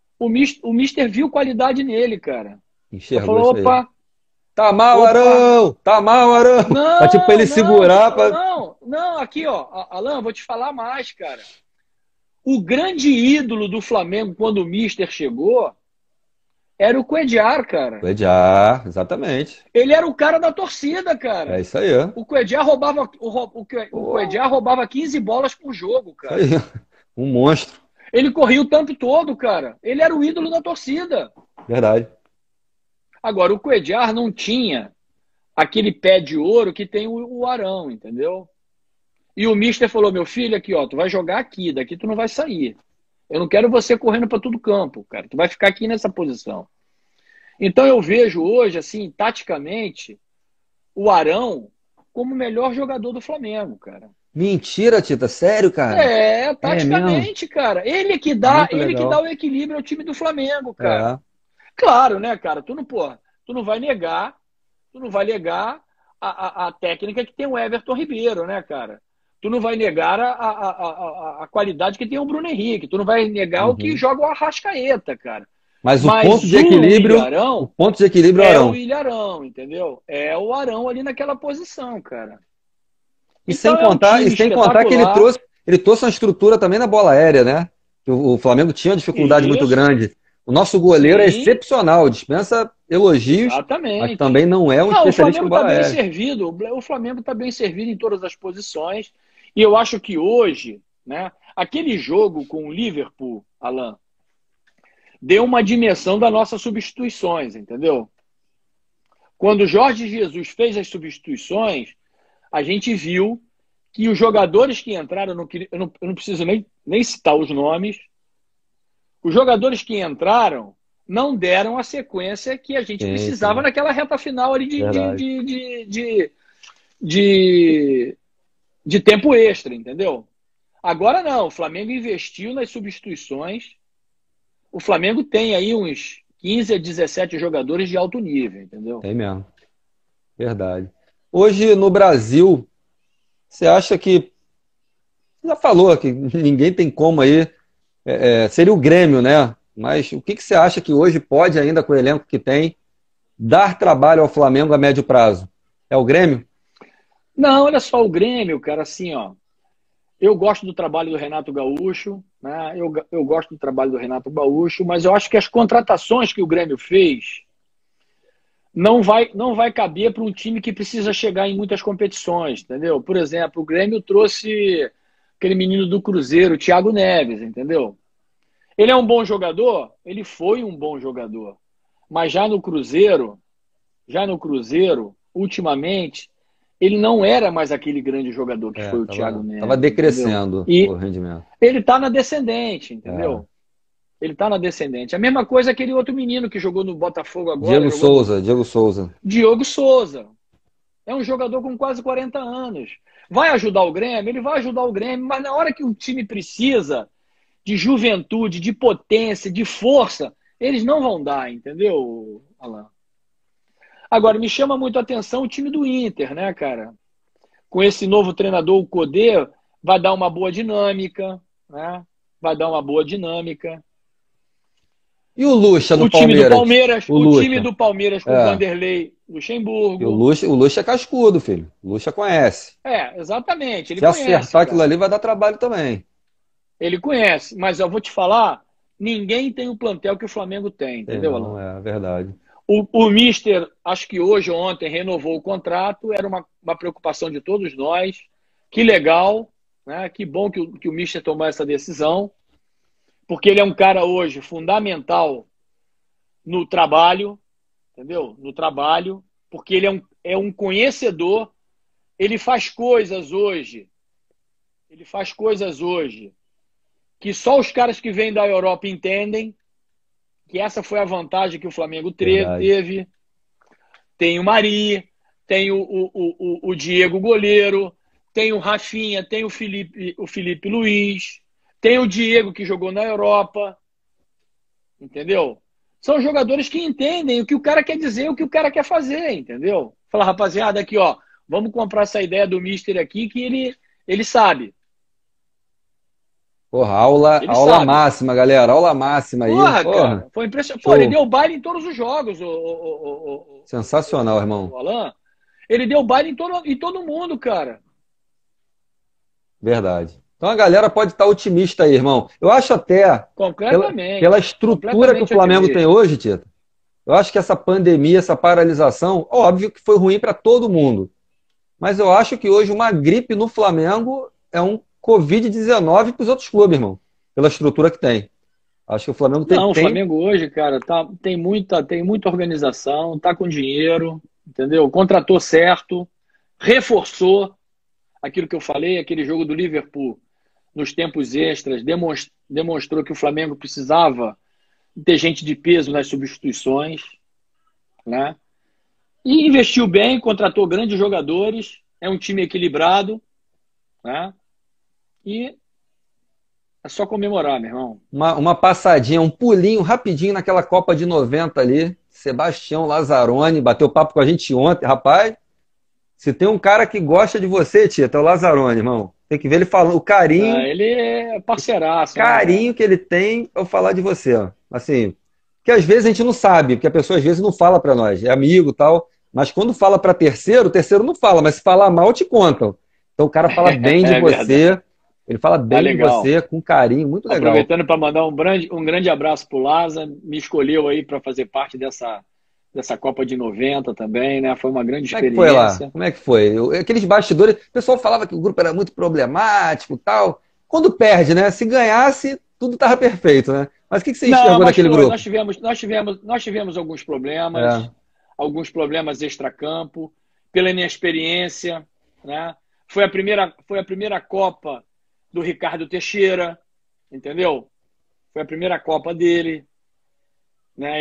viu qualidade nele, cara. Enxergou Falou, isso aí. opa, Tá mal, Arão! Tá mal, Arão! Tá tipo pra ele segurar. Não, aqui, ó, Alan, vou te falar mais, cara. O grande ídolo do Flamengo quando o Mister chegou era o Cuéllar, cara. Cuéllar, exatamente. Ele era o cara da torcida, cara. É isso aí. O Cuéllar roubava 15 bolas por jogo, cara. Isso aí. Um monstro. Ele corria o tempo todo, cara. Ele era o ídolo da torcida. Verdade. Agora, o Cuéllar não tinha aquele pé de ouro que tem o Arão, entendeu? E o Mister falou, meu filho, aqui, ó, tu vai jogar aqui, daqui tu não vai sair. Eu não quero você correndo para todo campo, cara. Tu vai ficar aqui nessa posição. Então eu vejo hoje, assim, taticamente, o Arão como o melhor jogador do Flamengo, cara. Mentira, Tita. Sério, cara? Taticamente, cara. Ele que dá o equilíbrio ao time do Flamengo, cara. Claro, né, cara? Tu não vai negar a técnica que tem o Everton Ribeiro, né, cara? Tu não vai negar a qualidade que tem o Bruno Henrique. Tu não vai negar o que joga o Arrascaeta, cara. Mas o ponto de equilíbrio, Ilharão, o ponto de equilíbrio é o Arão. É o Ilharão, entendeu? É o Arão ali naquela posição, cara. E então, sem contar que ele trouxe uma estrutura também na bola aérea, né? O Flamengo tinha uma dificuldade muito grande. O nosso goleiro é excepcional, dispensa elogios, mas também não é um especialista em bola aérea. O Flamengo está bem servido em todas as posições. E eu acho que hoje, né, aquele jogo com o Liverpool, Alan, deu uma dimensão das nossas substituições, entendeu? Quando o Jorge Jesus fez as substituições, a gente viu que os jogadores que entraram, eu não preciso nem citar os nomes, os jogadores que entraram não deram a sequência que a gente precisava naquela reta final ali de tempo extra, entendeu? Agora não, o Flamengo investiu nas substituições. O Flamengo tem aí uns 15 a 17 jogadores de alto nível, entendeu? Tem mesmo. Verdade. Hoje no Brasil, você acha que... Já falou que ninguém tem como aí... seria o Grêmio, né? Mas o que você acha que hoje pode ainda, com o elenco que tem, dar trabalho ao Flamengo a médio prazo? É o Grêmio? Não, olha só, o Grêmio, cara, assim, ó. Eu gosto do trabalho do Renato Gaúcho, né? Eu gosto do trabalho do Renato Gaúcho, mas eu acho que as contratações que o Grêmio fez não vai caber para um time que precisa chegar em muitas competições, entendeu? Por exemplo, o Grêmio trouxe aquele menino do Cruzeiro, o Thiago Neves, entendeu? Ele é um bom jogador? Ele foi um bom jogador. Mas já no Cruzeiro, ultimamente, ele não era mais aquele grande jogador que foi o Thiago Neves. Tava decrescendo o rendimento. Ele tá na descendente, entendeu? Ele tá na descendente. A mesma coisa aquele outro menino que jogou no Botafogo agora. Diego Souza. Diogo Souza. É um jogador com quase 40 anos. Vai ajudar o Grêmio? Ele vai ajudar o Grêmio, mas na hora que o time precisa de juventude, de potência, de força, eles não vão dar, entendeu, Alan? Agora, me chama muito a atenção o time do Inter, né, cara? Com esse novo treinador, o Codê, vai dar uma boa dinâmica, né? Vai dar uma boa dinâmica. E o Lucha no Palmeiras? O time do Palmeiras com o Vanderlei Luxemburgo. E o Lucha é cascudo, filho. O Lucha conhece. Exatamente. Ele Se conhece, acertar aquilo ali, vai dar trabalho também. Ele conhece, mas eu vou te falar, ninguém tem o plantel que o Flamengo tem, entendeu, Alan? Não, é verdade. O Mister, acho que hoje ou ontem, renovou o contrato, era uma preocupação de todos nós. Que legal, né? Que bom que o Mister tomou essa decisão, porque ele é um cara hoje fundamental no trabalho, entendeu? No trabalho, porque ele é um conhecedor, ele faz coisas hoje que só os caras que vêm da Europa entendem, que essa foi a vantagem que o Flamengo teve. Tem o Mari, tem o Diego goleiro, tem o Rafinha, tem o Felipe Luiz, tem o Diego que jogou na Europa, entendeu? São jogadores que entendem o que o cara quer dizer, o que o cara quer fazer, entendeu? Fala, rapaziada, aqui, ó, vamos comprar essa ideia do Mister aqui que ele sabe. Porra, aula máxima, galera. Aula máxima aí. Porra. Cara, foi impressionante. Pô, ele deu baile em todos os jogos. Sensacional, irmão. O Alan. Ele deu baile em todo mundo, cara. Verdade. Então a galera pode estar otimista aí, irmão. Eu acho até, pela estrutura que o Flamengo tem hoje, Tita, eu acho que essa pandemia, essa paralisação, óbvio que foi ruim para todo mundo. Mas eu acho que hoje uma gripe no Flamengo é um Covid-19 para os outros clubes, irmão. Pela estrutura que tem. Acho que o Flamengo tem... o Flamengo hoje, cara, tem muita organização, tá com dinheiro, entendeu? Contratou certo, reforçou aquilo que eu falei, aquele jogo do Liverpool nos tempos extras, demonstrou que o Flamengo precisava ter gente de peso nas substituições, né? E investiu bem, contratou grandes jogadores, é um time equilibrado, né? E é só comemorar, meu irmão. Uma passadinha, um pulinho rapidinho naquela Copa de 90 ali. Sebastião Lazzaroni bateu papo com a gente ontem. Rapaz, se tem um cara que gosta de você, Tita, é o Lazzaroni, irmão. Tem que ver ele falando, o carinho... ele é parceiraço. O carinho que ele tem ao falar de você, ó. Assim, que às vezes a gente não sabe, porque a pessoa às vezes não fala pra nós, é amigo e tal, mas quando fala pra terceiro, o terceiro não fala, mas se falar mal, te contam. Então o cara fala bem de você... Verdade. Ele fala bem de você, com carinho, muito legal. Aproveitando para mandar um grande abraço pro Laza, me escolheu aí para fazer parte dessa Copa de 90 também, né? Foi uma grande experiência. Como é que foi lá? Como é que foi? Aqueles bastidores, o pessoal falava que o grupo era muito problemático e tal. Quando perde, né? Se ganhasse, tudo estava perfeito, né? Mas o que você enxergou daquele grupo? Nós tivemos alguns problemas extracampo, pela inexperiência, né? Foi a primeira Copa do Ricardo Teixeira, entendeu? Foi a primeira Copa dele, né?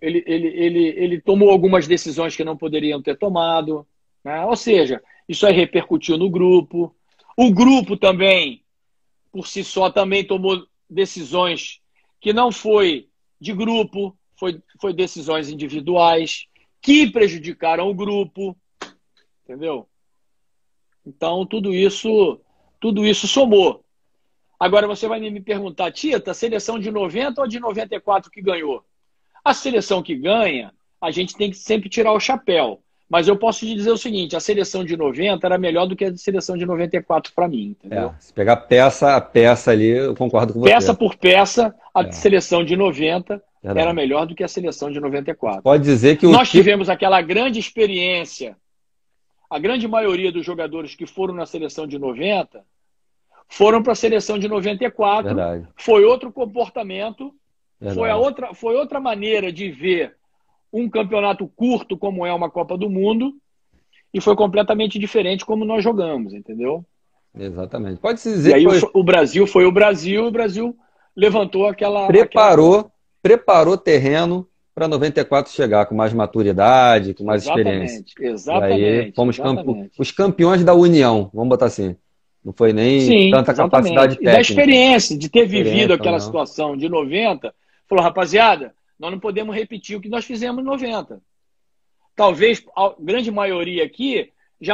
Ele tomou algumas decisões que não poderiam ter tomado, né? Ou seja, isso aí repercutiu no grupo. O grupo também, por si só, também tomou decisões que não foi de grupo, foi decisões individuais que prejudicaram o grupo, entendeu? Então, tudo isso somou. Agora você vai me perguntar, Tita, a seleção de 90 ou de 94 que ganhou? A seleção que ganha, a gente tem que sempre tirar o chapéu. Mas eu posso te dizer o seguinte, a seleção de 90 era melhor do que a seleção de 94 para mim, entendeu? Se pegar peça a peça ali, eu concordo com você. Peça por peça, a seleção de 90 era melhor do que a seleção de 94. Pode dizer que nós tivemos aquela grande experiência. A grande maioria dos jogadores que foram na seleção de 90 foram para a seleção de 94. Verdade. Foi outro comportamento, Verdade. foi outra maneira de ver um campeonato curto como é uma Copa do Mundo, e foi completamente diferente como nós jogamos, entendeu? Exatamente. Pode-se E dizer aí que foi, o Brasil foi o Brasil, e o Brasil levantou aquela preparou terreno para 94 chegar com mais maturidade, com mais experiência. Exatamente, E aí exatamente, fomos exatamente. os campeões da união, vamos botar assim. Não foi nem Sim, tanta capacidade exatamente. E da técnica. experiência, de ter vivido Experiência, aquela união. situação de 90, falou, rapaziada, nós não podemos repetir o que nós fizemos em 90. Talvez a grande maioria aqui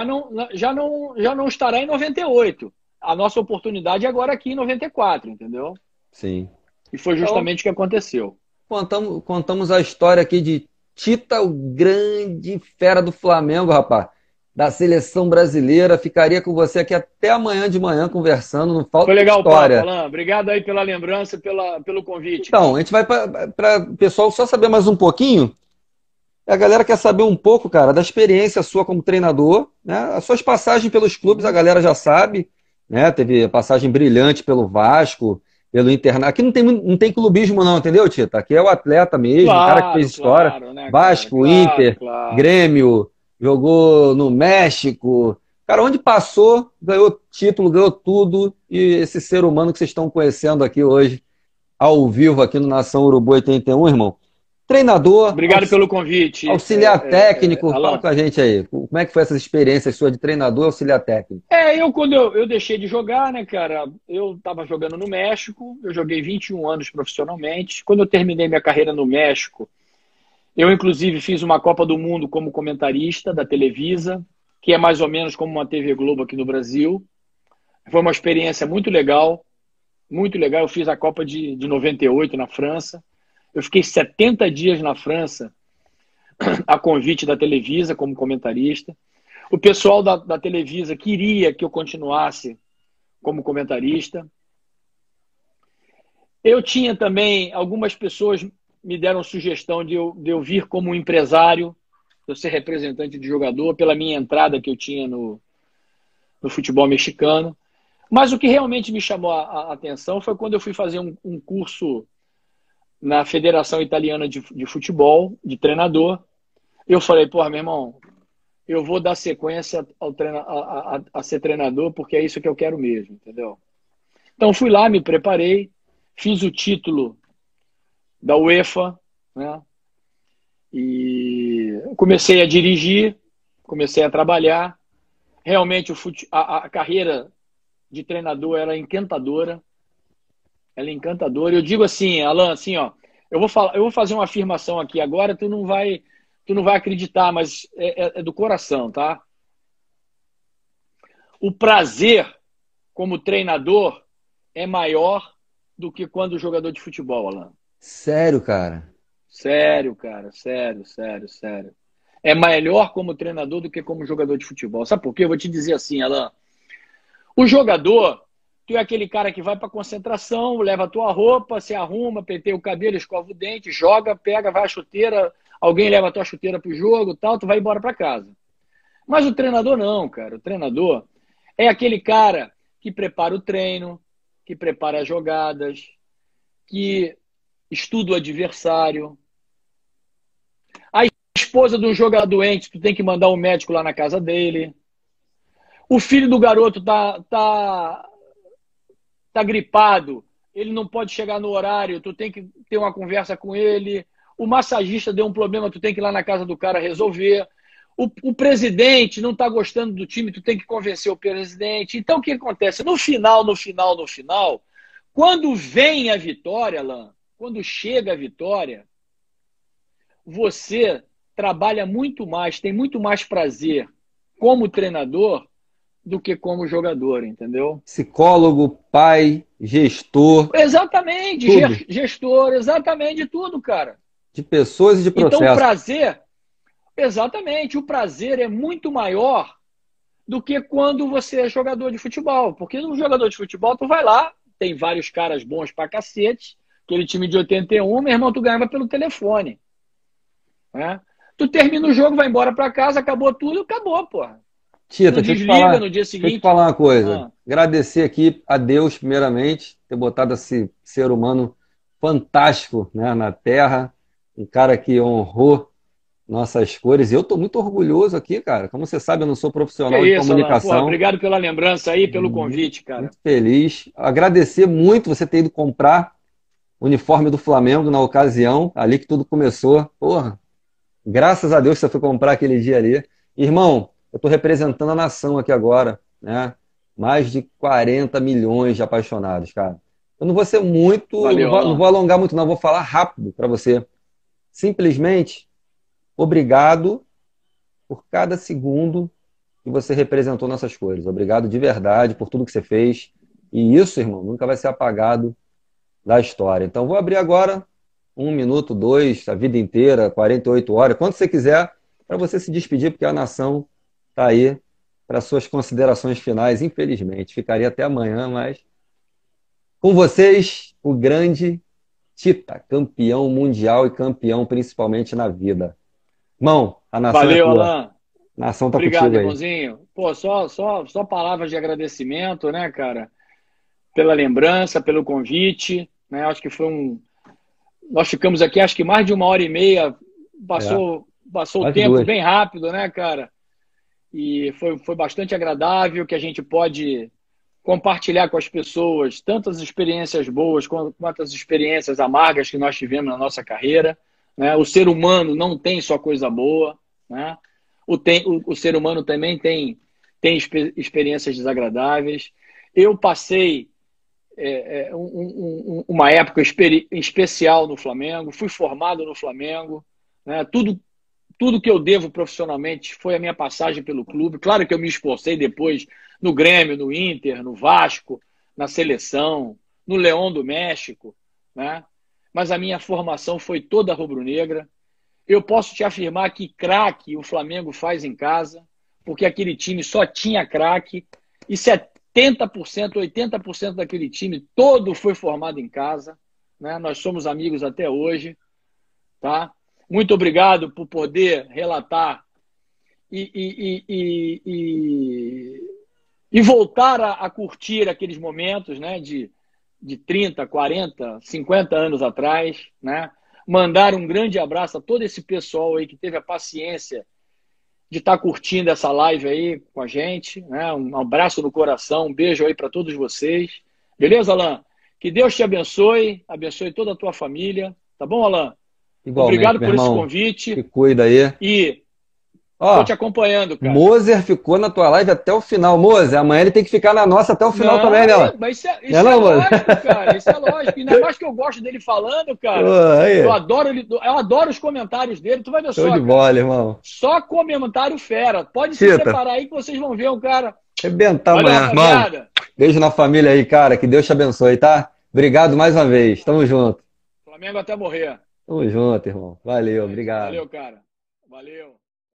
já não estará em 98. A nossa oportunidade é agora aqui em 94, entendeu? Sim. E foi Então, justamente o que aconteceu. contamos a história aqui de Tita, o grande fera do Flamengo, rapaz. Da seleção brasileira. Ficaria com você aqui até amanhã de manhã conversando. Não falta Foi legal o papo, história. Alan. Obrigado aí pela lembrança, pelo convite. Então, a gente vai para o pessoal só saber mais um pouquinho. A galera quer saber um pouco, cara, da experiência sua como treinador, né? As suas passagens pelos clubes, a galera já sabe, né? Teve passagem brilhante pelo Vasco, pelo Internacional. Aqui não tem clubismo não, entendeu, Tita? Aqui é o atleta mesmo, o cara que fez história. Claro, né, Vasco, cara? Inter, Claro. Grêmio, jogou no México. Cara, onde passou, ganhou título, ganhou tudo. E esse ser humano que vocês estão conhecendo aqui hoje, ao vivo, aqui no Nação Urubu 81, irmão. Treinador, Obrigado pelo convite. auxiliar técnico, fala Alan. com a gente aí. Como é que foi essas experiências suas de treinador e auxiliar técnico? Quando eu deixei de jogar, né, cara, eu estava jogando no México, eu joguei 21 anos profissionalmente. Quando eu terminei minha carreira no México, eu inclusive fiz uma Copa do Mundo como comentarista da Televisa, que é mais ou menos como uma TV Globo aqui no Brasil. Foi uma experiência muito legal, muito legal. Eu fiz a Copa de 98 na França. Eu fiquei 70 dias na França, a convite da Televisa como comentarista. O pessoal da Televisa queria que eu continuasse como comentarista. Eu tinha também, algumas pessoas me deram sugestão de eu vir como empresário, de eu ser representante de jogador, pela minha entrada que eu tinha no futebol mexicano. Mas o que realmente me chamou a atenção foi quando eu fui fazer um curso na Federação Italiana de Futebol, de treinador. Eu falei, meu irmão, eu vou dar sequência a ser treinador, porque é isso que eu quero mesmo, entendeu? Então fui lá, me preparei, fiz o título da UEFA, né? E comecei a dirigir, comecei a trabalhar. Realmente a carreira de treinador era encantadora. Ela é encantadora. Eu digo assim, Alan, assim, ó, eu vou fazer uma afirmação aqui agora, tu não vai acreditar, mas é do coração, tá? O prazer como treinador é maior do que quando jogador de futebol, Alan. Sério, cara? Sério, cara. Sério. É melhor como treinador do que como jogador de futebol. Sabe por quê? Eu vou te dizer assim, Alan. O jogador, tu é aquele cara que vai para concentração, leva a tua roupa, se arruma, penteia o cabelo, escova o dente, joga, pega, vai à chuteira, alguém leva a tua chuteira pro jogo, tal, tu vai embora para casa. Mas o treinador não, cara. O treinador é aquele cara que prepara o treino, que prepara as jogadas, que estuda o adversário. A esposa de um jogador doente, tu tem que mandar um médico lá na casa dele. O filho do garoto tá gripado, ele não pode chegar no horário, tu tem que ter uma conversa com ele. O massagista deu um problema, tu tem que ir lá na casa do cara resolver. O presidente não está gostando do time, tu tem que convencer o presidente. Então, o que acontece? No final, quando vem a vitória, Alan, quando chega a vitória, você trabalha muito mais, tem muito mais prazer como treinador do que como jogador, entendeu? Psicólogo, pai, gestor. Exatamente, tudo. gestor, exatamente de tudo, cara. De pessoas e de processos. Então, o prazer, exatamente, o prazer é muito maior do que quando você é jogador de futebol. Porque no jogador de futebol, tu vai lá, tem vários caras bons pra cacete, aquele time de 81, meu irmão, tu ganhava pelo telefone. Né? Tu termina o jogo, vai embora pra casa, acabou tudo, acabou, porra. Tita, Não desliga no dia deixa eu te seguinte. falar uma coisa. Ah, Agradecer aqui a Deus, primeiramente, ter botado esse ser humano fantástico, né, na Terra, um cara que honrou nossas cores. E eu estou muito orgulhoso aqui, cara. Como você sabe, eu não sou que profissional de isso, Alan. Pô, comunicação. obrigado pela lembrança aí, pelo Muito, convite, cara. muito feliz. Agradecer muito você ter ido comprar o uniforme do Flamengo na ocasião, ali que tudo começou. Porra, graças a Deus que você foi comprar aquele dia ali. Irmão, eu estou representando a nação aqui agora, né? Mais de 40 milhões de apaixonados, cara. Eu não vou ser muito, Valeu, não Alan. vou alongar muito, não, vou falar rápido para você. Simplesmente, obrigado por cada segundo que você representou nossas cores. Obrigado de verdade por tudo que você fez. E isso, irmão, nunca vai ser apagado da história. Então, vou abrir agora 1 minuto, dois, a vida inteira, 48 horas, quanto você quiser, para você se despedir, porque a nação está aí para suas considerações finais. Infelizmente, ficaria até amanhã, mas com vocês, o grande Tita, campeão mundial e campeão principalmente na vida. Irmão, a nação é Valeu, tua. Alan. A nação tá Obrigado, contigo aí. irmãozinho. Pô, só palavras de agradecimento, né, cara? Pela lembrança, pelo convite, né? Acho que foi um. Nós ficamos aqui, acho que mais de 1h30. É, Passou o quase tempo duas. bem rápido, né, cara? E foi bastante agradável que a gente pode compartilhar com as pessoas tantas experiências boas quanto as experiências amargas que nós tivemos na nossa carreira, né? O ser humano não tem só coisa boa, né? O ser humano também tem experiências desagradáveis. Eu passei uma época especial no Flamengo, fui formado no Flamengo, né? Tudo que eu devo profissionalmente foi a minha passagem pelo clube. Claro que eu me esforcei depois no Grêmio, no Inter, no Vasco, na seleção, no Leão do México, né? Mas a minha formação foi toda rubro-negra. Eu posso te afirmar que craque o Flamengo faz em casa, porque aquele time só tinha craque e 70%, 80% daquele time todo foi formado em casa, né? Nós somos amigos até hoje, tá? Muito obrigado por poder relatar e voltar a curtir aqueles momentos, né, de 30, 40, 50 anos atrás, né? Mandar um grande abraço a todo esse pessoal aí que teve a paciência de estar curtindo essa live aí com a gente, né? Um abraço no coração, um beijo aí para todos vocês. Beleza, Alan? Que Deus te abençoe, abençoe toda a tua família. Tá bom, Alan? Igualmente, Obrigado meu por esse irmão. Se convite cuida aí. e tô Ó, te acompanhando, cara. Moser ficou na tua live até o final. Moser, amanhã ele tem que ficar na nossa até o final Não, também, né? Lá? mas Não é isso é não, Moser? lógico, cara. Isso é lógico. Ainda mais que eu gosto dele falando, Pô, cara. Eu aí, adoro eu adoro os comentários dele. Tu vai ver show de só, cara. bola, irmão. Só comentário fera. Pode se Tita, preparar aí que vocês vão ver um cara. arrebentar Valeu, amanhã. Irmão, rapaziada. beijo na família aí, cara. Que Deus te abençoe, tá? Obrigado mais uma vez. Tamo junto. Flamengo até morrer. Tamo junto, irmão. Valeu, É isso. obrigado. Valeu, cara. Valeu.